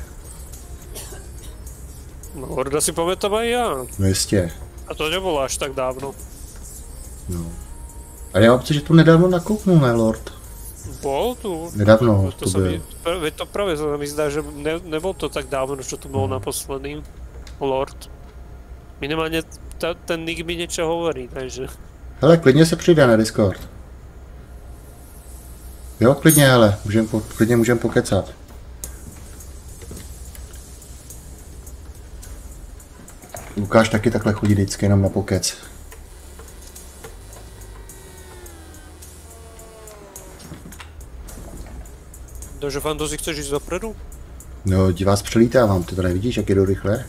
No, Lorda si pamätám aj ja. No jistě. A to nebolo až tak dávno. No. A já mám pocit, že tu nedávno nakouknul, ne, Lord? Bol tu. Nedávno To, to sa mi, byl. pr- to práve sa mi zdá, že ne, nebol to tak dávno, čo to bolo naposledný. Lord. Minimálne ta, ten nick mi niečo hovorí, takže... Hele, klidně se přidá na Discord. Jo, klidně, hele, můžem po, klidně můžem pokecat. Lukáš taky takhle chodí vždycky jenom na pokec. Takže Fantasy, chceš ísť dopredu? No, ti vás přelítávám, ty to nevidíš, jak jedu rychle?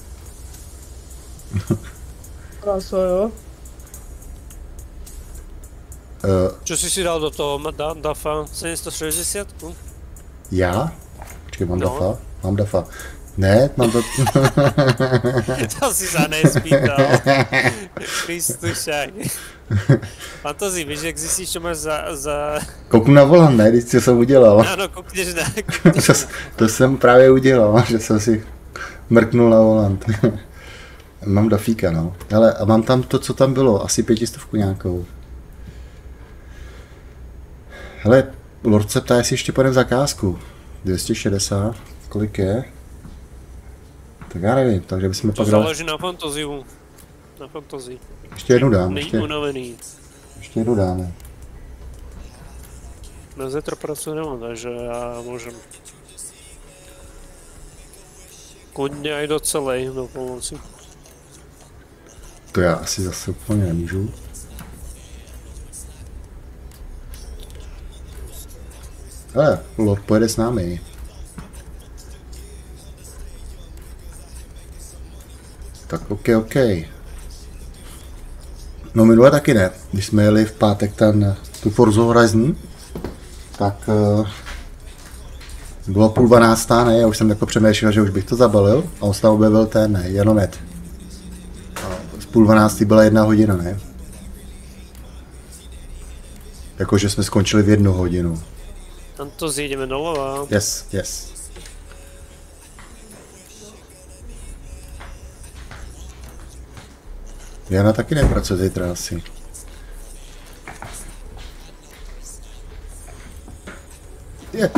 Krása, jo. Uh, Čo si si dal do toho ma- da, Dafa sedemstošesťdesiat? já? Počkej, mám No. Dafa? Mám Dafa. Ne, mám to... To si sa nespýtal. Kristušák. Fantasy, vieš, jak zistíš, čo máš za... za... Kouknu na volant, ne, když co jsem udělal. Áno, koukneš na... Koukneš to, na... to jsem právě udělal, že jsem si mrknul na volant. Mám Dafíka, no. Ale a mám tam to, co tam bylo, asi pětistovku nějakou. Hele, Lord se ptá, jestli ještě půjdem zakázku. dvě stě šedesát, kolik je? Tak já nevím, takže bychom To pak dali. záleží na fantaziu. Na fantazii. Ještě jednu dám, Není ještě, unavený. ještě jednu dáme. Na zítra pracu nemám, takže já môžem. Kudně aj do celej, do polnoci. To já asi zase úplně nemůžu. Ale Lord pojede s námi. Tak ok, ok. No minule taky ne. Když jsme jeli v pátek ten, tu Forza Horizon, tak uh, bylo půl dvanáctá, ne? Já už jsem jako přemýšlel, že už bych to zabalil a on se tam objevil ten, ne, Janonet. A z půl dvanáctý byla jedna hodina, ne? Jakože jsme skončili v jednu hodinu. Tam to zjedeme dolova. Yes, yes. Jana taky nepracuje zítra asi. Je.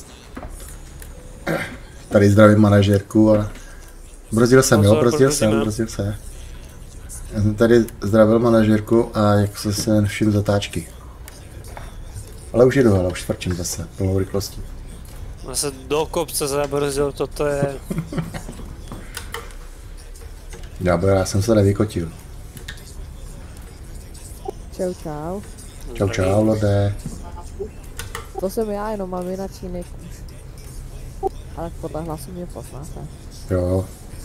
Tady zdravím manažerku a brzdil jsem, jo, Pozor, brzdil jsem, brzdíme. brzdil jsem. Já jsem tady zdravil manažerku a jak jsem se nevšiml zatáčky. Ale už jedu, ale už tvrčím zase, plnou rychlostí. Zase do kopce zabrzdil, toto je... Já, bo já jsem se nevykotil. Čau, čau. Čau, čau, Lode. To jsem já, jenom mám jinak jiný kůž. Ale podle hlasu mě poznáte. Jo.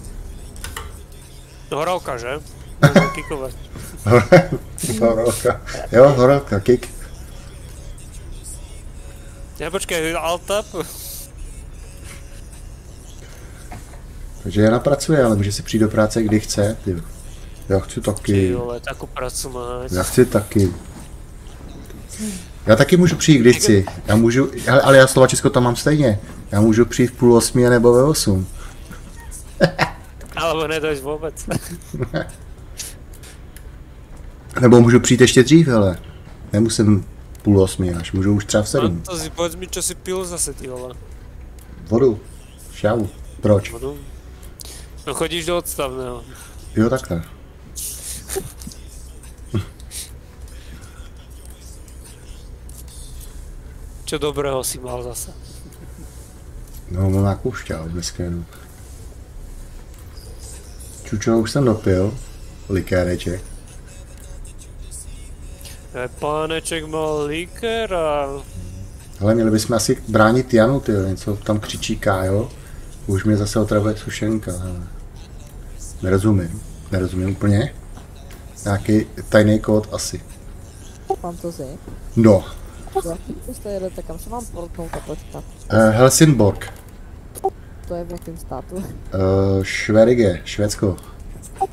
Horálka, že? Můžu kikovat. Horálka. Jo, horálka, kick. Ja počkej, alt-tab? Takže Jana pracuje, ale může si přijít do práce, kdy chce. Ty. Já chci Ty taky. vole, takú pracu máš. Já chci taky. Já taky můžu přijít, kdy chci. Já můžu, ale, ale já Slovačisko tam mám stejně. Já můžu přijít v půl osmi nebo ve osm. Alebo nedojsť vôbec. Nebo můžu přijít ještě dřív, hele. Nemusím půl osmi až, můžu už třeba v sedm. No to si povedz mi, čo si pil zase, ty vole. Vodu. Šťavu. Proč? Vodu? No chodíš do odstavného. Jo, takhle. Čo dobrého si mal zase? No, mám nějakou šťávu dneska jenom. Čučo už jsem dopil. Likéreček. E, páneček mal likér a... Ale měli bychom asi bránit Janu, ty něco tam křičí Kájo. Už mě zase otravuje sušenka, ale... Nerozumím. Nerozumím úplně. Nějaký tajný kód asi. Fantasy. No. Jo, když to jedete, kam se mám portnout a počkat. Uh, Helsingborg. To je v jakém státu. Uh, Šverige, Švédsko.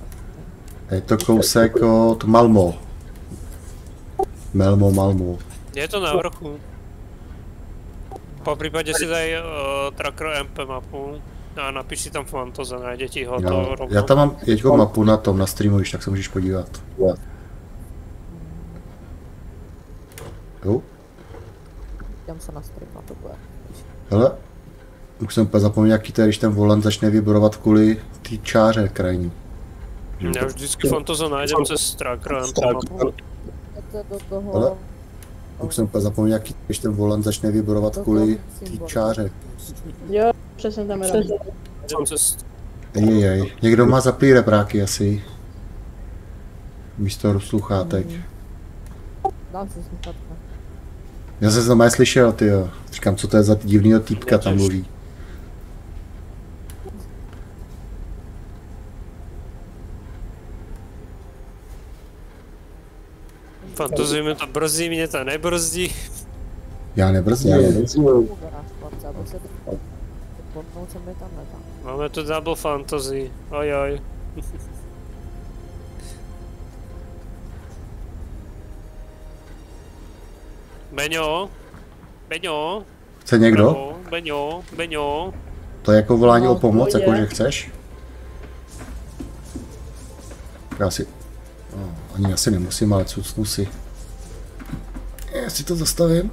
Je to kousek od Malmo. Melmo, Malmo. Je to na vrchu. Po případě si daj uh, Tracker M P mapu a napiš si tam Fantoze, najde ti ho to Jo, rovno. já tam mám teďko mapu na tom, na streamu, když tak se můžeš podívat. Jo? Jdem se na stream a to bude. Hele, už jsem úplně zapomněl, jaký to je, když ten volant začne vibrovat kvůli té čáře krajní. Já vždycky Fantoze najdem cez Tracker M P mapu. Jdete do toho... Ale už jsem úplně zapomněl, jaký to je, když ten volant začne vibrovat kvůli té čáře. Jo, přesně tam je. Najdem cez... Ejjej, někdo má zaplý repráky asi. Místo sluchátek. Dám si sluchátka. Já jsem znamená slyšel, tyjo. Říkám, co to je za divnýho týpka tam mluví. Fantozy mě to brzdí, mě to nebrzdí. Já nebrzdím. Uberáš chlapce, aby se podnout se mi tam netá. Máme tu double Fantasy, ojoj. Beňo, Beňo, Chce někdo? Bravo, Beňo, Beňo. To je jako volání No, o pomoc, to je. jako že chceš? Já si... No, ani asi nemusím, ale cucnu si. Já si to zastavím.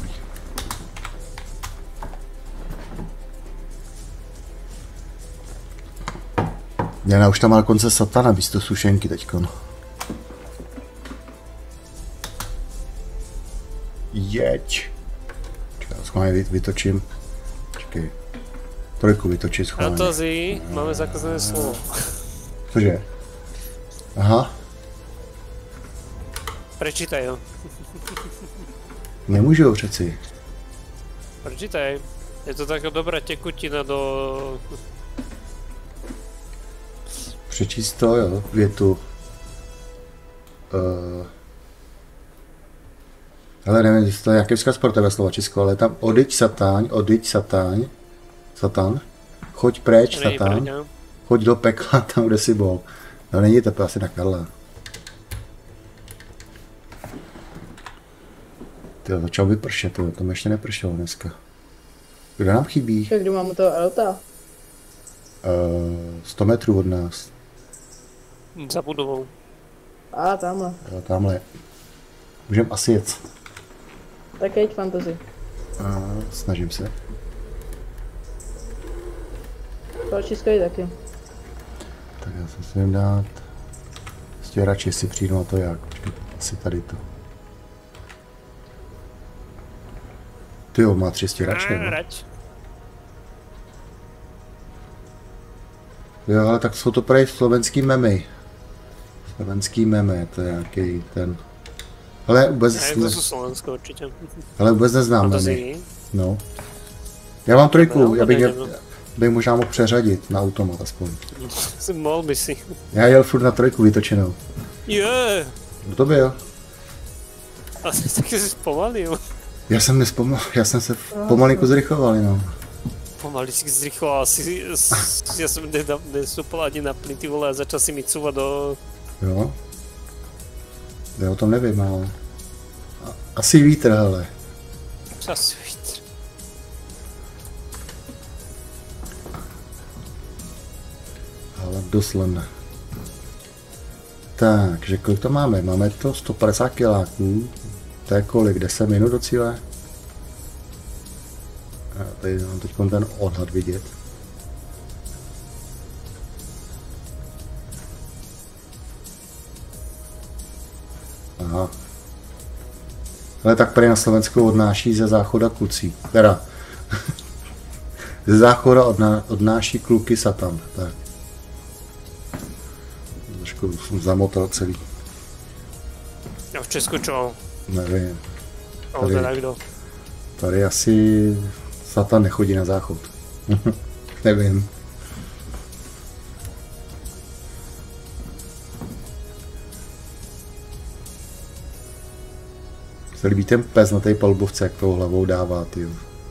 Jana už tam má konce satana místo sušenky teďkon. Jeď. Čekaj, schválně vy, vytočím. Čekej. Trojku vytočit schválně. Fantasy, máme zakazené slovo. Cože? Aha, Prečítaj ho, nemůžu přeci. prečítaj. Je to taká dobrá tekutina do... Přečíst to, jo, větu. Uh, ale nevím, jestli to je nějaký vzkaz pro tebe slova Česko, ale tam odejď satáň, odejď satáň, satan, choď preč Není satán, pravda. choď do pekla tam, kde jsi bol. No není to asi na Karla. Tyjo, začal by pršet, to tam ještě nepršelo dneska. Kdo nám chybí? Však kdo mám u toho Elta? Uh, sto metrů od nás. Za budovou. A, tamhle. Jo, tamhle. Můžem asi jet. Tak jeď Fantasy. A snažím se. Palčisko je taky. Tak já se musím dát. Stěrači si přijdu na to jak. Počkej, asi tady to. Ty jo, má tři stěrače, no. Rať. Jo, ale tak jsou to prej slovenský memy. Slovenský meme, to je nějaký ten... Ale vůbec, Ne, to jsou Slovensko určitě. ale vůbec neznám memy. Fantasy. No. Já mám trojku, No, já bych, to je, nejde, bych možná mohl přeřadit na automat aspoň. Mohl by si. Já jel furt na trojku vytočenou. Je, Kdo to byl? a ty taky jsi zpomalil. Já jsem nespomal, já jsem se pomalinku zrychloval jenom. Pomaly si zrychloval, asi, s- já jsem nedá- nestúpil ani na plyn, ty vole, a začal si mi cúvať do... Jo? Já o tom nevím, ale... A- Asi vítr, hele. času vítr. Ale doslen. Takže kolik to máme? Máme to sto padesát kiláků. To je kolik? deset minut do cíle? A tady mám teď ten odhad vidět. Aha. Ale tak prý na Slovensku odnáší ze záchoda kucí. Teda. Ze záchoda odná, odnáší kluky satan. Tak. Trošku jsem zamotal celý. A v Česku čo? Nevím. Ale Tady. teda kdo? Tady asi satan nechodí na záchod. Nevím. Se líbí ten pes na té palbovce, jak tou hlavou dává, tyjo.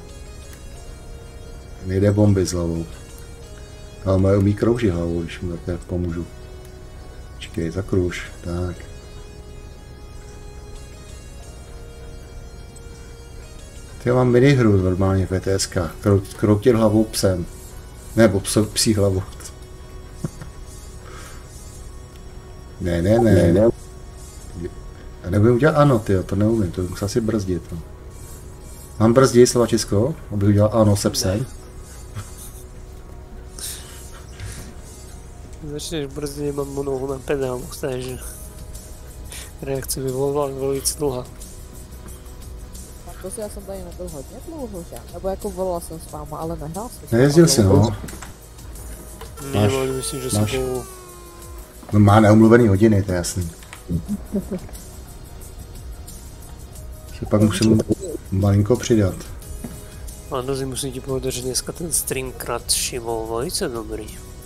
Nejde bomby s hlavou. Ale mají umí kroužit hlavou, když mu takhle pomůžu. Počkej, zakruž, tak. Já mám minihru normálně v E T S kách. Kroutit hlavou psem. Nebo pso, psí hlavou. Ne, ne, ne. ne. Já nebudu udělat ano, tyjo, to neumím, to musím asi brzdit. No. Mám brzdit slova Česko, abych udělal ano se psem. Začneš brzdit, nemám nohu na pedálu, takže reakce vyvolala velice dlouhá. Prostě já jsem tady nebyl hodně dlouho, že? Nebo jako volal jsem s váma, ale nehrál jsem. Nejezdil jsi, no. Máš, ne, myslím, že máš. jsem byl... No má neumluvený hodiny, to je jasný. Že pak musím malinko přidat. Andozi, musím ti povedať, že dneska ten stream kratší bol velice dobrý.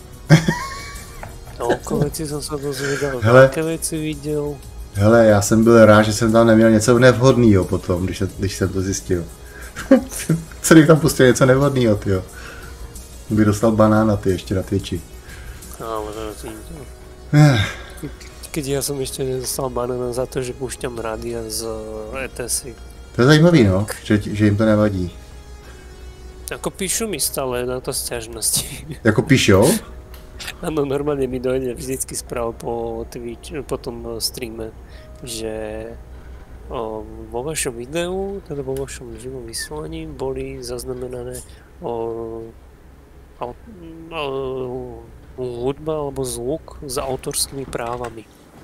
Toľko vecí som sa dozvedel, také věci viděl. Hele, já jsem byl rád, že jsem tam neměl něco nevhodného potom, když, když jsem to zjistil. Co kdybych tam pustil něco nevhodného, tyjo. Bych dostal banána, ty ještě na Twitchi. Ale to Keď ja som ešte nedostal banána za to, že púšťam rádia z E T S. To je zajímavý, no, že, že jim to nevadí. Ako píšu mi stále na to sťažnosti. Jako píšou? Áno, normálne mi dojde vždycky správ po Twitch, po tom streame, že o, vo vašom videu, teda vo vašom živom vysielaní boli zaznamenané o, o, o, hudba alebo zvuk s autorskými právami.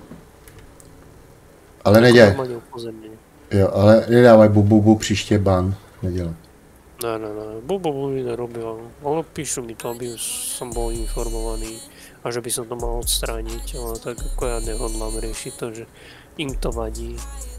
Ale nedělej. Jo, ale nedávaj bu, bu, bu příště ban, nedělej. Ne, ne, ne, bu, bu, bu mi nerobil, ale píšu mi to, aby som bol informovaný a že by som to mal odstrániť, ale tak ako ja nehodlám riešiť to, že im to vadí.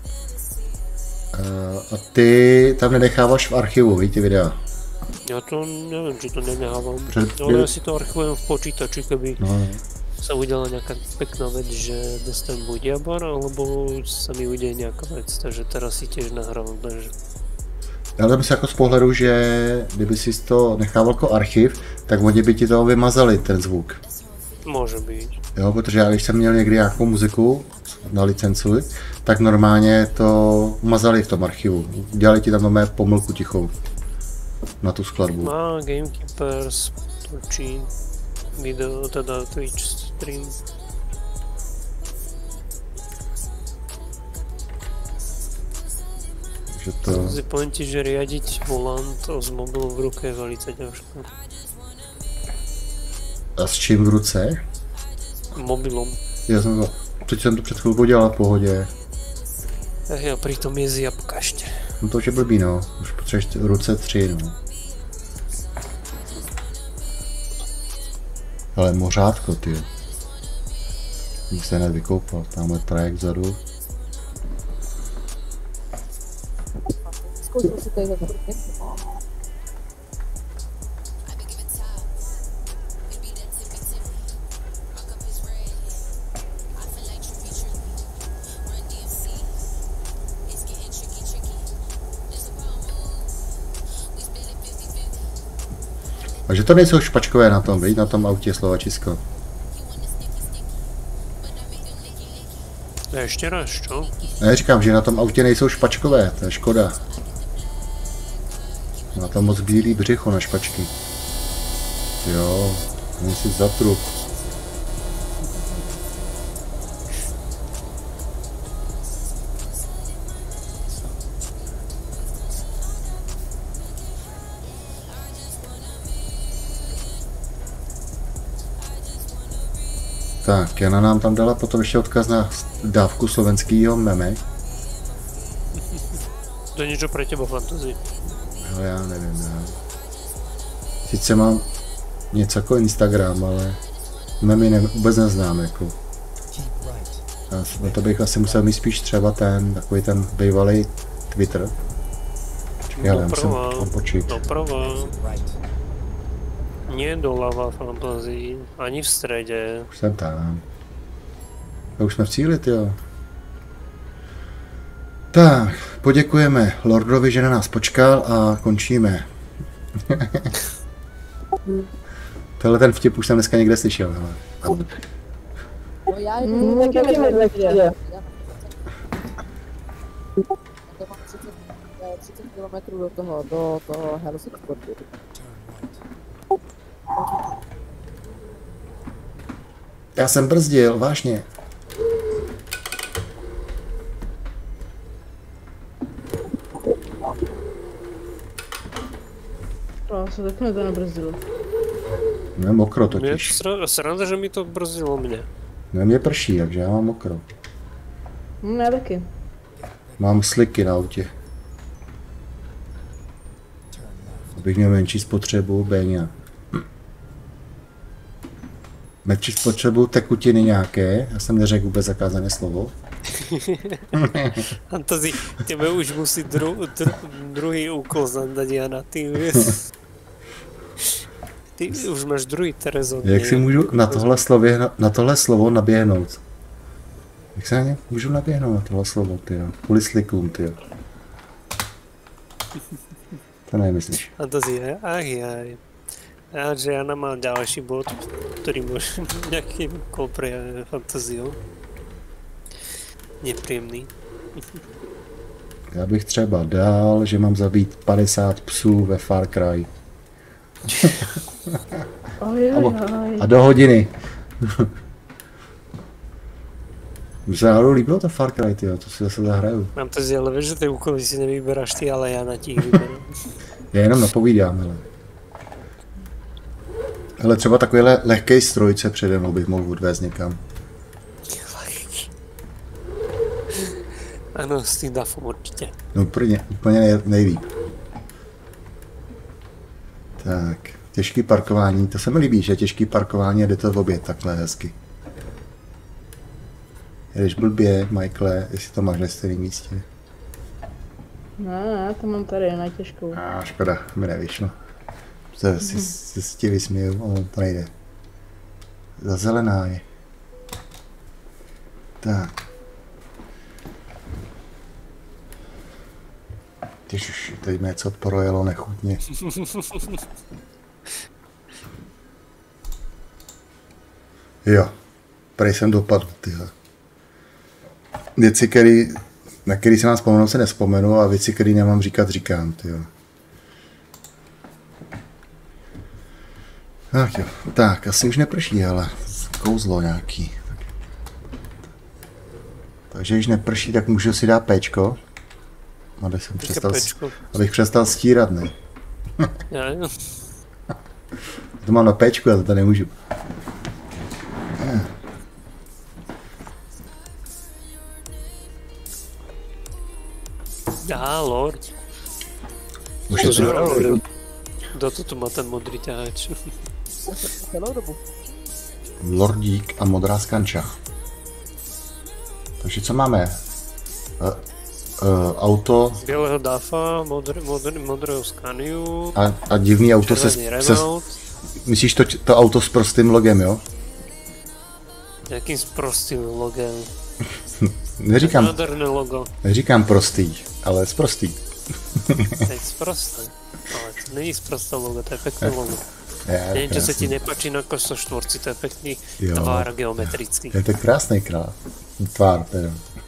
Uh, a ty tam nenechávaš v archivu, víš, ty videa? Ja to neviem, či to nenechávam, ale ja si to archivujem v počítači, keby no. sa udiala nejaká pekná vec, že dostanem buď jabar, alebo sa mi udeje nejaká vec, takže teraz si tiež nahrávam, takže... Já to myslím jako z pohledu, že kdyby si to nechával jako archiv, tak oni by ti toho vymazali, ten zvuk. Může být. Jo, protože já když jsem měl někdy nějakou muziku na licenci, tak normálně to umazali v tom archivu. Dělali ti tam mé pomlku tichou na tu skladbu. Má Gamekeepers točí video, teda Twitch stream. To... Si poviem ti, že riadiť volant z mobilu v ruke je velice ťažké. A s čím v ruce? Mobilom. Já jsem to, teď jsem to před chvilkou dělal v pohodě. Ja pritom je zjabka ešte. No to už je blbý, no. Už potřebuješ ruce tři, no. Ale mořátko, ty. Bych se hned vykoupal, tamhle trajek vzadu. Zkoušel si tady za A že to nejsou špačkové na tom, viď? Na tom autě Slovačisko. Ještě raz, čo? Ne, říkám, že na tom autě nejsou špačkové, to je škoda. Má tam moc bílý břicho na špačky. Jo, mám si za trup. Tak, Jana nám tam dala potom ještě odkaz na dávku slovenského meme. To je niečo pre teba fantasy. Ale já nevím, já. Sice mám něco jako Instagram, ale memy ne, vůbec neznám, jako. A to bych asi musel mít spíš třeba ten, takový ten bývalý Twitter. Já nevím, jsem opočít. Doprava. Nie doľava fantazii, ani v strede. Už jsem tam. A už jsme v cíli, tyjo. Tak, poděkujeme Lordovi, že na nás počkal a končíme. Tohle ten vtip už jsem dneska někde slyšel. Hele. No já jdu taky nevěděl. třicet kilometrů do toho, do toho Hellsingfordu. Já jsem brzdil, vážně. No, se taky mi to nebrzdilo. Mě je mokro Mě je totiž. sra- sranda, že mi to brzdilo mě. No mě prší, takže já mám mokro. Hm, já taky. Mám sliky na autě. Abych měl menší spotřebu Béňa. Menší spotřebu tekutiny nějaké, já jsem neřekl vůbec zakázané slovo. Fantasy, tebe už musí dru, dru, druhý úkol zadať, Jana, ty Ty už máš druhý Terezon. Jak si můžu na tohle, slově, na tohle slovo naběhnout? Jak se na ně můžu naběhnout na tohle slovo, tyjo? Kvůli slikům, tyjo. To nemyslíš. Fantasy, ach jaj. A že Jana má ďalší bod, ktorý môže nejaký úkol pre fantaziu. Nepříjemný. Já bych třeba dal, že mám zabít padesát psů ve Far Cry. Ojojoj. A do hodiny. Mně se náhodou líbilo to Far Cry, tyjo, to si zase zahraju. Mám to ale vieš, že ty úkoly si nevyberáš ty, ale Jana ti ich vyberá. Já jenom napovídám, hele. Hele, třeba takovýhle lehkej strojce přede mnou bych mohl odvést někam. Ano, s tým dafom určitě. No úplně, úplně nej, nejlíp. Tak, těžký parkování, to se mi líbí, že těžký parkování a jde to v oběd takhle hezky. Jedeš blbě, Michaele, jestli to máš na stejném místě. Ne, ne, to mám tady na těžkou. A škoda, mi nevyšlo. Se, si, si, si ti vysměju, ale to nejde. Za zelená je. Tak. Ježiš, teď mě něco projelo nechutně. Jo, prej jsem dopadl, tyhle. Věci, který, na který se nám vzpomenu, se nespomenu a věci, které nemám říkat, říkám, tyjo. Tak jo, tak, asi už neprší, ale kouzlo nějaký. Takže když neprší, tak můžu si dát péčko. Abych, jsem přestal, abych přestal stírat, ne? Já, jo. To mám na péčku, já to tady nemůžu. Já, Lord. Už je to... Kdo to tu má ten modrý ťahač? Lordík a modrá skanča. Takže co máme? Uh, uh, auto... Bělého Dafa, modr, modr, modrého Scaniu, A, a divný auto se, se... Myslíš to, to auto s prostým logem, jo? Jakým sprostým logem? Neříkám, Nádherné logo. neříkám prostý, ale sprostý. Teď sprosté. Ale to není sprosté logo, to je pekné logo. Je, Nevím, že se krásný. ti nepáčí na kostoštvorci, to je pekný Jo. tvár geometrický. Je to krásný král. Tvár, teda.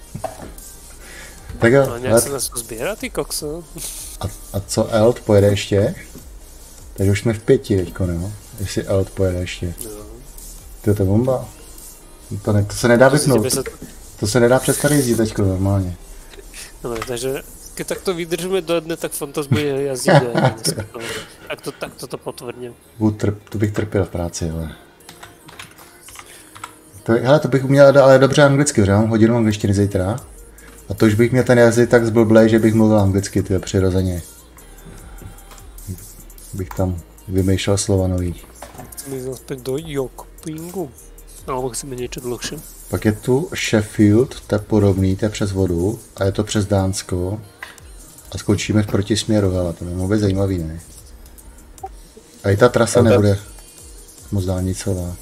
Tak jo, No, nějak ale- se nás sbírá, ty kokso. a, a co Eld pojede ještě? Takže už jsme v pěti teďko, no? Jestli Eld pojede ještě. No. To je to bomba. To, ne, to se nedá To si vypnout. tebe sa- To se nedá přestat jezdit teďko normálně. Dobre, takže keď takto vydržíme do dne, tak Fantas bude jazdiť do jedné dneska. Tak to, tak to potvrdím. Budu trp, to bych trpěl v práci, ale... To, hele, to bych uměl ale dobře anglicky, protože mám hodinu angličtiny zítra. A to už bych měl ten jazyk tak zblblej, že bych mluvil anglicky, tyhle, přirozeně. Bych tam vymýšlel slova nový. Chceme ísť naspäť do Jokpingu. Alebo chceme niečo dlhšie. Pak je tu Sheffield, to je podobný, to je přes vodu. A je to přes Dánsko. A skončíme v protisměru, ale to je být zajímavý, ne? A i ta trasa Okay. nebude moc dálnicová.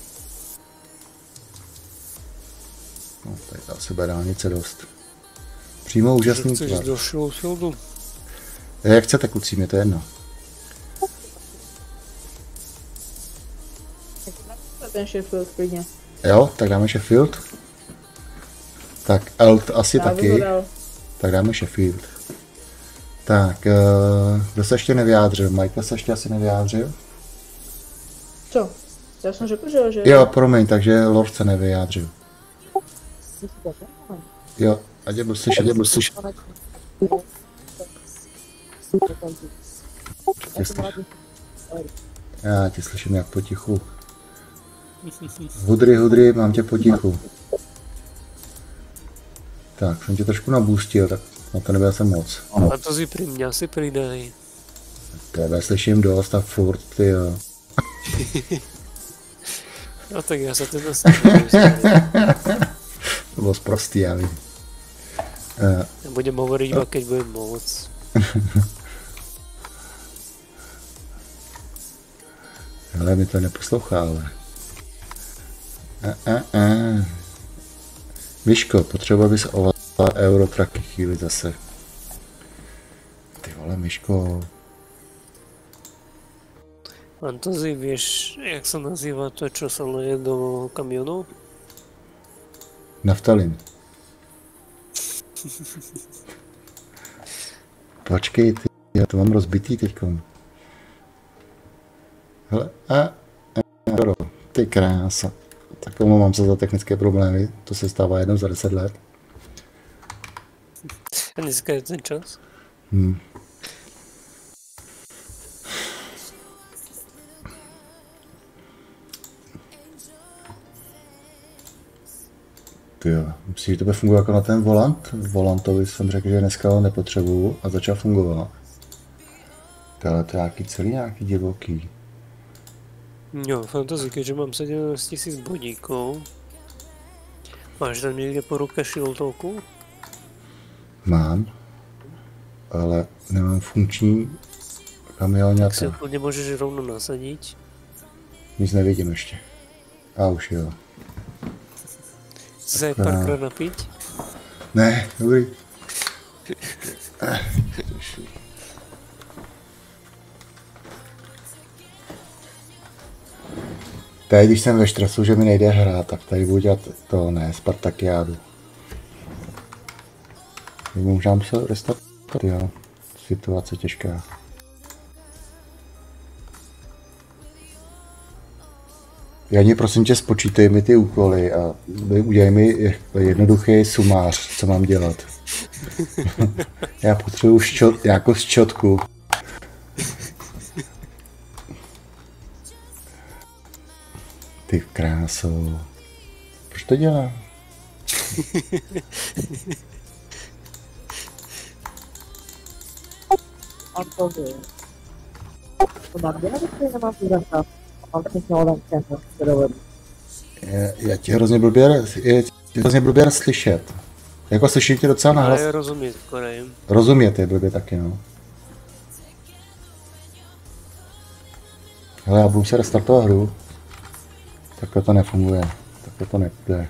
No, tady to asi bude dálnice dost. Přímo úžasný Chceš tvar. ísť do Sheffieldu? Jak chcete, kluci, mě to je jedno. Ten Sheffield klidně. Jo, tak dáme Sheffield. Tak Eld asi Já bych ho taky. dal. Tak dáme Sheffield. Tak, eh, kdo se ještě nevyjádřil? Michael se ještě asi nevyjádřil? Co? Já jsem řekl, že... že... Jo, promiň, takže Lord se nevyjádřil. Jo, ať je budu slyšet, ať je budu slyšet. Tě slyším. Já tě slyším jak potichu. Hudry, hudry, mám tě potichu. Tak, jsem tě trošku nabůstil, tak na to nebyl jsem moc. A to si pri mňa si pridaj. Tebe slyším dost a furt, ty jo. No tak ja sa teda snažím. To bylo sprostý, já vím. Uh, Ja budem hovoriť iba keď budem môcť. hele, mi to neposlouchá, ale. A, a, a. Myško, potřeba bys ovládala Eurotracky chvíli zase. Ty vole, Myško. Fantasy, vieš, jak sa nazýva to, čo sa leje do kamionov? Naftalin. Počkej, ty, já to mám rozbitý teďkom. Hele, a, a, a, ty krása. Tak omlouvám se za technické problémy, to se stává jednou za deset let. A dneska je ten čas? Hmm. Tyjo, myslíš, že to bude fungovat jako na ten volant? Volantovi jsem řekl, že dneska ho nepotřebuju a začal fungovat. Tohle to je nějaký celý nějaký divoký. Jo, Fantasy, keďže mám sedemnásť tisíc bodíkov. Máš tam niekde po ruke šiltovku? Mám, ale nemám funkční Tak si kamioňata. ho kľudne môžeš rovno nasadiť. Nic nevidím ještě. A už jo. Chci sa aj párkrát napiť? Ne, dobrý. Teď, když jsem ve stresu, že mi nejde hrát, tak tady budu dělat to, ne, Spartakiádu. Můžeme se restartovat, jo. Situace těžká. Jani, prosím tě, spočítej mi ty úkoly a udělej mi jednoduchý sumář, co mám dělat. Já potřebuji ščot, jako ščotku. Ty kráso. Proč to dělá? Je, já tě hrozně blbě, je tě hrozně blbě slyšet. Jako slyším tě docela nahlas. Ale rozumieť skorej. Rozumět je blbě taky, no. Hele, já budu se restartovat hru. Takhle to nefunguje. Takhle to nepůjde.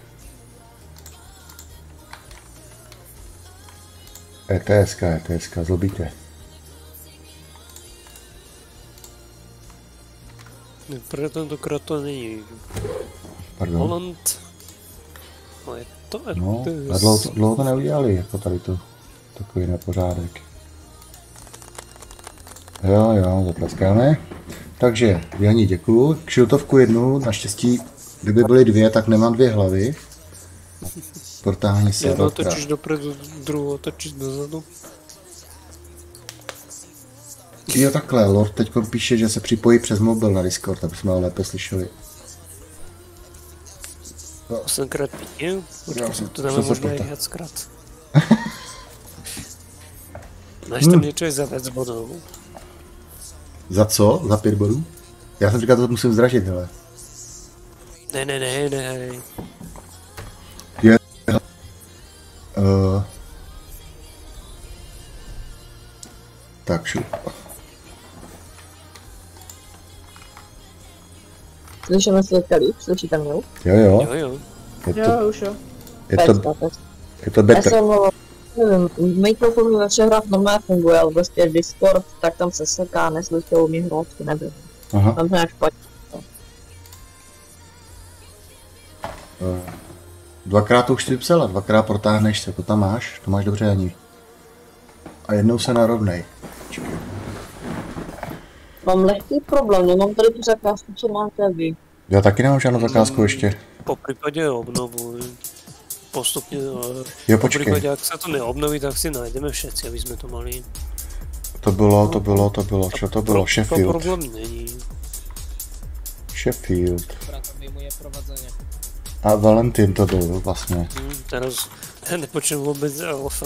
ETSka, ETSka, zlobíte. Pre tentokrát to není. Pardon. Holland. No je to No, R T S. a dlouho to, dlouho to neudělali, jako tady to. Takový nepořádek. Jo, jo, zatleskáme. Takže, Jani, děkuju. Kšiltovku jednu, naštěstí, kdyby byly dvě, tak nemám dvě hlavy. Protáhni se. Jedno dvakrát. otočíš dopredu, druhou otočíš dozadu. Jo, takhle, Lord teď píše, že se připojí přes mobil na Discord, aby jsme ho lépe slyšeli. Osemkrát pěkně, Já jsem- to dáme jsem se možná i potáhl. viackrát. Máš tam niečo aj za viac bodov? Za co? Za pět bodů? Já jsem říkal, to musím zdražit, hele. Ne, ne, ne, ne. Uh, tak, šup. Slyšíme se teďka líp? Slyšíte mě? Jo, jo, Jo, jo. je to, Jo, už jo. je to, Pecka, pecka. je to Já better. jsem, nevím, mikrofon mi ve všech hrách normálně funguje, ale prostě Discord, tak tam se seká, neslyšel mi hlasky, nevím. Aha. Tam to nějak špatně. Uh, dvakrát to už si psala, dvakrát protáhneš se, to tam máš, to máš dobře, Ani. A jednou se narovnej. Mám lehký problém, nemám tady tu zakázku, co máte vy. Já taky nemám žádnou zakázku ještě. Po prípade obnovu. Postupne, Jo, po počkej. prípade, ak sa to neobnoví, tak si nájdeme všetci, aby sme to mali. To bylo, to bylo, to bylo, čo to bylo? To Sheffield. problém není. Sheffield. Akorát to mimo je provadzenie. A Valentín to byl vlastně. Hm, teraz ja nepočujem vôbec Alfa.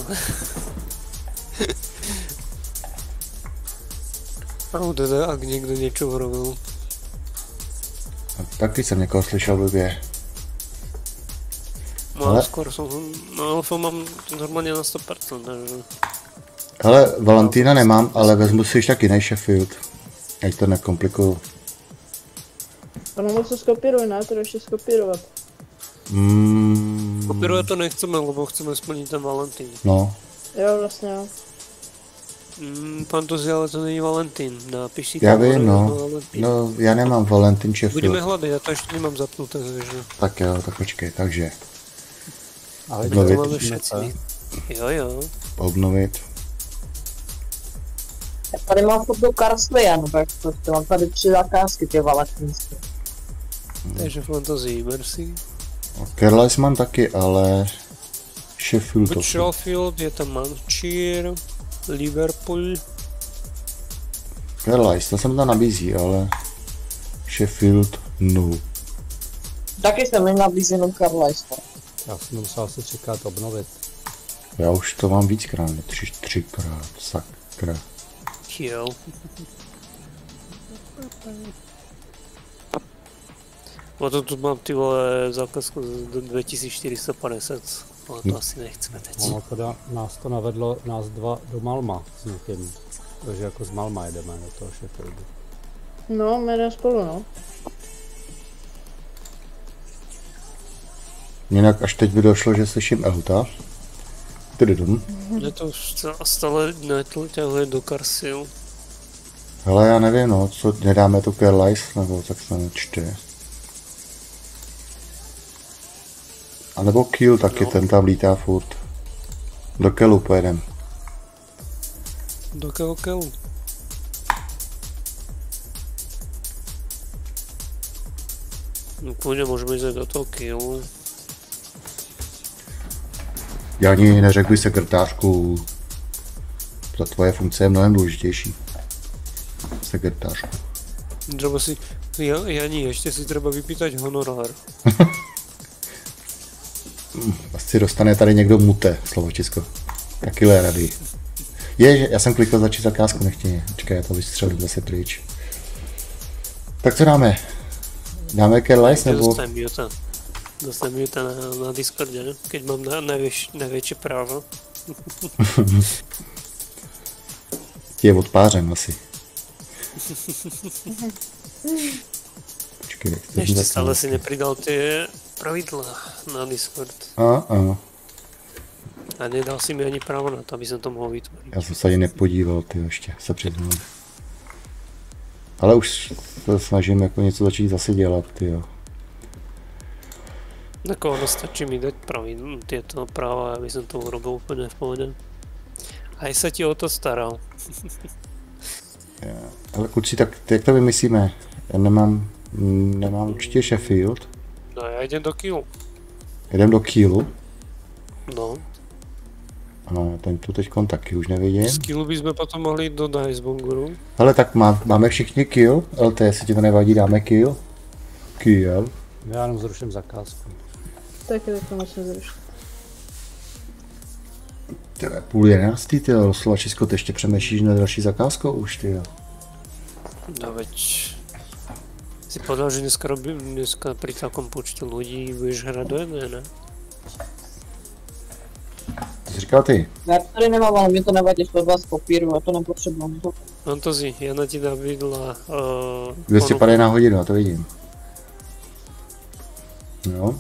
A teda, ak niekto niečo urobil. Taky jsem někoho slyšel blbě. No, Ale- skôr som, no Alfa mám normálne na sto percent, takže... Hele, Valentína nemám, ale vezmu si ještě taky jiný Sheffield. Ať to nekomplikuju. Ono moc to skopíruj, ne? To ještě skopírovat. Mm, Kopíruje to nechceme, lebo chceme splniť ten Valentín. no, Jo, vlastně jo. Mm, Fantasy, ale to není Valentín. Napíš si já tam vím, hore no. Valentín. No, já nemám Valentín Budeme Sheffield. hľadať, ja to ešte nemám zapnuté, takže... Tak jo, tak počkej, takže Ale To Obnovit. máme všetci. Jo, jo. obnovit. Já tady mám furt do Karsleyan, tak to mám tady tři zakázky, ty valentínské. Takže Fantasy, merci. Carlisle mám taky, ale Sheffield to Buď jsou. Sheffield, je tam Manchester, Liverpool. Carlisle, to se mi tam nabízí, ale Sheffield no. Taky jsem mi nabízí jenom Carlisle. já jsem musel asi třikrát obnovit. Já už to mám víckrát, ne tři, třikrát, sakra. Jo. No to tu mám ty vole zákazku do dvetisíc štyristo päťdesiat, ale to asi nechceme teď. Ono teda nás to navedlo, nás dva do Malma s někým. Takže jako z Malma jedeme do toho Sheffieldu. No, my jdeme spolu, no. Jinak až teď by došlo, že slyším Ehuta. Tududum. Mne to st- stále netlťahuje do Karsil. Hele, já nevím, no, co nedáme tu Carlisle, nebo tak se nečte. A nebo Kiel taky, No. ten tam lítá furt. Do Kielu pojedem. Do Keokelu. No pôjde, môžeme ísť aj do toho Kielu. Já ani neřekl bych sekretářku. Ta tvoje funkce je mnohem důležitější. Sekretářku. Treba si, ja, Jani, ešte si treba vypýtať honorár. Asi dostane tady někdo mute, slovočisko. Takové rady. Je, že já jsem klikl začít zakázku nechtěně. Počkej, já to vystřelím zase pryč. Tak co dáme? Dáme Carlisle nebo... Dostanem Muta. Dostanem Muta na, na Discorde, ne? Keď mám na, najväč, najväčšie právo. Ti je odpářen asi. Počkej, jak to Ešte stále si nepridal tie pravidlá na Discord. A, a. A nedal si mi ani právo na to, aby som to mohol vytvoriť. Já jsem se ani nepodíval, ty ještě, se přiznám. Ale už se snažím jako něco začít zase dělat, ty jo. Tako ono stačí mi dať pravidlá, tieto práva, aby som to urobil úplne v pohode. Aj sa ti o to staral. Ale kluci, tak jak to vymyslíme? Já nemám, nemám určitě Sheffield. No ja idem do Kielu. Jdem do Kielu. No. A ten tu teď taky už nevidím. Z Kielu by sme potom mohli ísť do Dicebonguru. Ale tak má, máme všichni Kiel. L T, jestli ti to nevadí, dáme Kiel. Kiel. Já jenom zruším zakázku. Taky tak to musím zrušit. To je půl jedenáctý, ty jo. Slovačisko, ty ještě přemýšlíš na další zakázkou už, ty jo. No veď... Si povedal, že dneska, robím, dneska pri takom počte ľudí budeš hrať do jedné, ne? To jsi říkal ty? Já to tady nemám, ale mě to nevadí, že to od vás kopíruju, já to nepotřebuji. Fantasy, Jana ti nabídla... Uh, dvě stě padesát na hodinu, a to vidím. Jo.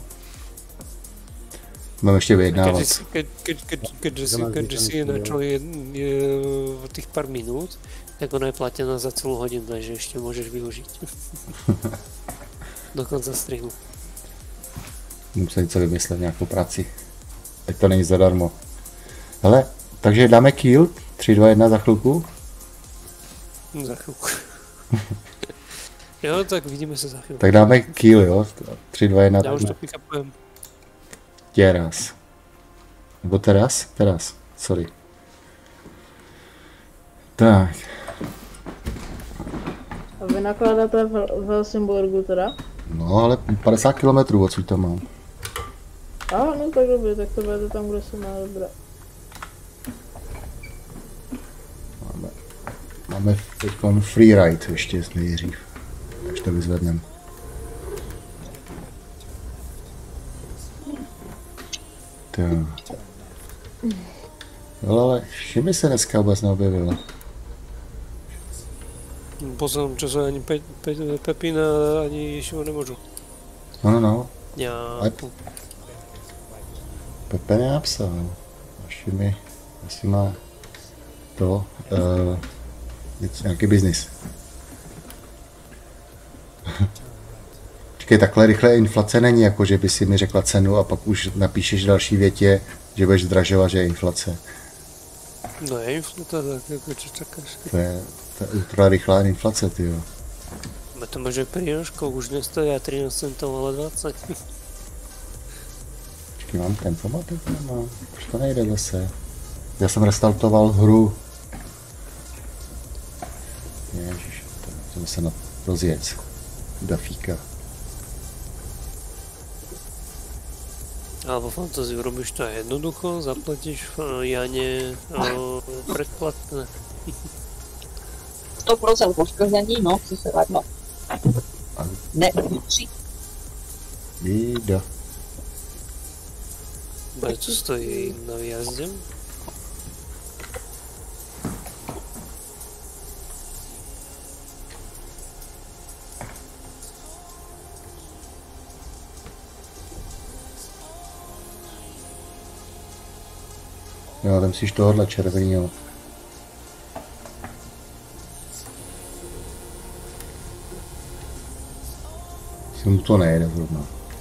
Mám ještě vyjednávat. Keďže si, keď, keď, keď, keďže si, keďže si je načal je, je, tých pár minút, tak ona je platená za celú hodinu, takže ešte môžeš využiť. Do konca strihu. Musím něco vymyslet, nějakou práci. Teď to není zadarmo. Hele, takže dáme Kiel, tři, dva, jedna za chvilku? Za chvilku. Jo, tak vidíme se za chvilku. Tak dáme kill, jo? tři, dva, jedna. Já už to pick-upujem. Teraz. Nebo teraz? Teraz, sorry. Tak. A vy nakládáte v, v Helsingborgu teda? No, ale padesát kilometrů odsud to mám. A no tak dobře, tak to budete tam, kde se má dobré. Máme, máme teďkon freeride ještě nejdřív, až to vyzvedneme. Tak. No ale všimi se dneska vůbec neobjevila. Pozrám, čo sa ani Pe Pe Pepina, ani Šimo nemôžu. No, no, no. Ja... Pepe nenapsal. Všimi, jestli má to, uh, nějaký biznis. Čekaj, takhle rychle inflace není, jako že by si mi řekla cenu a pak už napíšeš v další větě, že budeš zdražovat, že je inflace. No je inflace, tak jako čo čakáš? To je, to je ultra rychlá inflace, tyjo. A to máš aj prínožkou, už nestojí třináct centov, ale dvacet. Počkej, mám tempomat, tak nemám. Už to nejde zase. Já jsem restartoval hru. Ježiš, to jsem se na rozjec. Dafíka. Alebo fantáziu robíš to jednoducho, zaplatíš v Jane o, predplatné. sto procent poškození, no, co se vadno. Ne, tři. Jída. Bude co stojí na výjazde? Jo, tam si tohohle červeného. Si mu to nejde zrovna.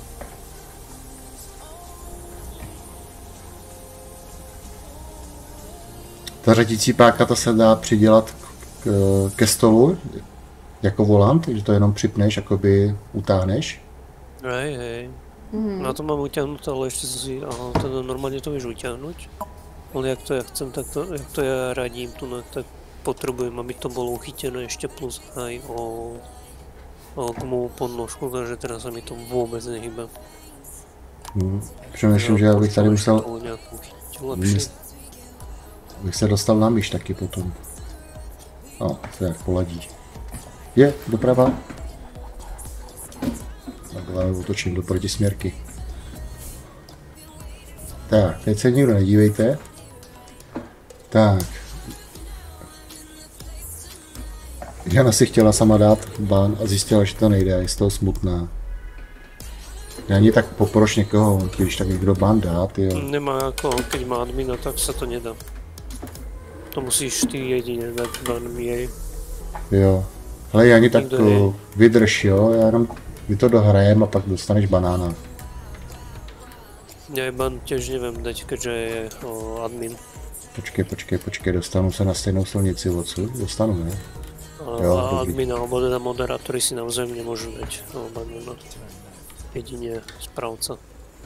Ta řadící páka, to se dá přidělat k, ke stolu, jako volant, že to jenom připneš, jakoby utáhneš. Hej, hej. Mm. Na to mám uťahnuté, ale ešte si, aha, teda normálne to vieš uťahnuť. Ale jak to ja chcem, tak to, jak to ja radím tu, no, tak potrebujem, aby to bolo uchytené ešte plus aj o, o gumovú podnožku, takže teraz sa mi to vôbec nehýba. Hmm. Přemýšlím, že já bych tady musel... Lepší. Bych se dostal na myš taky potom. No, to jak poladí. Je, doprava. Takhle otočím do protisměrky. Tak, teď se nikdo nedívejte. Tak. Jana si chtěla sama dát ban a zjistila, že to nejde a je z toho smutná. Ani tak poproš někoho, když tak někdo ban dá, tyjo. Nemá jako, keď má admina, tak se to nedá. To musíš ty jedině dát ban jej. Jo. Hele, ani tak Nikdo vydrž, jo, já jenom my to dohrajem a pak dostaneš banána. Ja ban tiež neviem dať, keďže je o, admin. Počkej, počkej, počkej, dostanu se na stejnou silnici odsud, dostanu, ne? A, Jo, a dobrý. admin alebo teda moderátori si navzájem nemôžu dať o, banana. Jedine správca.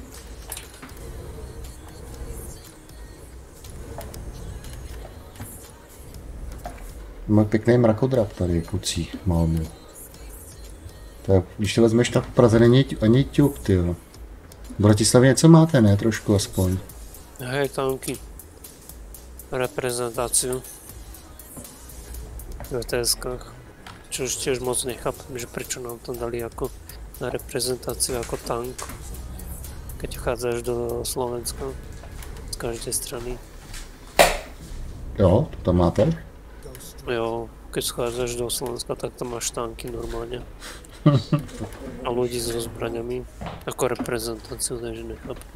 Má pěkný mrakodrap tady, kucí, Malmö. Tak, když to vezmeš, tak v Praze není ani ťup, tyjo. V Bratislavě něco máte, ne? Trošku aspoň. Hej, tanky. Reprezentáciu. V té eskách. Čož tiež moc nechápem, že prečo nám to dali ako na reprezentáciu ako tank. Keď vchádzaš do Slovenska. Z každej strany. Jo, to tam máte? Jo, keď schádzaš do Slovenska, tak tam máš tanky normálne. A ľudí so zbraňami. Ako reprezentáciu, takže nechápem.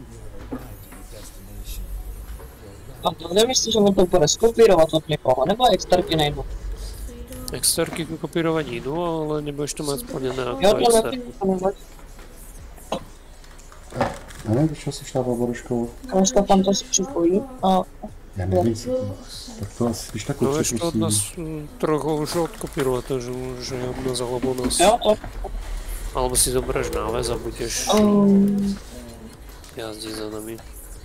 A to nemyslíš, že mi to bude skopírovat od někoho, nebo exterky nejdu? Exterky kopírovat jdu, ale nebudeš to mít splněné Jo, jako to exterky. nevím, to nebuď. A ne, to si šla Boruškou. Kamuška tam to si připojí a Já nevím, co to. Tak to asi, když tak No určitě vieš, to od nás mm, trochu už odkopírovať, takže že od nás alebo nás. Jo, to. Alebo si zoberieš náves a budeš Um, jazdiť za nami.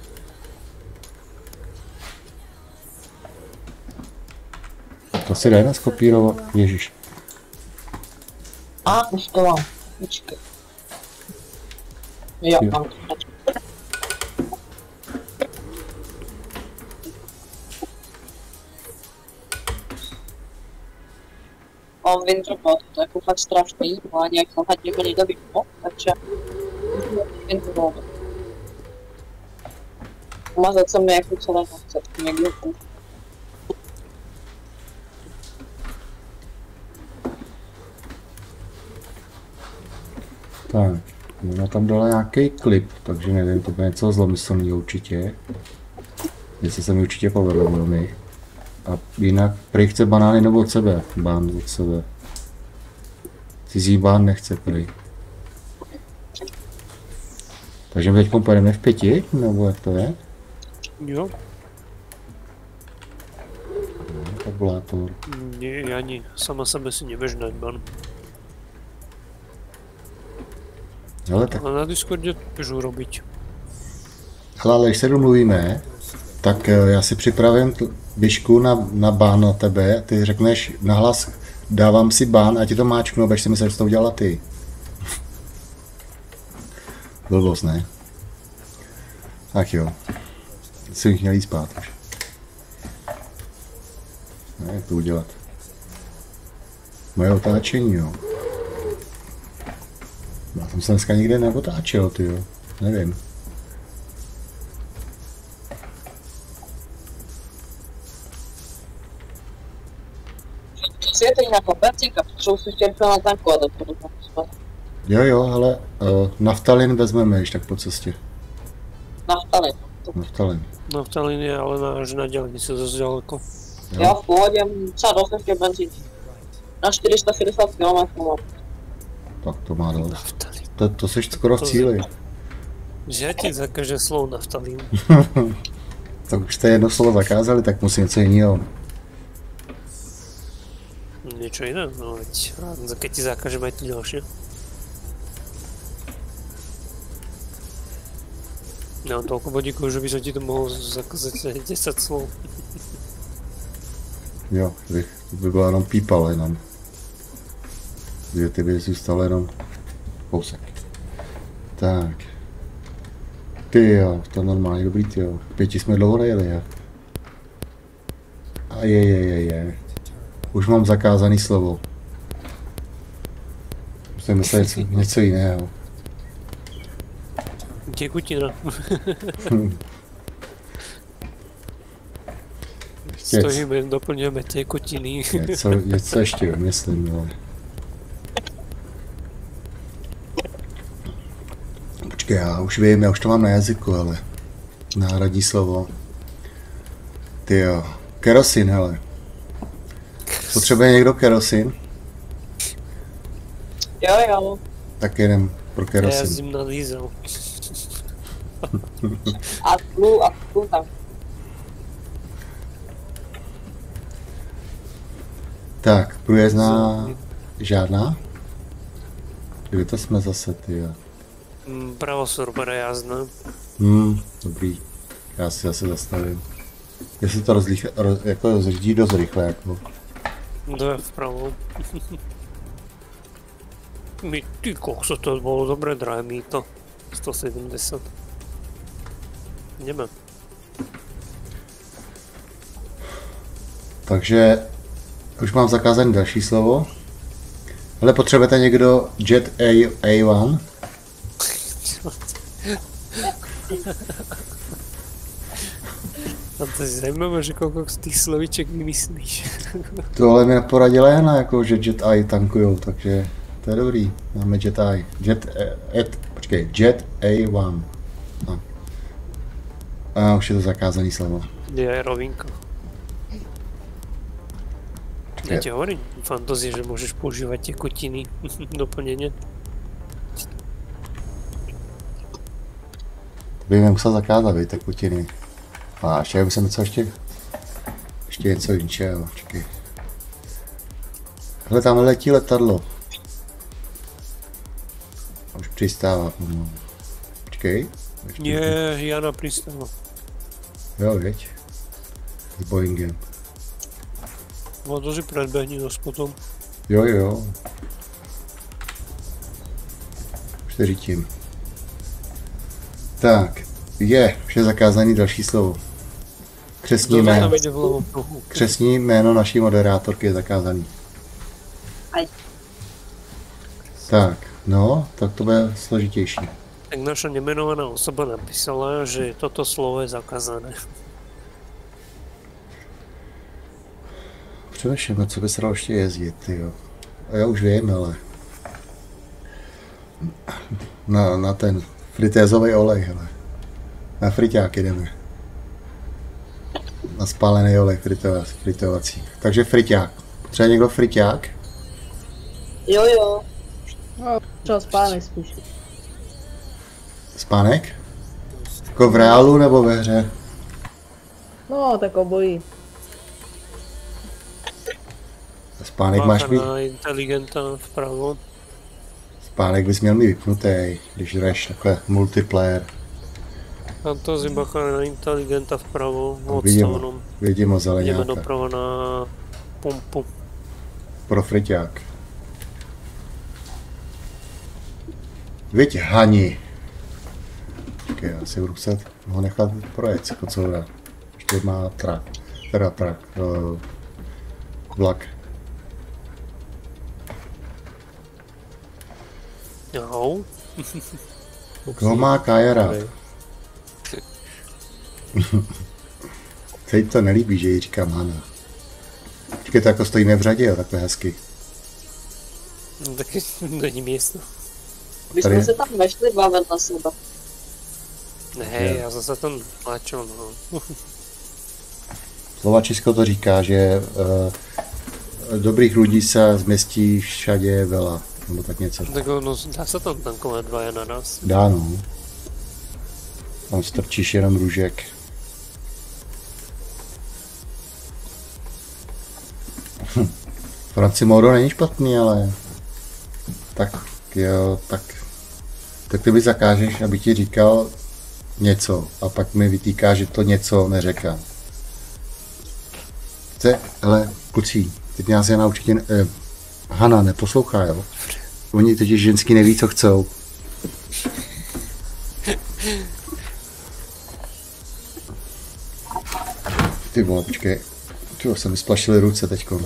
To si dá skopírovat. Ježíš. a, už to mám. Počkej. Jo, Jo. mám to. Mám Winterbot, to je jako fakt strašný, má nějak hodně mi nejde vypnout, takže Winterbot. Umazat se mi jako celé noce, někdo půl. Tak, no tam dala nějaký klip, takže nevím, to bude něco zlomyslného určitě. Něco se mi určitě povedlo velmi. A jinak prý chce banány nebo od sebe, bán od sebe. Cizí bán nechce prý. Takže my teď pojedeme v pěti, nebo jak to je? Jo, Tabulátor. nie, ani sama sebe si nevieš dať ban. Ale tak, Ale na Discordě to můžu urobiť. hele, ale když se domluvíme, tak eh, já si připravím tu Bišku na, na bán na tebe, ty řekneš nahlas, dávám si bán a ti to máčknu, abych si myslel, že to udělala ty. Blbost, ne? Tak jo. Teď si bych měl jít spát už. Ne, jak to udělat? Moje otáčení, jo. Já jsem se dneska nikde neotáčel, ty jo. Nevím. Co si je tady na kopercíka, potřebuji si ještě rychle natankovat, to budu tam spát. Jo, jo, ale uh, naftalin vezmeme, když tak po cestě. Naftalin. Naftalin. No v Talíně je ale na, až na dělnici zase daleko. Jo. Já v pohodě, třeba dost ještě benzín. Na čtyři sta šedesát kilometrů mám. Tak to má dost. Naftalín. To, to jsi skoro v To cíli. Že já ti zakaže slovo naftalín. Tak už jste jedno slovo zakázali, tak musím něco jiného. Niečo iné, no veď, a keď ti zakažem aj to ďalšie. Nemám toľko bodíkov, že by som ti to mohol zakázať desať slov. Jo, bych, to by bylo jenom pípal jenom. Dvě ty by zůstalo jenom kousek. Tak. Ty jo, to je normálně dobrý, ty jo. Pěti jsme dlouho nejeli, jo. A je, je, je, je. Už mám zakázaný slovo. Musím myslet něco, něco jiného. Tekutina. Ještě Stojíme, doplňujeme tekutiny. něco, něco ještě vymyslím, ale. Počkej, já už vím, já už to mám na jazyku, ale náhradní slovo. Ty jo, kerosin, hele. Potřebuje někdo kerosin? Jo, jo. Tak jedem pro Ja kerosin. jazdím na diesel. A tlu, a tlu tam. Tak, průjezdná žádná? Kde to jsme zase, ty jo. Mm, Pravosor jazdná. Hmm, dobrý. Já si zase zastavím. Jestli to rozlích, roz, jako rozřídí dost rychle, jako. To je vpravo. Mi, ty kokso, to bolo dobré drahé mýto. sto sedemdesiat. Ideme. Takže už mám zakázané další slovo. Ale potřebujete někdo Jet A, A1? A to je zajímavé, že koľko z tých slovíček vymyslíš. To ale mi poradila Jana, jako že Jet A tankujou, takže to je dobrý. Máme Jet A. Jet, et, počkej, Jet A jedna. No. A už je to zakázaný slovo. Je aj rovinka. Ja ti hovorím, fantázie, že môžeš používať tekutiny, doplnenie. By mi musel zakázat, vej, tekutiny. A ještě bych jsem co ještě... Ještě něco jiného, čekej. Hele, tam letí letadlo. Už přistává pomalu. Počkej. Je, Jana přistáva. Jo, věď. S Boeingem. No to si predbehni zas potom. Jo, jo. Už to říkám. Tak, je, vše zakázaný další slovo. Křestní jméno. Křestní jméno naší moderátorky je zakázaný. Aj. Tak, no, tak to bude složitější. Tak naša nemenovaná osoba napísala, že toto slovo je zakázané. Přemýšlím, co by se dalo ještě jezdit, jo. A já už vím, ale... Na, na ten fritézový olej, hele. Na friťák jdeme. Na spálený olej fritovací. fritovací. Takže friťák. Třeba někdo friťák? Jo, jo. No, třeba spánek spíš. Spánek? Jako v reálu nebo ve hře? No, tak obojí. Spánek máš mít? Na inteligenta vpravo. Spánek bys měl mít vypnutý, když hraješ takhle multiplayer. Fantasy bacha na inteligenta vpravo, Vidím, odstavnom. vidím o Jdeme zeleňáka. doprava na pumpu. Pro friťák. Viď Hani. Počkej, já si budu muset ho nechat projet, jako co dá. Ještě má trak. Teda trak. Uh, vlak. Jo. Koho má Kája rád? Teď to nelíbí, že jí říkám Hana. Počkej, to jako stojíme v řadě, jo, takhle hezky. No, tak není místo. My Tady- jsme se tam vešli dva vedle sebe. Ne, já zase tam tlačil, no. Slova Česko to říká, že uh, dobrých lidí se změstí všade vela, nebo tak něco. Tak no, dá se tam tankovat dva je naraz. Dá, no. Tam strčíš jenom růžek. Hm. Francimodo není špatný, ale... Tak jo, tak... Tak ty mi zakážeš, aby ti říkal něco a pak mi vytýká, že to něco neřekám. Chce, hele, kluci, teď nás Jana určitě... Eh, Hana neposlouchá, jo? Oni totiž ženský neví, co chcou. Ty vole, počkej. Tyjo, se mi splašily ruce teďko.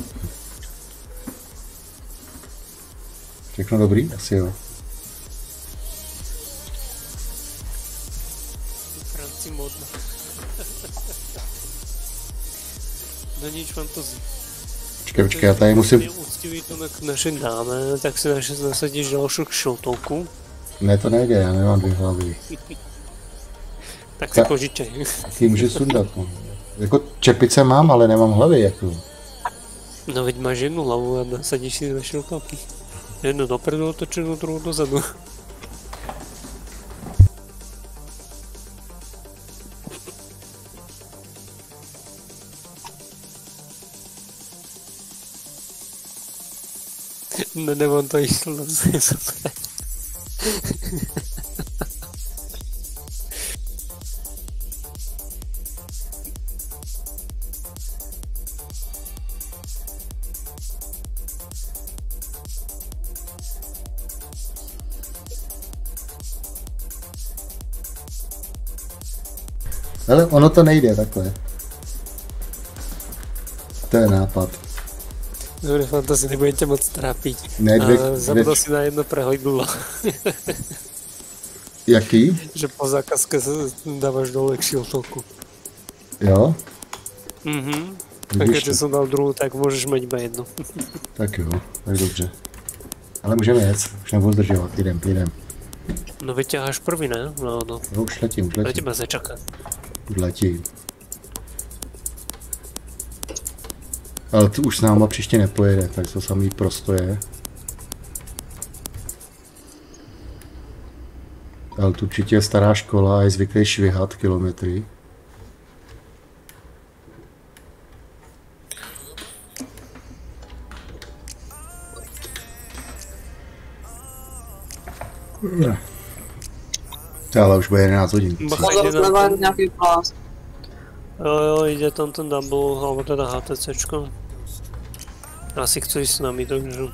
Všechno dobrý? Asi jo. Franci modno. No nič fantasy. Počkej, počkej, já tady musím... Úctivý to k naše dáme, tak si naše nasadíš další šiltovku. Ne, to nejde, já nemám dvě hlavy. Tak si Ta- požičej. Ty můžeš sundat. No. Jako čepice mám, ale nemám hlavy, jako. No veď máš jednu hlavu a nasadíš si dvě šiltovky. Jednu dopredu otočenou, druhou dozadu. Ne, nemám to jíslo, to je super. Ale ono to nejde takhle. To je nápad. Dobre, fantasy, nebudem tě moc trápit. Ne, dvě- A zabudol dvě- si na jedno prehojidlo. Jaký? Že po zákazke se dávaš dole šiltovku. Jo? Mhm. A Vidíš keďže to? som dal druhou, tak môžeš mať iba jednu. Tak jo, tak dobře. Ale můžeme jet, už nebudu zdržovat, jdem, jdem. No vyťaháš prvý, ne? No, no. No, už letím, už Na letím, teba se čaká. už letím. Ale tu už s náma příště nepojede, tak to samý prostoje. Ale tu určitě je stará škola a je zvyklý švihat kilometry. Ale už bude jedenáct hodin. Bacha, Pozor, ide zleva tam je ten, nějaký plás. jo, jo, ide tam ten double, alebo teda HTCčko. Asi chce ísť s nami, takže...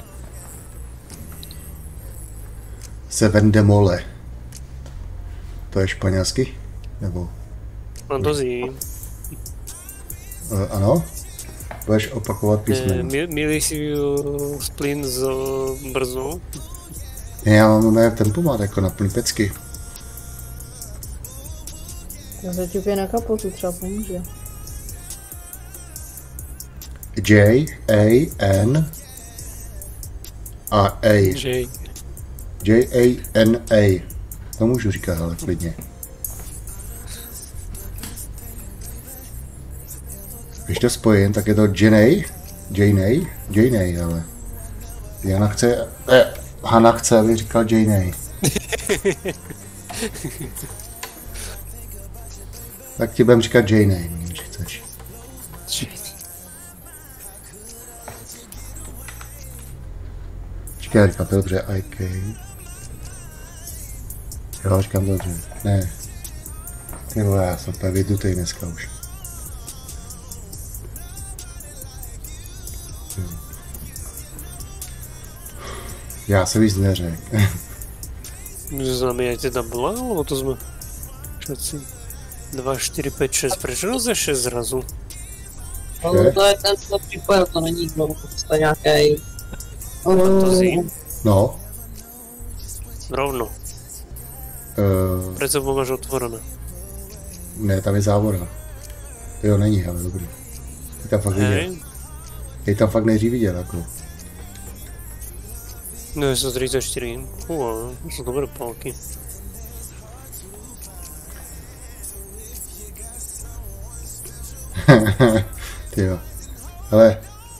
Seven de Mole. To je španělsky? Nebo? Fantazii. Uh, ano? Budeš opakovat Ne, písmeno. mi- milí si uh, splyn s uh, brzdou. Já mám mé tempomat jako na plný pecky. Já se ťupě na kapotu, třeba pomůže. J, A, N a A. Že J, A, N, A. To můžu říkat, ale klidně. Když to spojím, tak je to Jenny. Jenny? Jenny, ale. Jana chce... Eh, Hana chce, aby říkal Jenny. Tak ti budem říkat Jenny, když chceš. Říkám, říkám to dobře, I K. Jo, říkám to dobře. Ne. Ty vole, já jsem úplně vydutej dneska už. Já se víc neřek. že s nami aj teda bola, alebo to sme všetci dva, štyri, päť, šesť, prečo nás je šesť zrazu? No, to je ten, co připojil, to není znovu, to je nějaký. Fantazii. No. Rovno, Uh, pred sebou máš otvorené. ne, tam je závora. Jo, není, ale dobrý. Ty tam fakt viděl. Hej, Ty tam fakt nejdřív viděl, jako. no je to tridsaťštyri. Fúha, to sú dobré palky. Ty jo. Ale...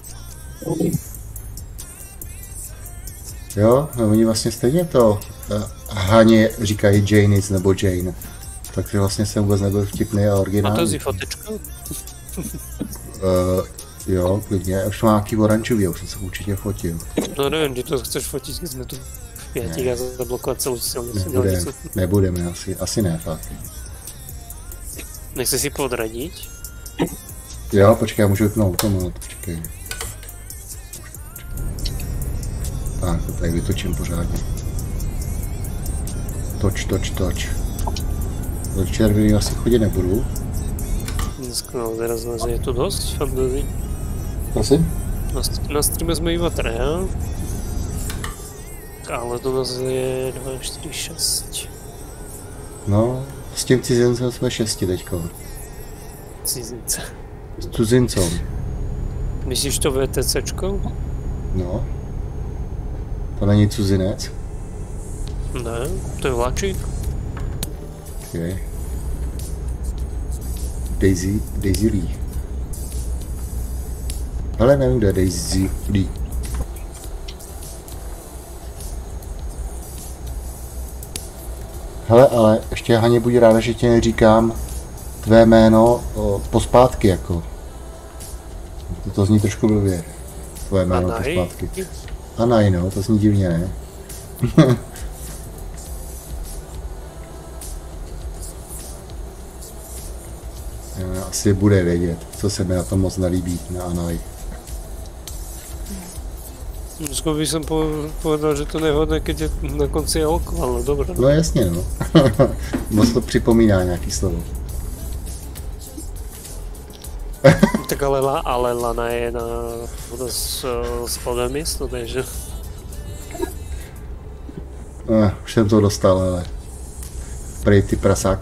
Jo, no oni vlastně stejně to uh, Haně říkají Janice nebo Jane. Takže vlastně jsem vůbec nebyl vtipný a originální. Fantazii fotečka? Uh, jo, klidně. Už mám nějaký oranžový, už jsem se určitě fotil. No neviem, či to chceš fotiť, keď sme tu v piatich a zablokovať celú silnicu. Nebude, nebudeme asi, asi ne, fakt. Nechce si podradiť? Jo, počkej, já můžu vypnout automat, počkej. Tak, to tady vytočím pořádně. Toč, toč, toč. Do červený asi chodit nebudu. Dneska no, teraz nás je tu dosť fantazí. Prosím? Na, st- na streame sme iba traja. Ale tu nás je dva, štyri, šesť. No, s tím cizincem jsme šesti teďko. Cizince. S cizincem. Myslíš to VTCčko? No. To není cuzinec? Ne, to je vláčik. Okay. Daisy, Daisy Lee. Ale nevím, kde je Daisy Lee. Hele, ale ještě Haně buď ráda, že tě neříkám tvé jméno o, pospátky, jako. To, to zní trošku blbě. Tvé jméno Anaj? pospátky. Anaj, no, to zní divně, ne? Asi bude vědět, co se mi na tom moc nelíbí, na Anaj. Skôr by som po- povedal, že to nevhodné, keď je na konci alkohol, ale dobré. No jasně, no. Moc to připomíná nějaký slovo. Tak ale, la, ale Lana je na z, spodné místo, takže... Eh, už jsem to dostal, ale... Prej ty prasák.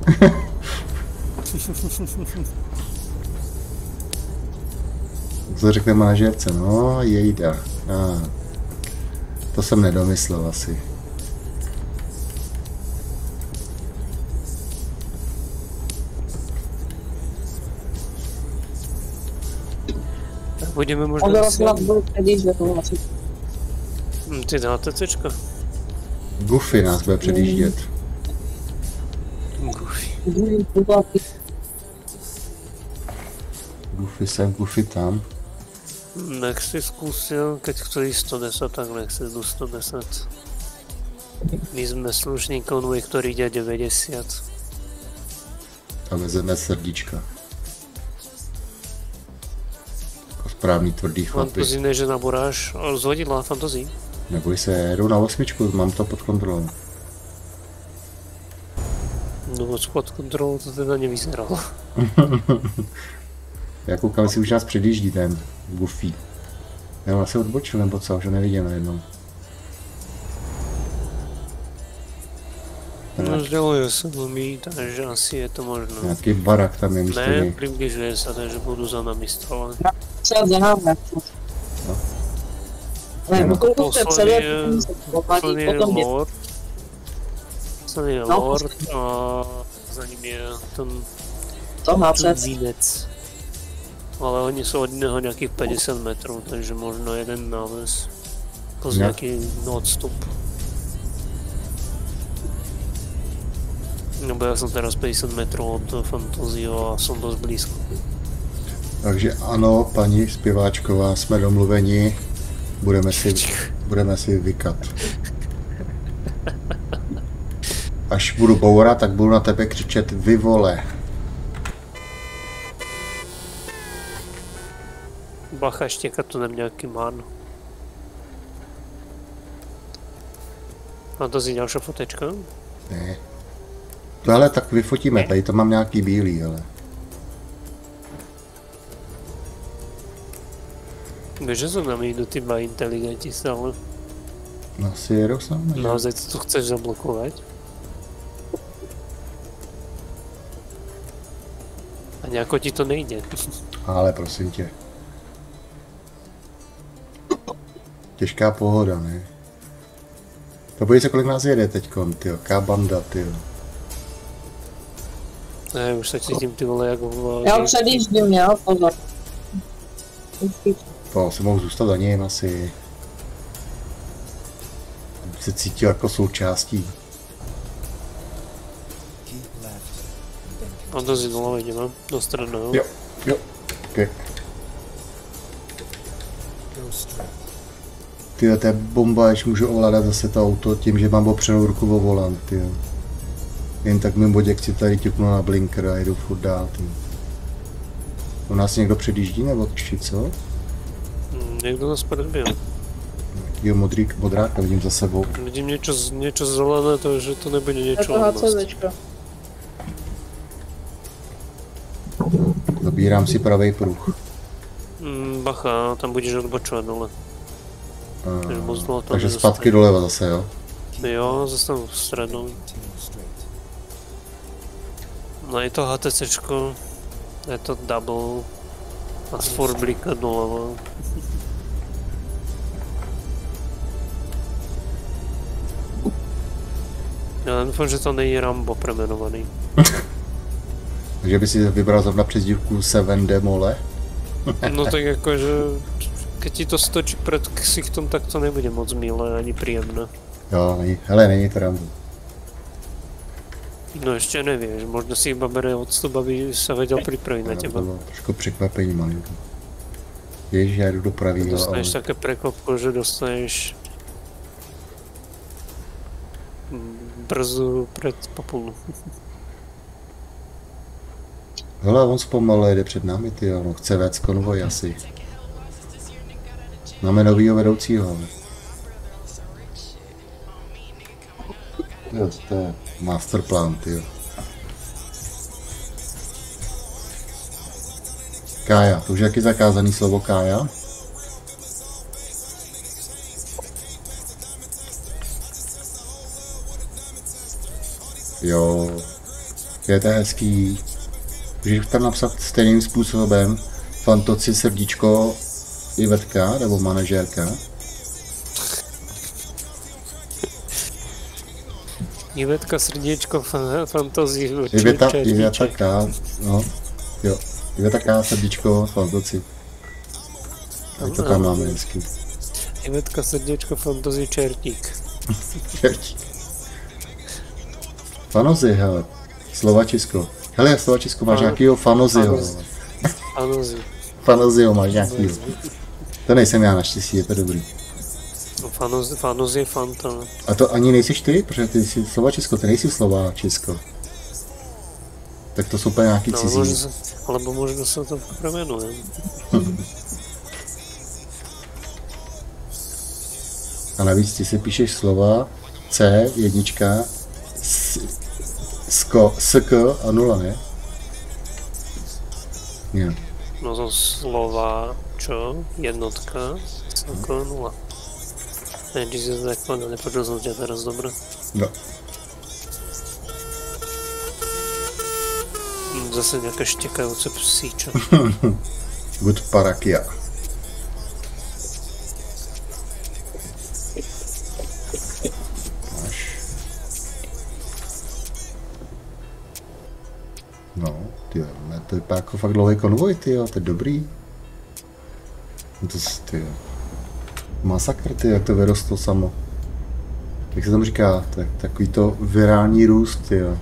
Co řekne manažerce? No, jejda. Ah, to jsem nedomyslel asi. Tak budeme On možná... vlastně nás byl předjíždět, to asi. Hm, Ty HTCčka. Goofy nás bude předjíždět. Goofy. Druhý poplaty. Goofy sem, Goofy tam. Nech si skúsil, keď chce ísť sto deset, tak nech si jdu sto deset. My sme slušný konvoj, ktorý ide deväťdesiat. A vezeme srdíčka. Jako správný tvrdý chlapy. Fantazii ne, že naboráš. Zhodila fantazii. Neboj se, jedu na osmičku, mám to pod kontrolou. No pod kontrolou to teda nevyzeralo. Já koukám, jestli už nás předjíždí ten Goofy. Já asi odbočil, nebo co, už ho nevidím najednou. No vzděluje se mi, takže asi je to možno. Nějaký barak tam je místo Ne, něj. přibližuje se, takže budu za nami stále. Přijat za námi. No. Ne, No. pokud jste Posledný přijat, je, potom se posledný poplatí, je potom je. Lord. Posledný je No. Lord a za ním je ten To má přec. Vínec. Ale oni jsou od něho nějakých päťdesiat metrů, takže možno jeden náves. Plus Ne. nějaký odstup. Nebo já jsem teraz päťdesiat metrů od Fantazio a jsem dost blízko. Takže ano, paní zpěváčková, jsme domluveni. Budeme si, budeme si vykat. Až budu bourat, tak budu na tebe křičet vy vole. Bacha, štěkat tu nem nějaký man. Fantazii další fotečka. Ne. Tohle tak vyfotíme, tady to mám nějaký bílý, ale. Víš, že za nami jdou ty dva inteligenti stále. No si jedou s námi, že? Naozaj to chceš zablokovat? A nějako ti to nejde. Ale prosím tě. Těžká pohoda, ne? To podívej se, kolik nás jede teďkon, tyjo. Ká banda, tyjo. Ne, už se cítím ty vole jako v... Já předjíždím, jo, pozor. To si mohu zůstat za ním asi. Aby se cítil jako součástí. Fantazii dolů jdeme, do středného. Jo, jo, ok. Tyjo, to je bomba, až můžu ovládat zase to auto tím, že mám opřenou ruku o volant, tyjo. Jen tak mým bodě chci tady ťuknu na blinker a jedu furt dál, tyjo. U nás někdo předjíždí nebo či co? Hmm, někdo nás předběhl. Jo, modrý, modráka vidím za sebou. Vidím něco, něco zelené, takže to nebude Je něco to od nás. HCVčko. Zabírám si pravý pruh. Mm, bacha, tam budeš odbočovat dole. Takže moc dlouho to Takže nedostane. zpátky doleva zase, jo? Jo, zase v střednou. No je to HTCčko, je to double a furt blíka doleva. Já doufám, že to není Rambo premenovaný. Takže by si vybral zrovna přezdívku sedm D mole? No tak jakože, keď ti to stočí před ksichtom, tak to nebude moc milé ani příjemné. Jo, není, hele, není to Rambo. No ještě nevíš, možná si iba bere odstup, aby se věděl připravit na To těba. bylo trošku překvapení malinko. Ježiš, já jdu do pravýho, Dostaneš ale... také prekvapko, že dostaneš brzu před populu. Hele, on zpomalu jede před námi, tyjo, no chce vést konvoj asi. Máme novýho vedoucího, ale... Jo, to je masterplan, tyjo. Kája, to už je taky zakázaný slovo Kája. Jo, je to hezký. Můžeš tam napsat stejným způsobem Fantoci srdíčko Ivetka, nebo manažérka. Ivetka srdíčko fan, fantazii. Iveta, Iveta K, no, jo. Iveta K, srdíčko, Fantoci. Tak to tam máme hezky. Ivetka srdíčko fantazii čertík. Čertík. Fanozy, hele. Slovačisko. Hele, Slovačisko, máš Ano. nějakýho Fanozyho. Fanozi. Fanozyho máš nějakýho. To nejsem já naštěstí, je to dobrý. Fanus, fanus je Fanta. A to ani nejsiš ty, protože ty jsi Slováčisko, ty nejsi Slováčisko. Tak to jsou úplně nějaký No, cizí. možno, alebo možno sa to premenuje. A navíc ty si píšeš slova C, jednička, s, sko, sk a nula, ne? Ne. No zo slova, čo? Jednotka, ako nula. Neviem, či si to tak povedal, nepočul som ťa teraz dobre. No. Zase nejaké štekajúce psíča. Good parakia. Máš. No, tyjo, ne, to vypadá jako fakt dlouhý konvoj, tyjo, to je dobrý. No to, tyjo. Masakr, ty, jak to vyrostlo samo. Jak se tam říká, tak, takový to virální růst, tyjo.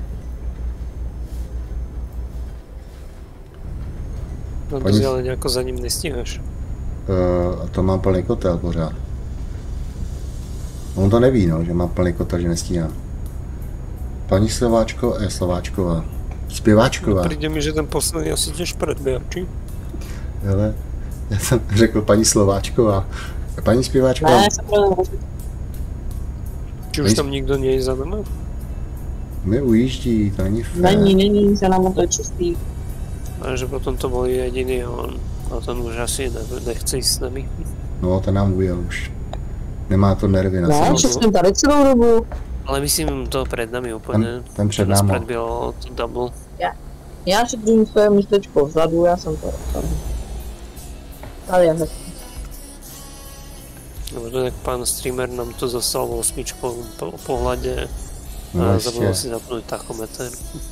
No to Pani- si ale nejako za ním nestíhaš. Uh, a to mám plný kotel pořád. On to neví, no, že mám plný kotel, že nestíhám. Paní Slováčko, eh, Slováčková. Zpěváčková. Príde mi, že ten posledný asi tiež predbieha, či? Hele, já jsem řekl paní Slováčková. A paní zpěváčková. Ne, jsem pro Či už tam nikto nie je za nama? Mi ujíždí, to není fér. Není, není, za náma to je čistý. A že potom to bol jediný a on. A ten už asi ne, nechce ísť s nami. No, ten nám ujel už. Nemá to nervy na Ne, sebe. že jsem tady celou dobu. Ale myslím to pred nami úplne. Ten, ten před Nás náma. predbilo to double. Já si držím své místečko vzadu, já jsem to tady. Tady je hezky. Lebo to jak pán streamer nám to zasal vo osmičkovom po- pohľade No a ještě. zabudol si zapnúť tachometer.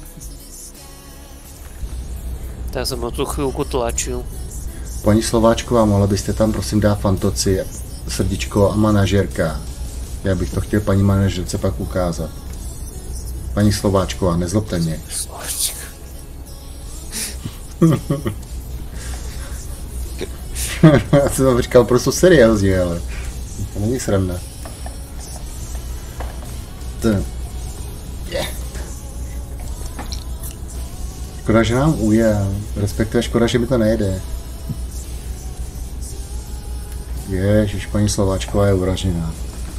Tak jsem ho tu chvíľku tlačil. Paní Slováčková, mohla byste tam prosím dát fantoci, srdíčko a manažerka. Já bych to chtěl paní manažerce pak ukázat. Paní Slováčková, nezlobte mě. Slováčka. Já jsem to říkal prostě seriózně, ale to není sranda. To... Yeah. Škoda, že nám ujel, respektive škoda, že mi to nejde. Ježiš, paní Slováčková je uražená.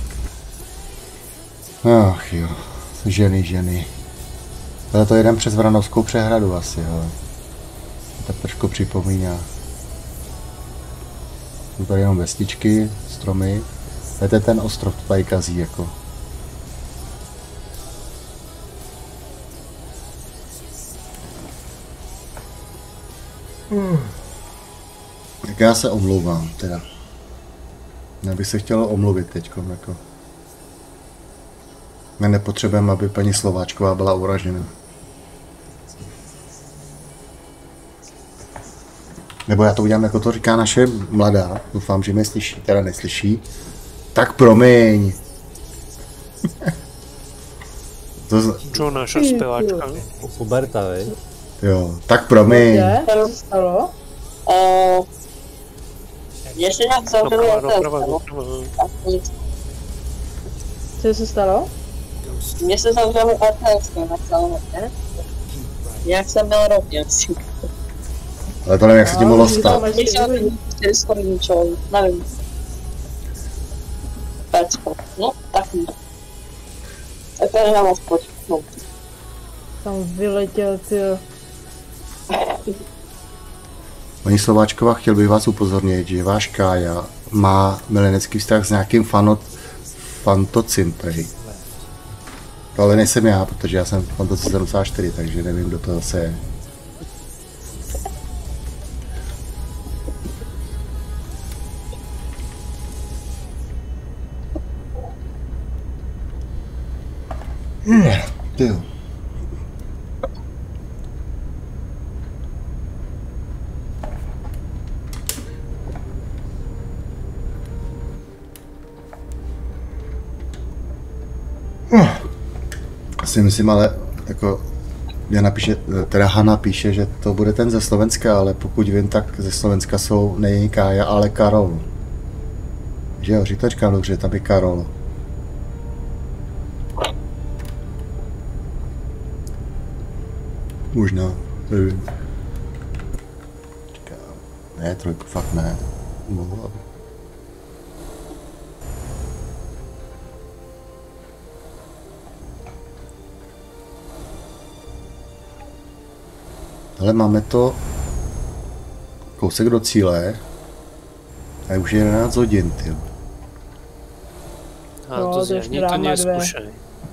Ach jo, ženy, ženy. Ale to jedem přes Vranovskou přehradu asi, ale to trošku připomíná. Jsou tady jenom vestičky, stromy. To je ten ostrov, to tady kazí jako. Hmm. Tak já se omlouvám teda. Já bych se chtěl omluvit teďkom jako. My nepotřebujeme, aby paní Slováčková byla uražena. Nebo já to udělám, jako to říká naše mladá. Doufám, že mě slyší, teda neslyší. Tak promiň. to z... Čo naša speváčka? Puberta, vej? Jo, tak promiň. Je? Co se stalo? Uh, ještě nějak zavřeli Doprava, jak to doprava, stalo. doprava. Tak nic. Co se stalo? Mně se zavřeli R T S na celé, ne? Jak jsem měl rok, jak si. Ale to nevím, jak se ti mohlo stát. Když jsem čtyři ničeho, nevím. Pecko. No, tak ne. Tak to je na moc počknout. Tam vyletěl, tyjo. Paní Slováčková, chtěl bych vás upozornit, že váš Kája má milenecký vztah s nějakým fanot, fantocim, prej. To ale nejsem já, protože já jsem fantoci sedmdesát čtyři, takže nevím, kdo to zase je. Ty jo. Si myslím, ale jako já napíše, teda Hana píše, že to bude ten ze Slovenska, ale pokud vím, tak ze Slovenska jsou nejen Kája, ale Karol. Že jo, říkačka dobře, tam je Karol. Možná, nevím. Čekám. Ne, trojku fakt ne. Mohla by. Ale máme to kousek do cíle. A už je jedenáct hodin, tyjo. A No, to to si ještě ani to dáme dvě. neskúšaj.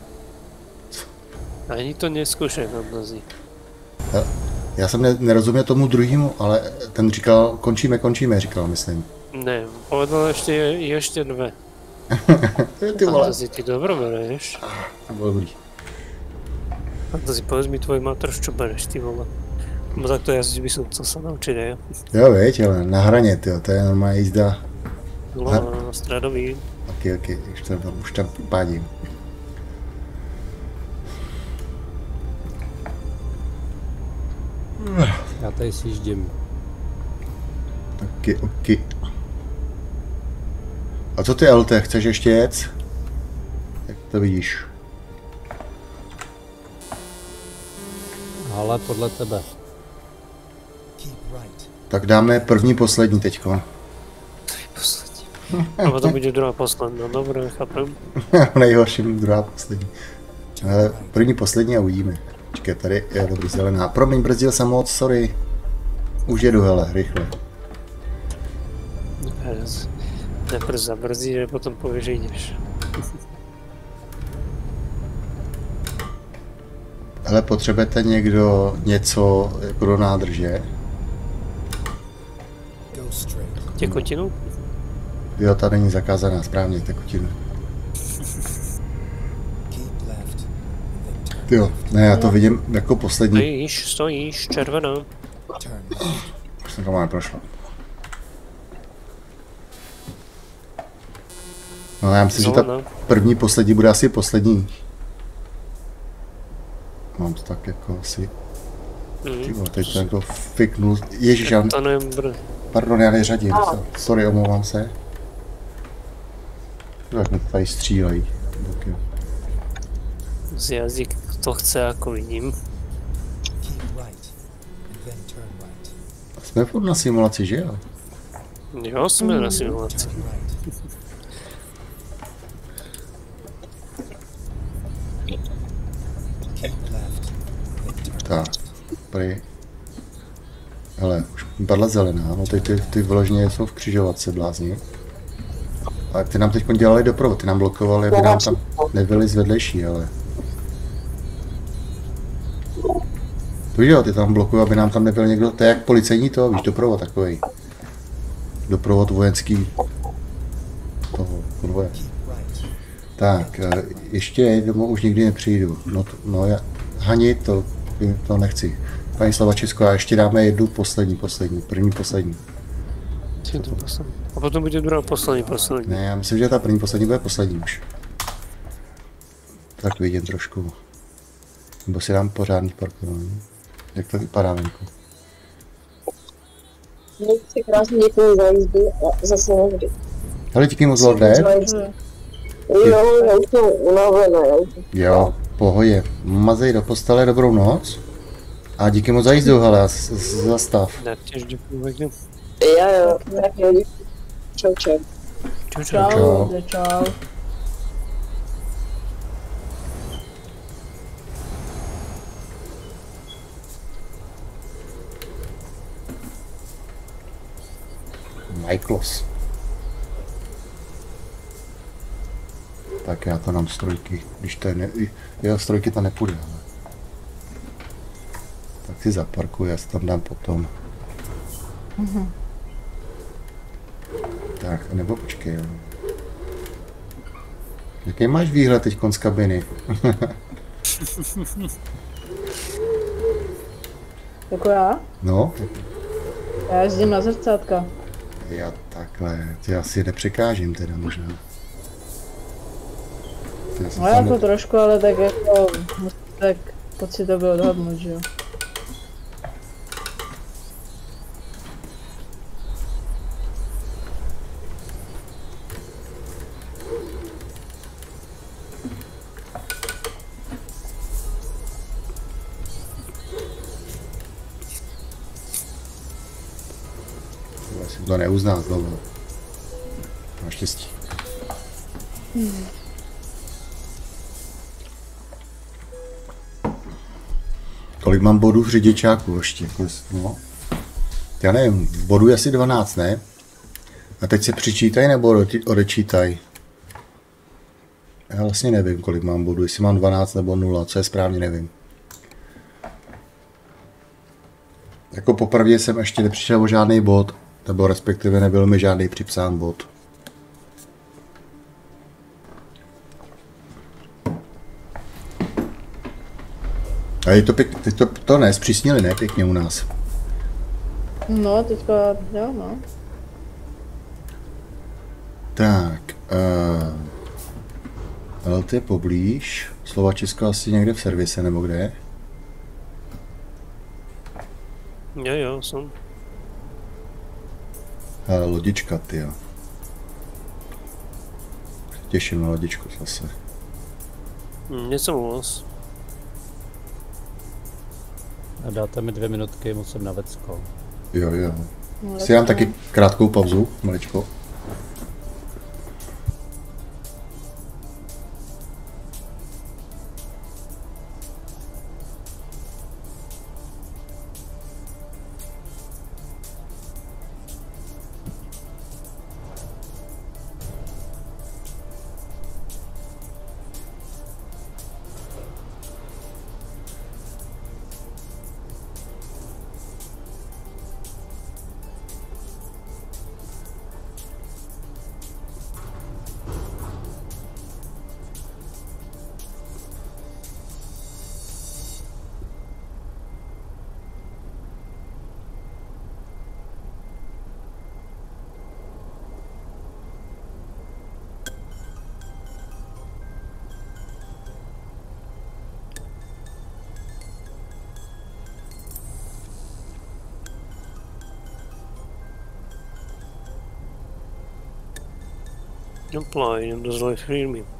Ani to neskúšaj, Fantasy. Já jsem ne, nerozuměl tomu druhému, ale ten říkal, končíme, končíme, říkal, myslím. Ne, povedal ešte, ešte dve. Ty vole. Fantasy, ty dobro bereš. Dobrý. Fantasy, povedz mi tvoj matroš, čo bereš, ty vole. Bo takto ja by som chcel sa naučiť, aj. Jo, viď, ale na hraně, tyjo, to je normální jízda. No, Ha. na stradový. Ok, ok, už tam, už tam pádím. Já tady sjíždím. Ok, ok. A co ty, L T, chceš ještě jet? Jak to vidíš? Ale podle tebe. Tak dáme první, poslední teďko. Poslední. A potom bude druhá posledná, dobre, chápem. Nejhorším druhá, poslední. Ale první, poslední a uvidíme. Počkej, tady je dobrý zelená. Promiň, brzdil jsem moc, sorry. Už jedu, hele, rychle. Najprv zabrzdíš, a potom povieš, že ideš. Hele, potřebujete někdo něco jako do nádrže? Tekutinu? Jo, ta není zakázaná, správně, tekutinu. Jo, ne, já to vidím jako poslední. Stojíš, stojíš, červená. Už jsem to máme prošlo. No, já myslím, že ta první, poslední bude asi poslední. Mám to tak jako asi... Ty vole, teď to jako fiknul. Ježiš, já... To nebr. Pardon, já neřadím. Sorry, omlouvám se. Tak mi to tady střílejí. Okay. Z jazyk to chce, ako vidím. Jsme furt na simulaci, že jo? Jo, jsme na simulaci. Tak, prý. Hele, už padla zelená, no teď ty, ty vyloženě jsou v křižovatce blázni. Ale ty nám teď dělali doprovod, ty nám blokovali, aby nám tam nebyli z vedlejší, ale... To jo, ty tam blokují, aby nám tam nebyl někdo, to je jak policejní to, víš, doprovod takovej. Doprovod vojenský toho konvoje. Tak, ještě jednou už nikdy nepřijdu. No, to, no já, Hani, to, to nechci. Paní Slavačisko, a ještě dáme jednu poslední, poslední, první, poslední. A potom bude druhá poslední, poslední. Ne, já myslím, že ta první, poslední bude poslední už. Tak vidím trošku. Nebo si dám pořádný parkování. Jak to vypadá venku? Nechci krásně děkuji za jízdu a zase někdy. Hele, díky moc, Lorde. Jo, já už jsem unavená. Jo, pohodě. Mazej do postele, dobrou noc. A díky moc za jízdu, hele, zastav. Tak těž děkuji, Vegna. Jo, jo, tak jo, děkuji. Čau, čau. Čau, čau. Čau, čau. Michaelos. Tak já to dám strojky, když to je ne... Jo, strojky to nepůjde, ale... Tak si zaparkuju, já si tam dám potom. Mm-hmm. Tak, nebo počkej, jo. Jaký máš výhled teď z kabiny? Jako já? No? Já jezdím na zrcátka. Já takhle, ty asi nepřekážím teda možná. No jako ne... trošku, ale tak jako musíte tak pocitově odhadnout, že jo. to neuzná znovu. Naštěstí. Hmm. Kolik mám bodů v řidičáku ještě? No. Já nevím, bodů je asi dvanáct, ne? A teď se přičítají nebo odečítají? Já vlastně nevím, kolik mám bodů, jestli mám dvanáct nebo nula, co je správně, nevím. Jako popravdě jsem ještě nepřišel o žádný bod, nebo respektive nebyl mi žádný připsán bod. A je to pěk, teď to, to ne, zpřísnili, ne, pěkně u nás. No, teďka, jo, no. Tak, uh, ale to je poblíž. Slovačisko asi někde v servise, nebo kde je? Jo, jo, jsem. Ale lodička, tyjo. Těším na lodičku zase. Hm, něco moc. A dáte mi dvě minutky, musím na Vecko. Jo, jo. No, Si dám taky krátkou pauzu, maličko. Apply and does live hear me.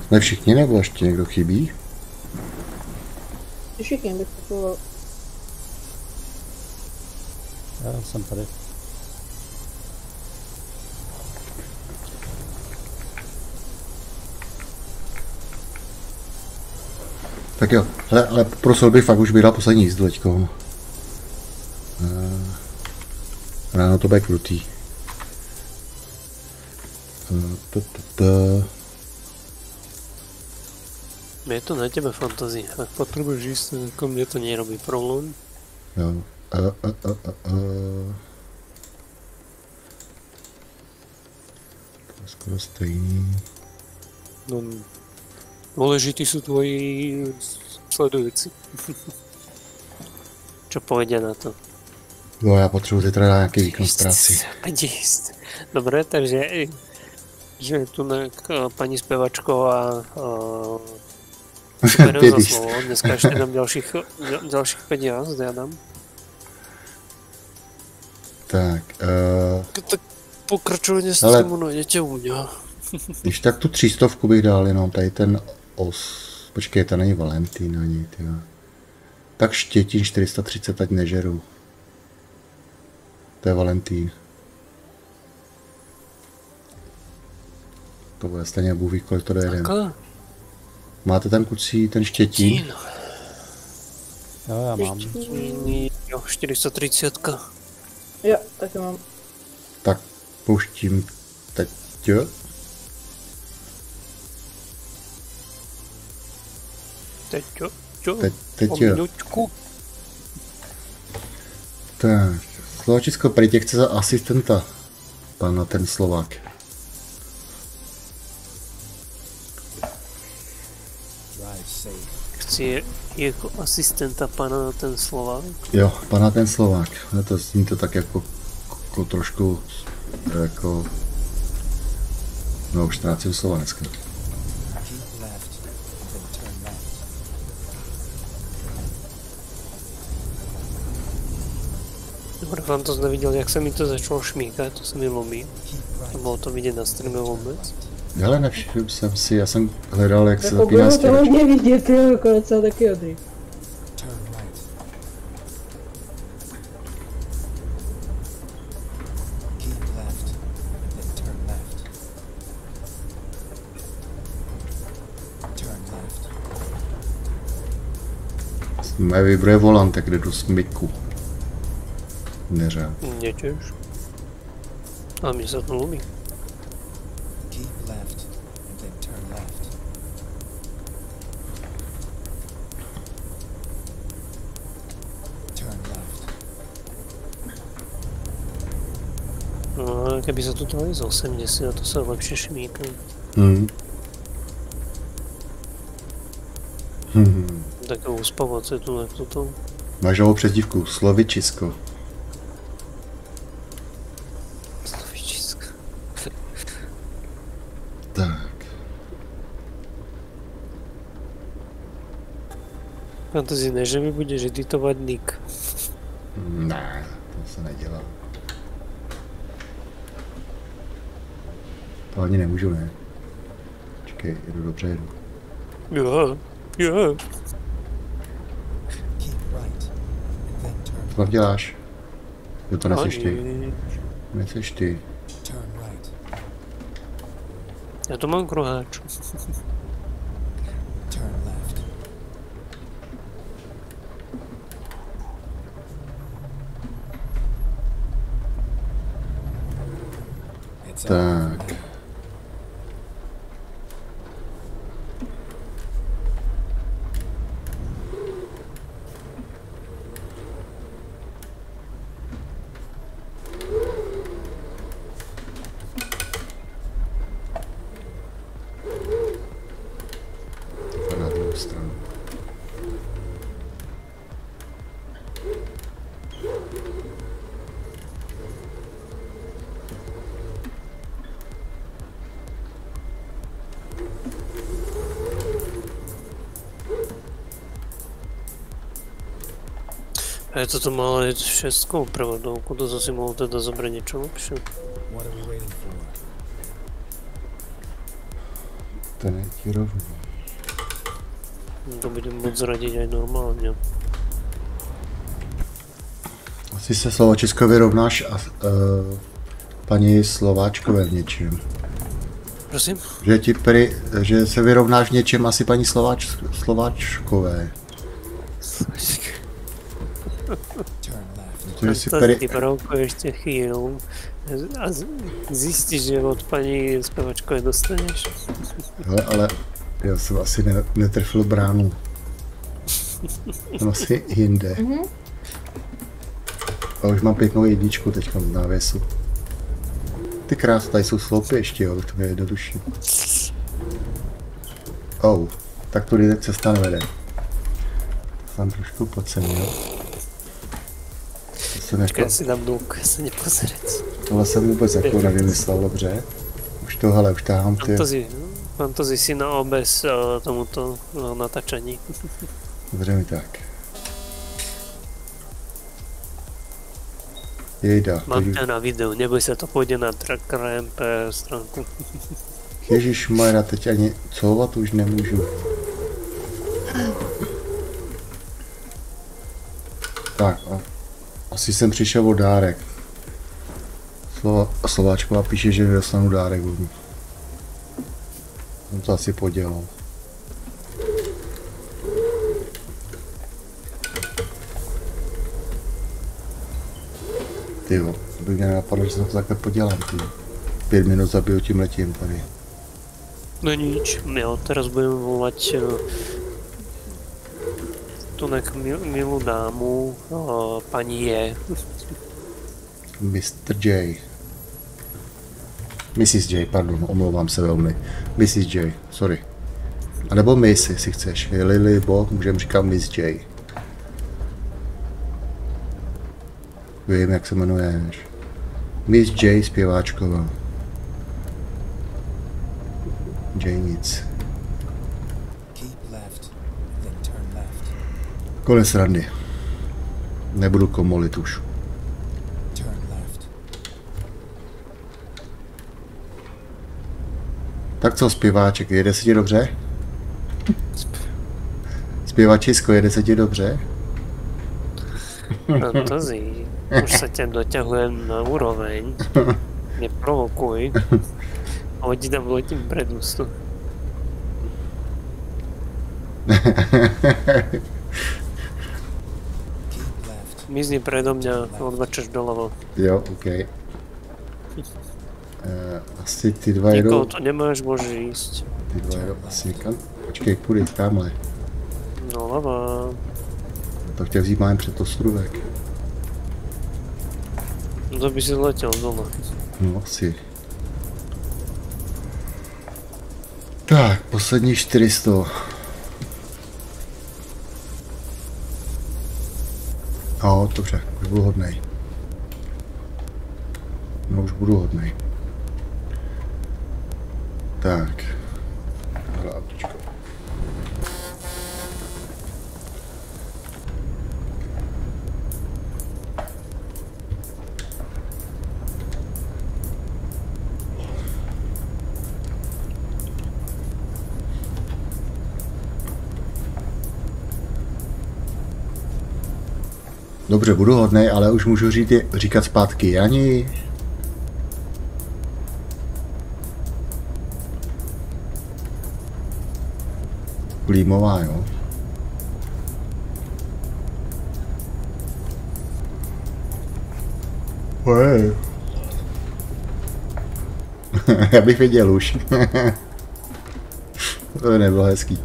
Ne všichni, nebo ještě někdo chybí? Všichni bych kupoval. Já jsem tady. Tak jo, hele, ale prosil bych fakt už vydal poslední jízdu teďko. Uh, ráno to bude krutý. Uh, t, t, t. Je to na tebe fantazii. Ak potrebuješ ísť, ako mne to nerobí problém. Jo. Uh, uh, uh, uh, uh. To je skoro stejný. No, dôležití sú tvoji sledujúci. Čo povedia na to? Jo, já potřebuji zítra dát nějaký výkon z práci. Jíst. Dobre, takže že tu na pani spevačková super za slovo. Dneska ešte dám ďalších, ďalších päť jazd, ja dám. Tak, uh, Tak pokračovně s tím najdete u mě. když tak tu třístovku bych dal jenom, tady ten os... Počkej, to není Valentín ani, tyjo. Tak Štětín čtyři sta třicet, ať nežeru. To je Valentín. To bude stejně Bůh ví, kolik to dojede. Máte ten kucí, ten Štětín? Jo, já mám. Jo, čtyři sta třicet. Jo, taky mám. Tak pouštím teď, jo? Teď jo, jo. Teď, teď o jo. minutku. Tak, Slovačisko prý tě chce za asistenta, pana ten Slovák. Chci jako asistenta pana ten Slovák. Jo, pana ten Slovák. No to zní to tak jako, jako trošku jako... No už ztrácím slova dneska. Dobre, vám to neviděl, jak se mi to začalo šmíkat, to se mi lomí. A bylo to vidět na streame vůbec. Ale nevšiml jsem si, já jsem hledal, jak se Jako zapíná bylo to stěračka. hodně vidět, jo, jako docela taky hodný. Moje vibruje volant, tak jdu z myku. Neřád. Mně těž. A mně se to lomí. No, keby sa tu dali z osemdesiat, to sa lepšie šmíka. Hmm. Hmm. Také uspavace tu na toto. Máš novou přezdívku, Slovičisko. Slovičisko. Tak. Fantasy, ne, že mi budeš editovat nick. Ne, to se nedělá. To ani nemůžu, ne? Čekej, jedu dobře, jedu. Jo, jo. Co tam děláš? Jo, to neseš ty. Neseš ty. Já to mám kruháč. Tak. Na druhou stranu. A je to to malé šestkou prevodovku, to zase mohol teda zobrať niečo lepšie. To není ti rovný. To budem moc radit aj normálně. Asi se Slovačesko vyrovnáš a uh, paní Slováčkové v něčem. Prosím? Že ti pry, že se vyrovnáš v něčem asi paní Slováč, Slováčkové. Že si To pry... ty bravko ještě chvíľu a z- zjistíš, že od paní zpěvačkové dostaneš. Hele, ale já jsem asi ne, netrefil bránu. Jsem asi jinde. Mhm. A už mám pěknou jedničku teďka z návěsu. Ty krásy, tady jsou sloupy ještě, jo, to je jednodušší. Oh, tak tudy cesta nevede. Jsem trošku podcenil. To jsem Počkej, jako, já si dám důlku, já se nepozerec. tohle jsem vůbec jako nevymyslel dobře. Už to, hele, už tahám ty. Fantasy, fantasy si na obez uh, tomuto uh, natáčení. Dobře mi tak. Jejda, Mám teď tě na videu, neboj se, to půjde na Tracker M P stránku. Ježišmarja, teď ani couvat už nemůžu. Tak, a asi jsem přišel o dárek. Slova, Slováčková píše, že dostanu dárek od ní. Jsem to asi podělal. Tyjo, by mě napadlo, že se to takhle podělám, ty. Pět minut zabiju tím letím tady. No nič, jo, teraz budeme volať uh, tu nek mil, milú dámu, uh, paní je. mister J. missus J, pardon, omlouvám se velmi. missus J, sorry. A nebo Miss, jestli chceš. Je Lily, Bob, můžeme říkat Miss J. Vím, jak se jmenuješ. Miss J, zpěváčková. J nic. Konec randy. Nebudu komolit už. Tak co, zpěváček, jede se ti dobře? Zpěvačisko, jede se ti dobře? Fantasy, už se tě doťahujem na úroveň. Neprovokuj. Hodí tam letím pred ústu. Mizni predo mňa, odvačaš doľavo. Jo, OK. Uh, asi ty dva jedou... Nikoho to nemáš, môžeš ísť. Ty dva jedou asi někam. Počkej, půjde tamhle. No lava. To chtěl vzít máme před ostrůvek. No to by si letěl dole. No asi. Tak, poslední čtyři sta. No, dobře, už budu hodnej. No, už budu hodnej. Tak. Hele, autíčko. Dobře, budu hodnej, ale už můžu říct, říkat zpátky Jani. Klímová, jo. Hey. Já bych věděl už. To by nebylo hezký.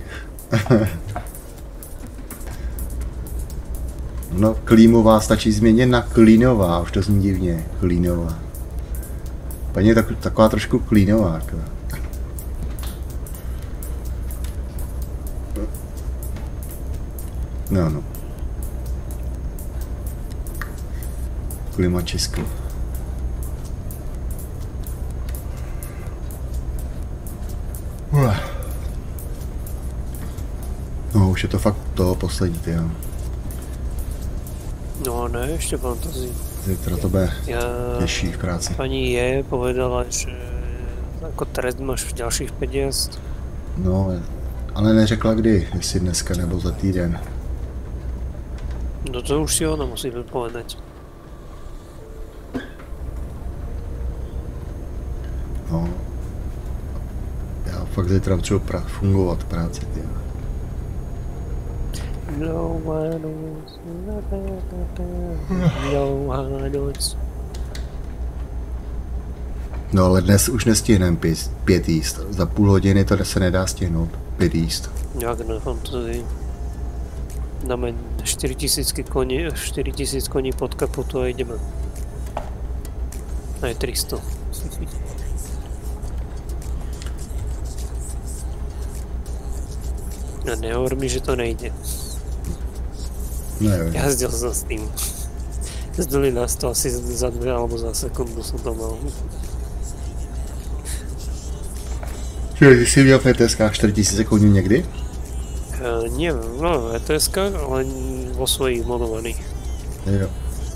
No, Klímová stačí změnit na Klínová, už to zní divně, Klínová. Paní je tak, taková trošku klínová. No, no. Klima Česko. No, už je to fakt toho poslední, jo. No ne, ještě fantasy. Zítra to bude Ja, těžší v práci. pani je povedala, že ako trest máš ďalších päťdesiat. No, ale neřekla kdy, jestli dneska nebo za týden. No to už si ona musí vypovedať. No. Já fakt zítra potřebuji pra- fungovat v práci, ty. No one knows, no one knows. No ale dnes už nestihneme pět, pět jíst. Za půl hodiny to se nedá stihnout. Pět jíst. Jak na fantazii. Dáme štyri tisícky koní, štyri tisíc koní pod kapotu a ideme. Aj tristo. A nehovor mi, že to nejde. Nevím. Jazdil som s tým. Zdali nás to asi za dve alebo za sekundu som to mal. Čiže ty jsi měl v E T S kách čtyři tisíce koní někdy? Uh, nie, no v E T S kách, ale vo svojich modovaných. Jo.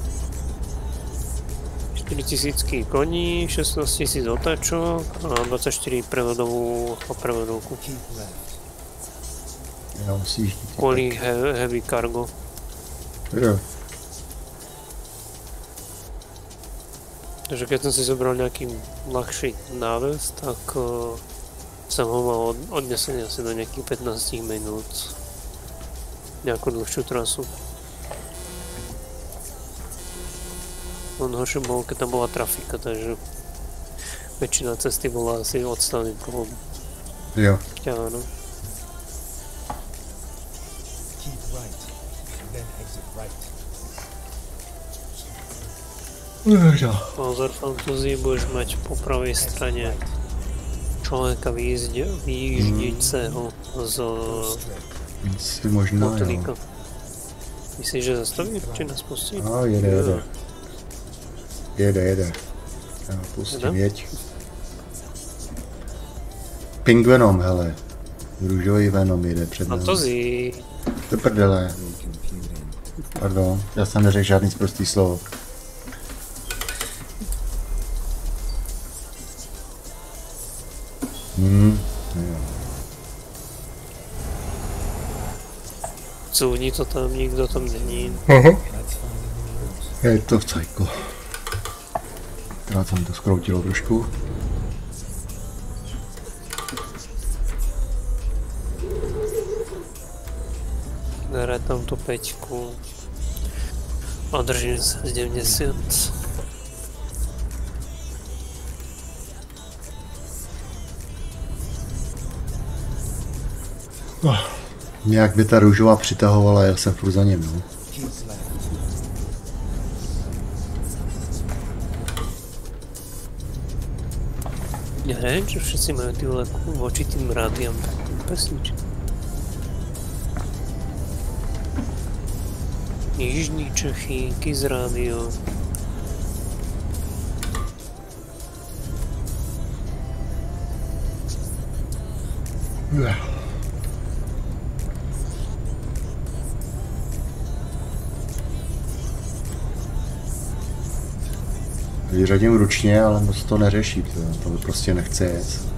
štyri tisícky koní, šestnásť tisíc otáčok a dvadsaťštyri prevodovú a prevodovku. Já musíš jít. Kvôli he- heavy cargo. Jo. Takže keď som si zobral nejaký ľahší náves, tak uh, som ho mal od- odnesený asi do nejakých pätnásť minút. Nejakú dlhšiu trasu. On horšie bol, keď tam bola trafika, takže väčšina cesty bola asi odstavný pohľad. Jo. Áno. Keep right, and then exit right. Pozor, fantazii budeš mať po pravej strane človeka vyjízde, vyjíždějíceho z Si možná, jo. motylíka. Myslíš, že zastaví? Či nás pustí? A jede, jede. Jede, jede. Já pustím, Jede? jeď. Pink Venom, hele. Růžový Venom jede před námi. Fantazii. To prdele. Pardon, já jsem neřekl žádný sprostý slovo. Hmm, jo. Cůvni to tam, nikdo tam není. Je to v cajku. Krát jsem to skroutilo trošku. Hraj tam tu peťku. A držím se z deväťdesiat. Oh, nějak by ta růžová přitahovala, já jsem furt za něm, no. Ja neviem, čo všetci majú ty vole voči tým rádiam pesničky. Jižní Čechy, Kiss Radio. Vyřadím ručně, ale moc to neřeší, to, to prostě nechce jet.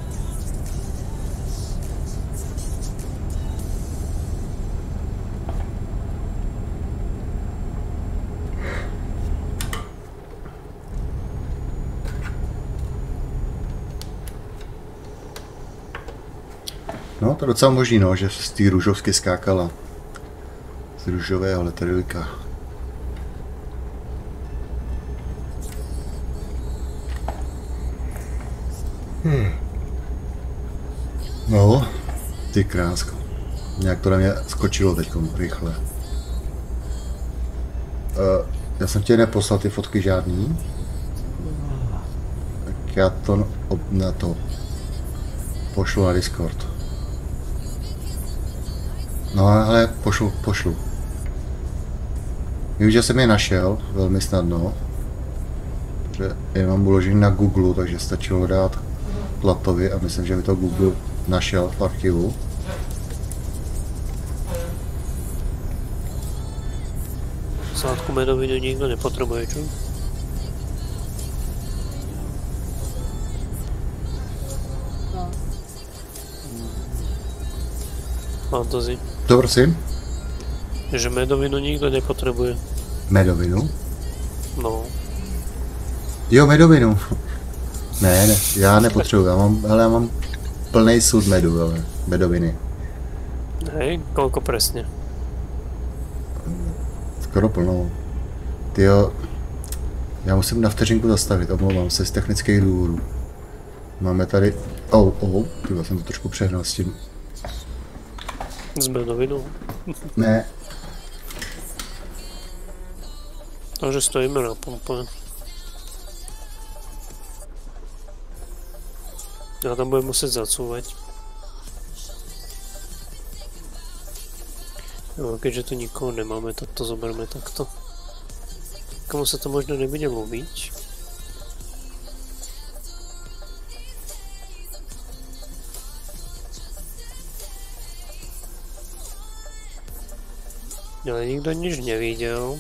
No, to je docela možný, no, že z té růžovky skákala. Z růžového letadýlka. Hmm. No, ty krásko. Nějak to na mě skočilo teďkom rychle. Uh, já jsem tě neposlal ty fotky žádný. Tak já to na to pošlu na Discord. No ale pošlu, pošlu. Vím, že jsem je našel velmi snadno. Že je mám uložený na Google, takže stačilo dát Platovi a myslím, že mi to Google našel v archivu. Sládku medovinu nikdo nepotřebuje, čo? No. fantasy. To prosím? Že medovinu nikdo nepotřebuje. Medovinu? No. Jo, medovinu. Ne, ne, já nepotřebuji, já mám, ale já mám plný sud medu, ale medoviny. Hej, koľko presne? Skoro plnou. Tyjo, já musím na vteřinku zastavit, omlouvám se z technických důvodů. Máme tady, oh, oh, tyjo, jsem to trošku přehnal s tím. S medovinou? Ne. Takže stojíme na pumpe. Já tam budem muset zacúvať. No, keďže tu nikoho nemáme, tak to zoberme takto. Komu sa to možno nebude ľúbiť. Ale nikto nič nevidel.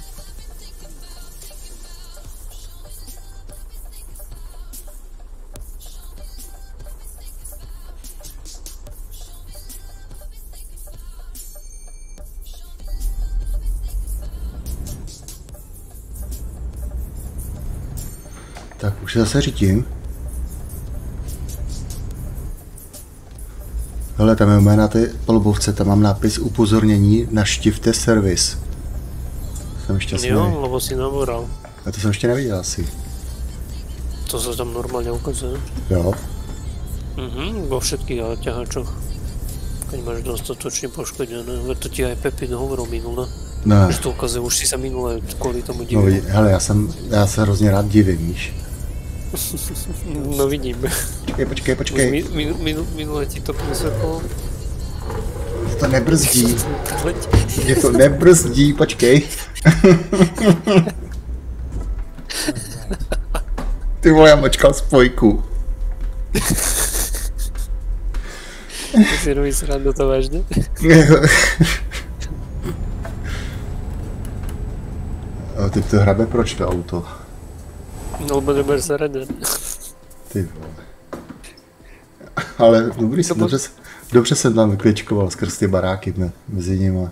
Tak už se zase řítím. Hele, tam je jména ty polubovce, tam mám nápis upozornění, naštivte servis. Jsem šťastný. Jo, lebo si naboral. A to jsem ještě neviděl asi. To sa tam normálne ukazuje. Jo. Mhm, vo všetkých ťahačoch. Keď máš dostatočne poškodené, veď to ti aj Pepin hovoril minule. Ne. Že to ukazuje, už si sa minule kvôli tomu No divil. vidí, hele, já jsem, já se hrozně rád divím, víš. No vidím. Počkej, počkej, počkej. Min, min, min, minule ti to vysvětlil. To nebrzdí. Mě to nebrzdí, počkej. Ty vole, já mačkal spojku. Ty si robíš srandu to vážně? A ty to hrabe proč to auto? No, lebo neber sa raden. Ty vole. Ale dobrý jsem, dobře, dobře jsem tam vykličkoval skrz ty baráky ne, mezi nimi.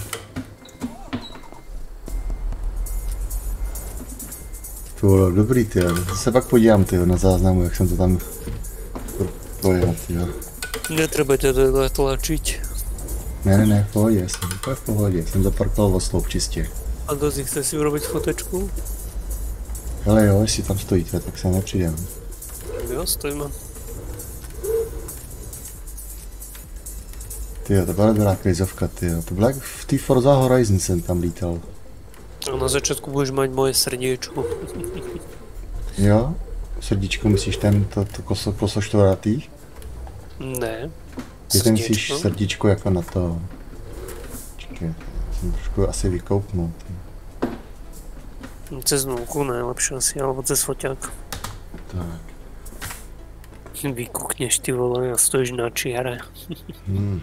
To bylo dobrý, ty. Se pak podívám, ty, na záznamu, jak jsem to tam pojel, ty. Netreba ťa teda tlačiť. Ne, ne, ne, v pohodě, jsem úplně v pohodě, jsem zaparkoval o sloup čistě. A Dozi, chce si urobiť fotečku? Ale jo, jestli tam stojíte, tak se nepřidem. Jo, stojíme. Tyjo, to byla dobrá krizovka, tyjo. To byla jak v té Forza Horizon jsem tam lítal. A na začátku budeš mať moje srdiečko. Jo? Srdíčko myslíš ten, to, to koso, kosoštvoratý? Ne. Ty ten myslíš srdíčko jako na to. Počkej, jsem trošku asi vykoupnul. Cez nulku najlepšie asi, alebo cez foťák. Tak. Vykukneš ty vole a stojíš na čiare. Hmm.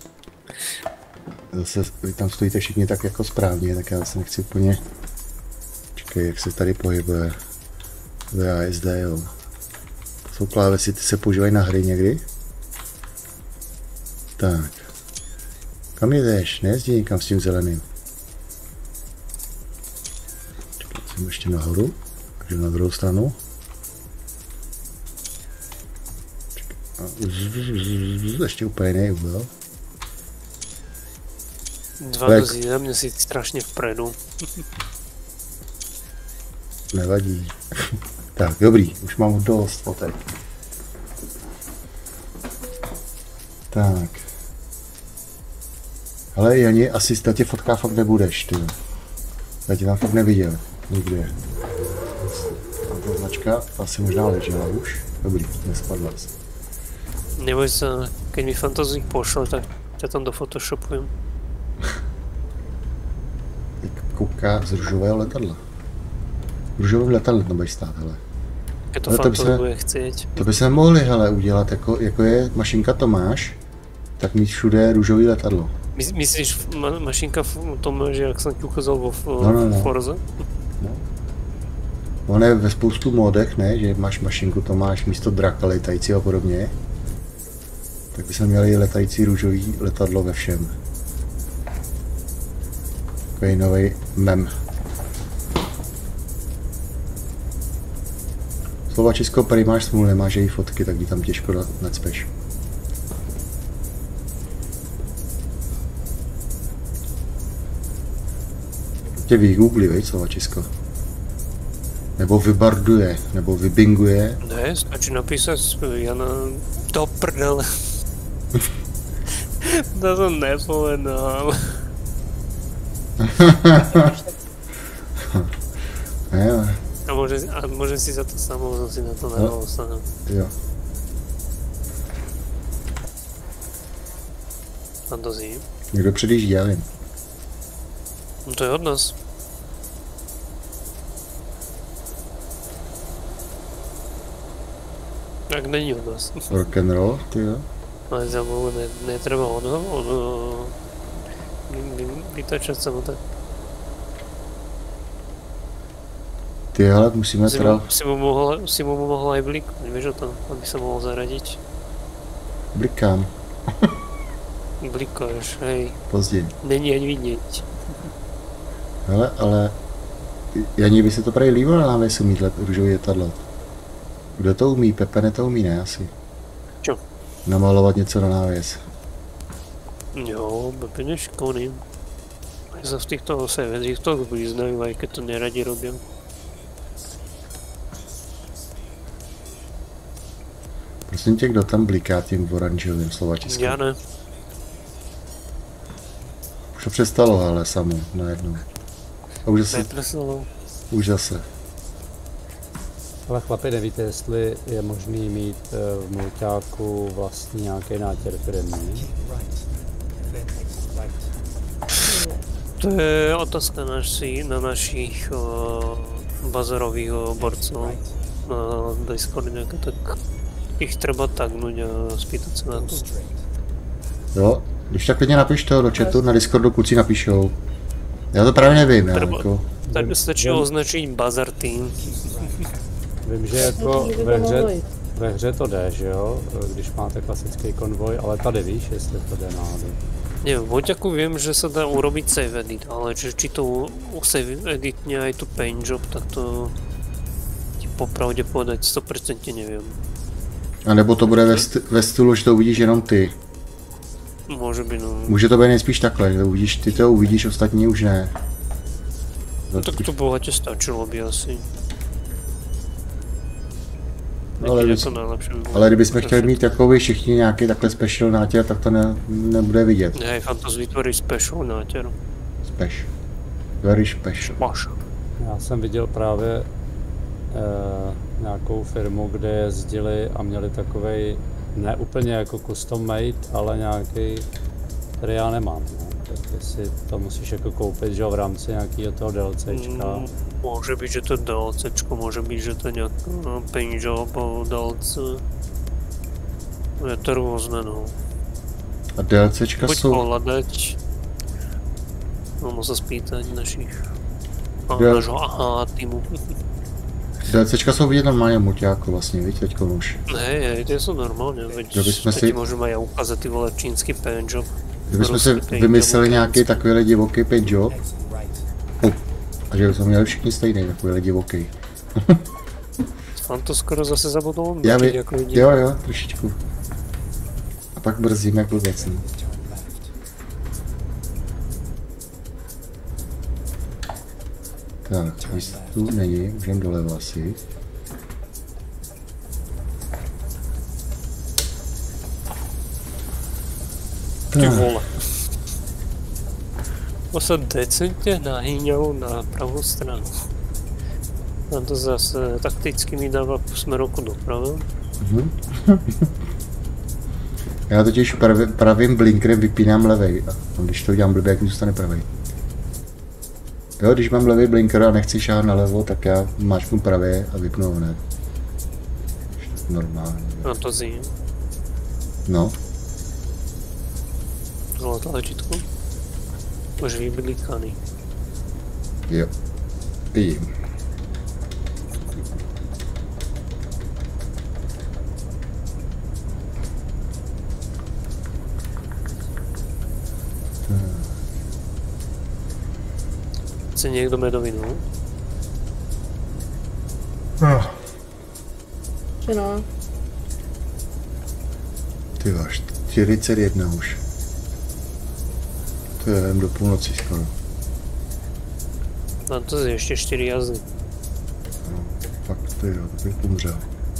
Zase vy tam stojíte všichni tak jako správně, tak já se nechci úplně... Čekaj, jak se tady pohybuje. V A S D, jo. To jsou klávesy, ty se používají na hry někdy? Tak. Kam jdeš? Nejezdí nikam s tím zeleným. Čekaj, jsem ještě nahoru. Takže na druhou stranu. Čekaj. A ještě úplně nejúvel. Dva Dozi, na mňa si strašne vpredu. Nevadí. Tak, dobrý, už mám dost fotek. Tak. Ale Jani, asi na tě fotká fakt nebudeš, ty. Já tě tam fakt neviděl. Nikde. Ta značka asi možná ležela už. Dobrý, nespadla se. Neboj sa, keď mi Fantasy pošle, tak ťa tam dofotoshopujem. Kouká z růžového letadla. Růžovým letadlem to budeš stát, hele. Je to Fantasy bude chcieť. To by se mohli, hele, udělat, jako, jako je mašinka Tomáš, tak mít všude růžový letadlo. My, myslíš ma, mašinka Tomáš, jak jsem ti ukázal vo no, no, no. Forze? No. On je ve spoustu modech, ne, že máš mašinku Tomáš místo draka letajícího a podobně. Tak bychom měli letající růžový letadlo ve všem. Takový nový mem. Slovačisko prý máš smůlu, nemáš její fotky, tak ji tam těžko nacpeš. Tě vygoogli, veď, Slovačisko. Nebo vybarduje, nebo vybinguje. Ne, stačí napísat Jana do prdele. To jsem nepovedal. Ne, a, môže, a môžem si za to samou, som si na to nehral sám. Jo. Fantazii. Někdo předjíždí, já vím. No to je od nás. Jak není od nás. Rock'n'roll, ty jo. Ale za mnou ne, netreba od od vytačat samotné. Ty hele, musíme si teda... Mu, si, mu mohla, si mu mohla aj bliknúť, vieš o tom, aby sa mohol zaradiť. Blikám. Blikáš, hej. Později. Není ani vidieť. Hele, ale... Janí by se to prý líbilo na návěsu mít let, růžový letadlo. Kdo to umí? Pepe ne to umí, ne asi. Čo? Namalovat něco na návěs. Jo, Pepe neškolný. Aj sa v týchto sevenzích to vyznajú, aj keď to neradi robia. Prosím tě, kdo tam bliká tím oranžovým Slovačiskem? Já ne. Už to přestalo, ale samo, najednou. A už zase... Nepresalo. Už zase. Ale chlapi, nevíte, jestli je možný mít v mulťáku vlastní nějaký nátěr firemní? To je otázka naši, na našich uh, bazarových borcov na Discorde, tak ich treba tagnúť a spýtať sa na to. Jo, když tak klidně napiš to do chatu, na Discordu kluci napíšou. Já to právě nevím, já jako... Tak stačí označiť Bazar Team. Vím, že jako ve hře, ve hře to jde, že jo, když máte klasický konvoj, ale tady víš, jestli to jde náhodou. Neviem, v Voťaku viem, že sa dá urobiť save edit, ale či, či to save editne aj tu paint job, tak to ti popravde povedať sto percent neviem. A nebo to bude ve, st ve stylu, že to uvidíš jenom ty. Môže by, no. Může to být nejspíš takhle, že uvidíš, ty to uvidíš, ostatní už ne. No, tak to bohatě stačilo by asi. Ale, bys, ale kdybychom chtěli mít takový všichni nějaký takhle special nátěr, tak to ne, nebude vidět. Ne, Fantas vytvoří special nátěr. Special. Very special. Special. Já jsem viděl právě e, nějakou firmu, kde jezdili a měli takovej, ne úplně jako custom made, ale nějaký, který já nemám. No. Tak jestli to musíš jako koupit, že v rámci nějakého toho DLCčka. Mm, může být, že to je DLCčko, může být, že to je nějaký no, paint job a D L C. Je to různé, no. A DLCčka Buď jsou... pohľadať. No, musím spýtať našich... Del... Našho aha týmu. DLCčka jsou vidět normálně mulťáku vlastně, víš, teďko už. Hej, hej, tie sú normálne, veď si... ti môžem aj ukázať ty vole čínsky paint job. Kdybychom si vymysleli nějaký takovýhle divoký paint job, oh, a že bychom měli všichni stejný takovýhle divoký. Mám to skoro zase zabudol, já vím, jako jo jo, trošičku. A pak brzdím jak blbec. Tak, víc tu není, můžeme doleva asi. Ty vole. To sa decentne nahýňal na pravú stranu. A to zase takticky mi dáva smerovku doprava. Mhm. Já totiž pravý, pravým blinkerem vypínám levej. A když to udělám blbě, jak mi zůstane pravej. Jo, když mám levý blinker a nechci šáhat nalevo, tak já máčknu pravě a vypnu ho hned. Normálně. A to zjí. No. Zlaté lečítko. Už vyblikaný. Jo. Vidím. Chce někdo medovinu? No. Že no. Ty máš čtyřicet jedna už. To je jen do půlnoci skoro. No to je ještě čtyři jazdy. No, fakt to jo, to bych umřel.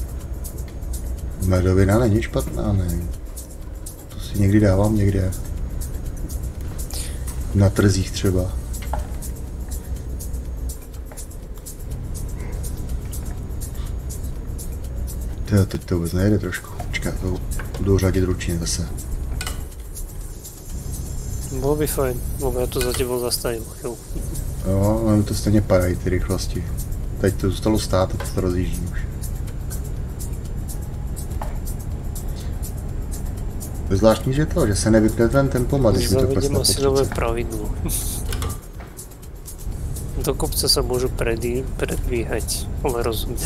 Medovina není špatná, ne. To si někdy dávám někde. Na trzích třeba. Tyjo, teď to vůbec nejde trošku. Počkej, to budu řadit ručně zase. Bylo by fajn, lebo já to za tebou zastavím chvíli. Jo, ale to stejně padají ty rychlosti. Teď to zůstalo stát, teď to rozjíždí už. To je zvláštní, že to, že se nevypne ten tempomat, když mi to klesne po asi nové třicet. pravidlo. Do kopce sa môžu predí, predvíhať, ale rozumne.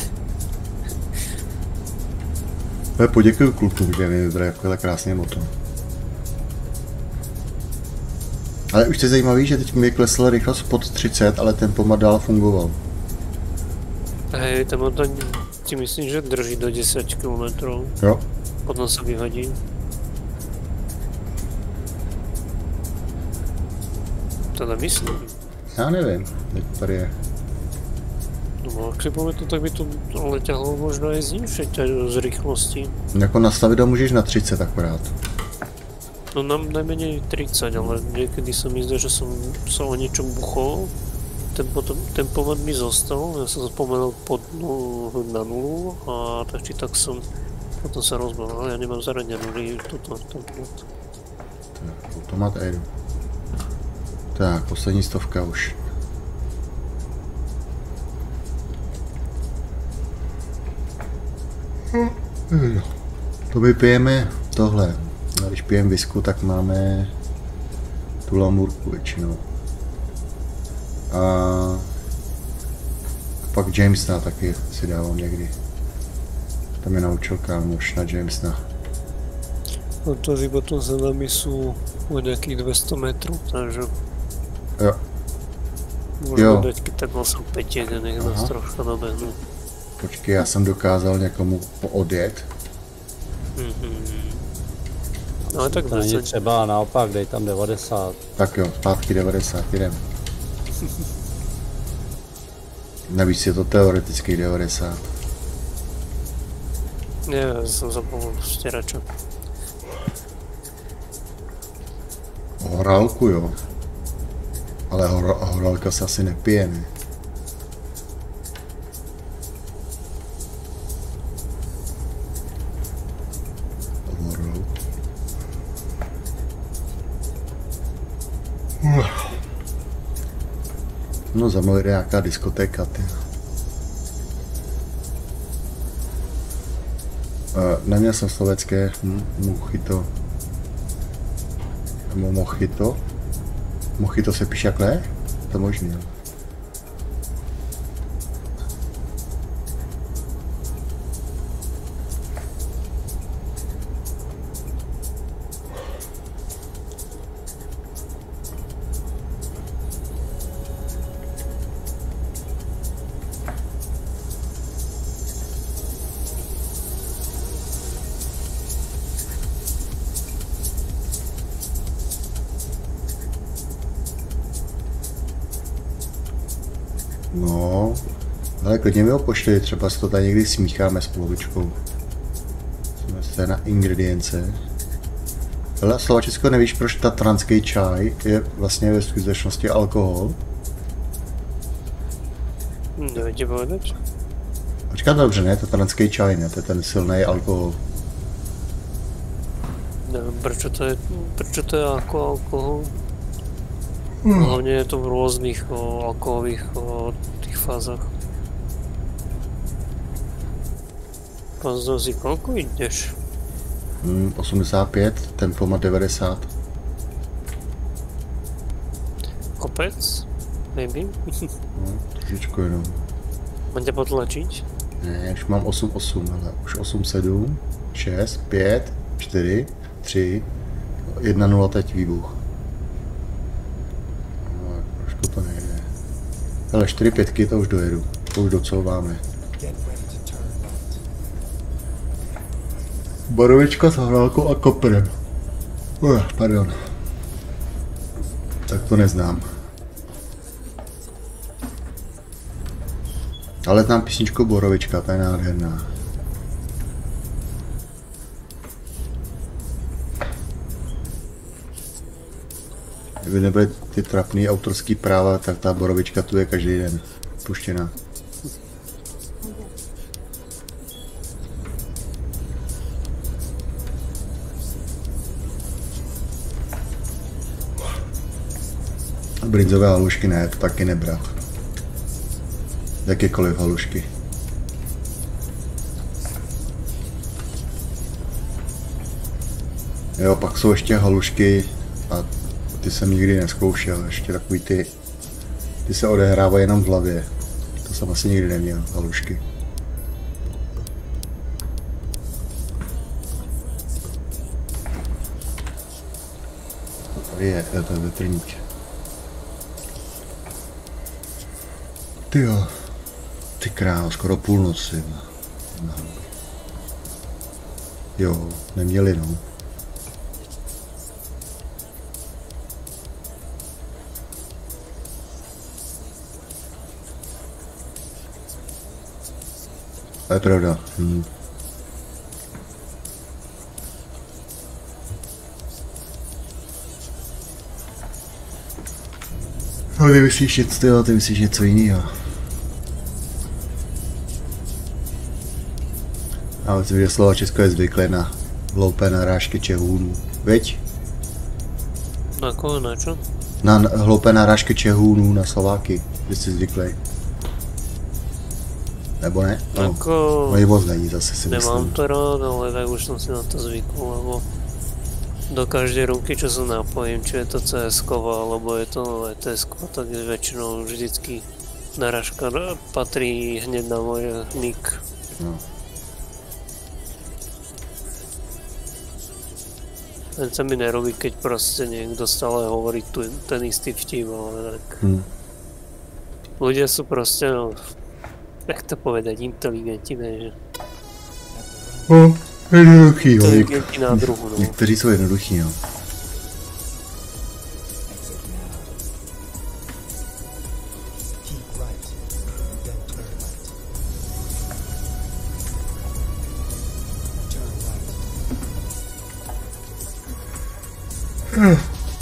Ale poděkuju klukům, že mi vybrali takovýhle krásný motor. Ale už je zajímavý, že teď mi klesla rychlost pod třicet, ale tempomat dál fungoval. Hej, ten motor ti myslím, že drží do desať kilometrov. Jo. Potom sa vyhodí. Teda myslím. Já nevím, jak to tady je. No, ak si poviem to, tak by to ale ťahlo možno aj znižšie z rýchlosti. Jako nastavit ho můžeš na třicet akorát. No nám najmenej tridsať, ale niekedy sa mi zdá, že som sa o niečom buchol. Tempo, tempomat mi zostal, ja som spomenul pod nulu, na nulu a tak či tak som potom sa rozbil, ale ja nemám zaradenú toto tempomat. Tak, automat Aero. Tak, poslední stovka už. To my pijeme tohle. A když pijeme visku, tak máme tu lamurku většinou. A pak Jamesona taky si dávám někdy. Tam je naučil kámoš na Jamesona. No to že potom za nami sú o nejakých dvesto metrov, takže Jo. môžeme dať, keď tak osem päť jeden, nech nás troška dobehnú. Počkej, já jsem dokázal někomu odjet. Mm-hmm. No ale tak to není třeba, naopak, dej tam devadesát. Tak jo, zpátky devadesát, jdem. Navíc je to teoretický devadesát. Ne, já jsem zapomněl stěrača. Horálku jo. Ale hor horálka se asi nepije, ne? No za mnou jde nějaká diskotéka, ty. Uh, neměl jsem slovenské hm, Mochito. Nebo Mochito. Mochito se píše jakhle? To možný, jo. No, ale klidně mi ho pošli, třeba si to tady někdy smícháme s polovičkou. Jsme na ingredience. Ale Slovačesko, nevíš, proč tatranský čaj je vlastně ve skutečnosti alkohol? Dojde povedať? Počkat, dobře, ne, tatranský čaj, ne, to je ten silný alkohol. Nevím, proč to je, proč to je jako alkohol? Hmm. Hlavně je to v různých o, alkoholových o, těch fázách. Pan Znozi, kolko jdeš? Hmm, osmdesát pět, tempomat devadesát. Kopec? Maybe? No, trošičku jenom. Mám tě potlačit? Ne, už mám osm osm, ale už osm sedm, šest, pět, čtyři, tři, jedna nula teď výbuch. No, trošku to nejde. Ale čtyři pětky to už dojedu. To už docouváme. Get ready to turn left. Borovička s horálkou a koprem. Uh, pardon. Tak to neznám. Ale tam písničku Borovička, ta je nádherná. Kdyby nebyly ty trapný autorský práva, tak ta Borovička tu je každý den puštěná. Brinzové halušky ne, to taky nebral. Jakékoliv halušky. Jo, pak jsou ještě halušky a ty jsem nikdy nezkoušel, ještě takový ty, ty se odehrávají jenom v hlavě. To jsem asi nikdy neměl, halušky. Tady je, to je větrník. Ty jo, ty král, skoro půlnoci. No. Jo, neměli no. To je pravda. Hm. No, ty myslíš něco, jo, ty myslíš něco jiného. Ale myslím, že slovo Česko je zvyklé na hloupé narážky Čehůnů. Veď? Na koho, na čo? Na hloupé narážky Čehůnů na Slováky, že jsi zvyklý. Nebo ne? No, Ako... no je moc není, zase si Nemám myslím. to rád, ale tak už som si na to zvykol, lebo do každej ruky, čo sa napojím, či je to cé es kova, alebo je to é té es kova, tak je väčšinou vždycky narážka patrí hneď na môj nick. No. Len sa mi nerobí, keď proste niekto stále hovorí tu, ten istý vtip, ale tak... Hm. Ľudia sú proste, no... Jak to povedať, inteligenti, ne, že... No, jednoduchý, jo. Inteligenti na druhu, no. Někteří jsou jednoduchý, no. Keep right. Then turn right. Turn right.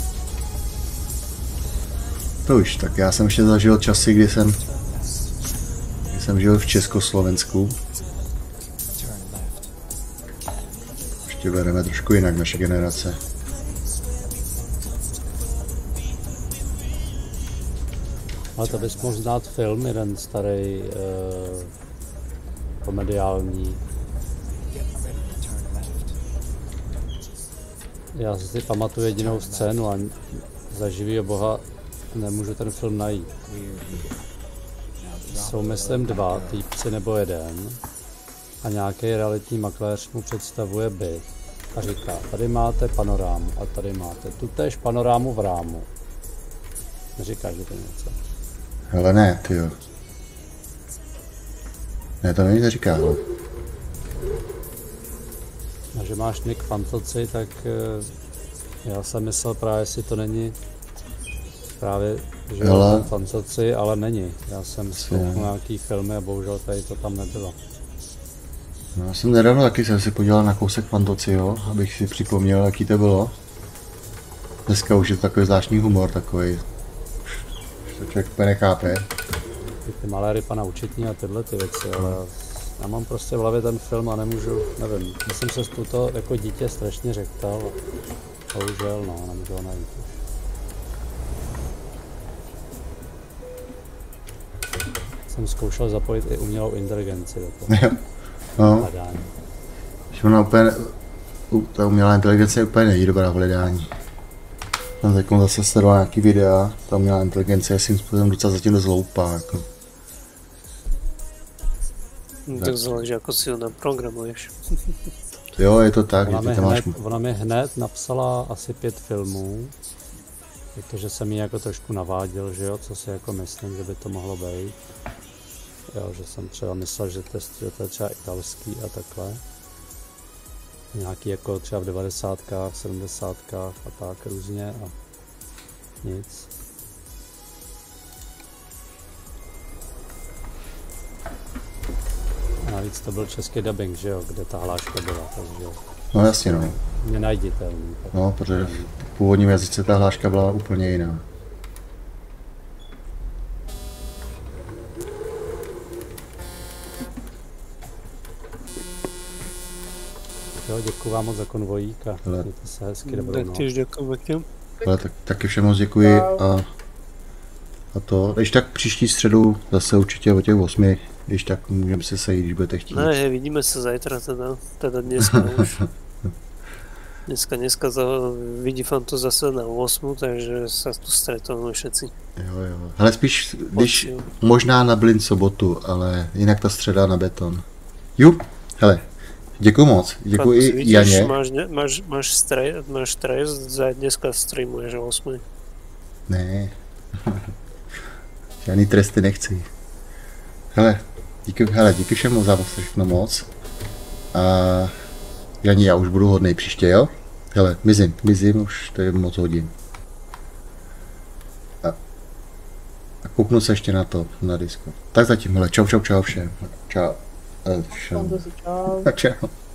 To už, tak já jsem ještě zažil časy, kdy jsem, kdy jsem žil v Československu. Turn left. Ještě bereme trošku jinak naše generace. Ale to bys mohl znát film, jeden starý uh, komediální. Get ready to turn left. Já si pamatuju jedinou scénu a za živýho boha nemůžu ten film najít. Jsou myslím dva týpci nebo jeden a nějaký realitní makléř mu představuje byt a říká, tady máte panorámu a tady máte tutéž panorámu v rámu. Neříkáš, že to něco? Hele ne, tyjo. Ne, to mi nic neříká, ale. A že máš nick Fantoci, tak uh, já jsem myslel právě, jestli to není právě, že Hele. je Fantoci, ale není. Já jsem zkouknul nějaký filmy a bohužel tady to tam nebylo. No, já jsem nedávno taky jsem si podíval na kousek Fantoci, jo, abych si připomněl, jaký to bylo. Dneska už je to takový zvláštní humor, takový. Už to člověk úplně nechápe. Ty, ty malé rypa na účetní a tyhle ty věci, ale já mám prostě v hlavě ten film a nemůžu, nevím, já jsem se z tuto jako dítě strašně řektal a bohužel, no, nemůžu ho najít už. Jsem zkoušel zapojit i umělou inteligenci do toho No, hledání. že ona úplně, u- ta umělá inteligence je úplně není dobrá v hledání. Tam teď zase sledoval nějaký videa, ta umělá inteligence je svým způsobem docela zatím dost hloupá, jako. Tak záleží, ako si ho naprogramuješ. Jo, je to tak, že Ona ty mi, tam máš... hned, ona mi hned napsala asi pět filmů Protože jsem ji jako trošku naváděl, že jo, co si jako myslím, že by to mohlo být. Jo, že jsem třeba myslel, že testuje to je třeba italský a takhle. Nějaký jako třeba v devadesátkách, sedmdesátkách a tak různě a nic. Navíc to byl český dubbing, že jo, kde ta hláška byla, takže No jasně no. nenajditelný. No, protože v původním jazyce ta hláška byla úplně jiná. Jo, děkuji vám moc za konvojík a Hele. mějte se hezky dobrou Tak noc. tiež ďakujem pekne. Ale tak, taky všem moc děkuji a, a to, když tak příští středu zase určitě o těch osmi, když tak můžeme se sejít, když budete chtít. Ne, vidíme sa zajtra teda, teda dneska už. Dneska, dneska to vidí fan to zase na osmu, takže sa tu stretneme všetci. Jo, jo. Ale spíš, když možná na blin sobotu, ale jinak ta středa na beton. Jup, hele, děkuji moc, děkuji Fan, i vidíš, Janě. Máš, ne, máš, máš, stres, máš stres, za dneska streamuješ o osmej. Ne, žádný tresty nechci. Hele, díky, hele, díky všem moc za všechno moc. A Jani, já už budu hodnej příště, jo? Hele, mizím, mizím, už to je moc hodin. A, a kouknu se ještě na to, na disku. Tak zatím, hele, čau, čau, čau všem. Čau. Eh, Čau. Čau. Čau.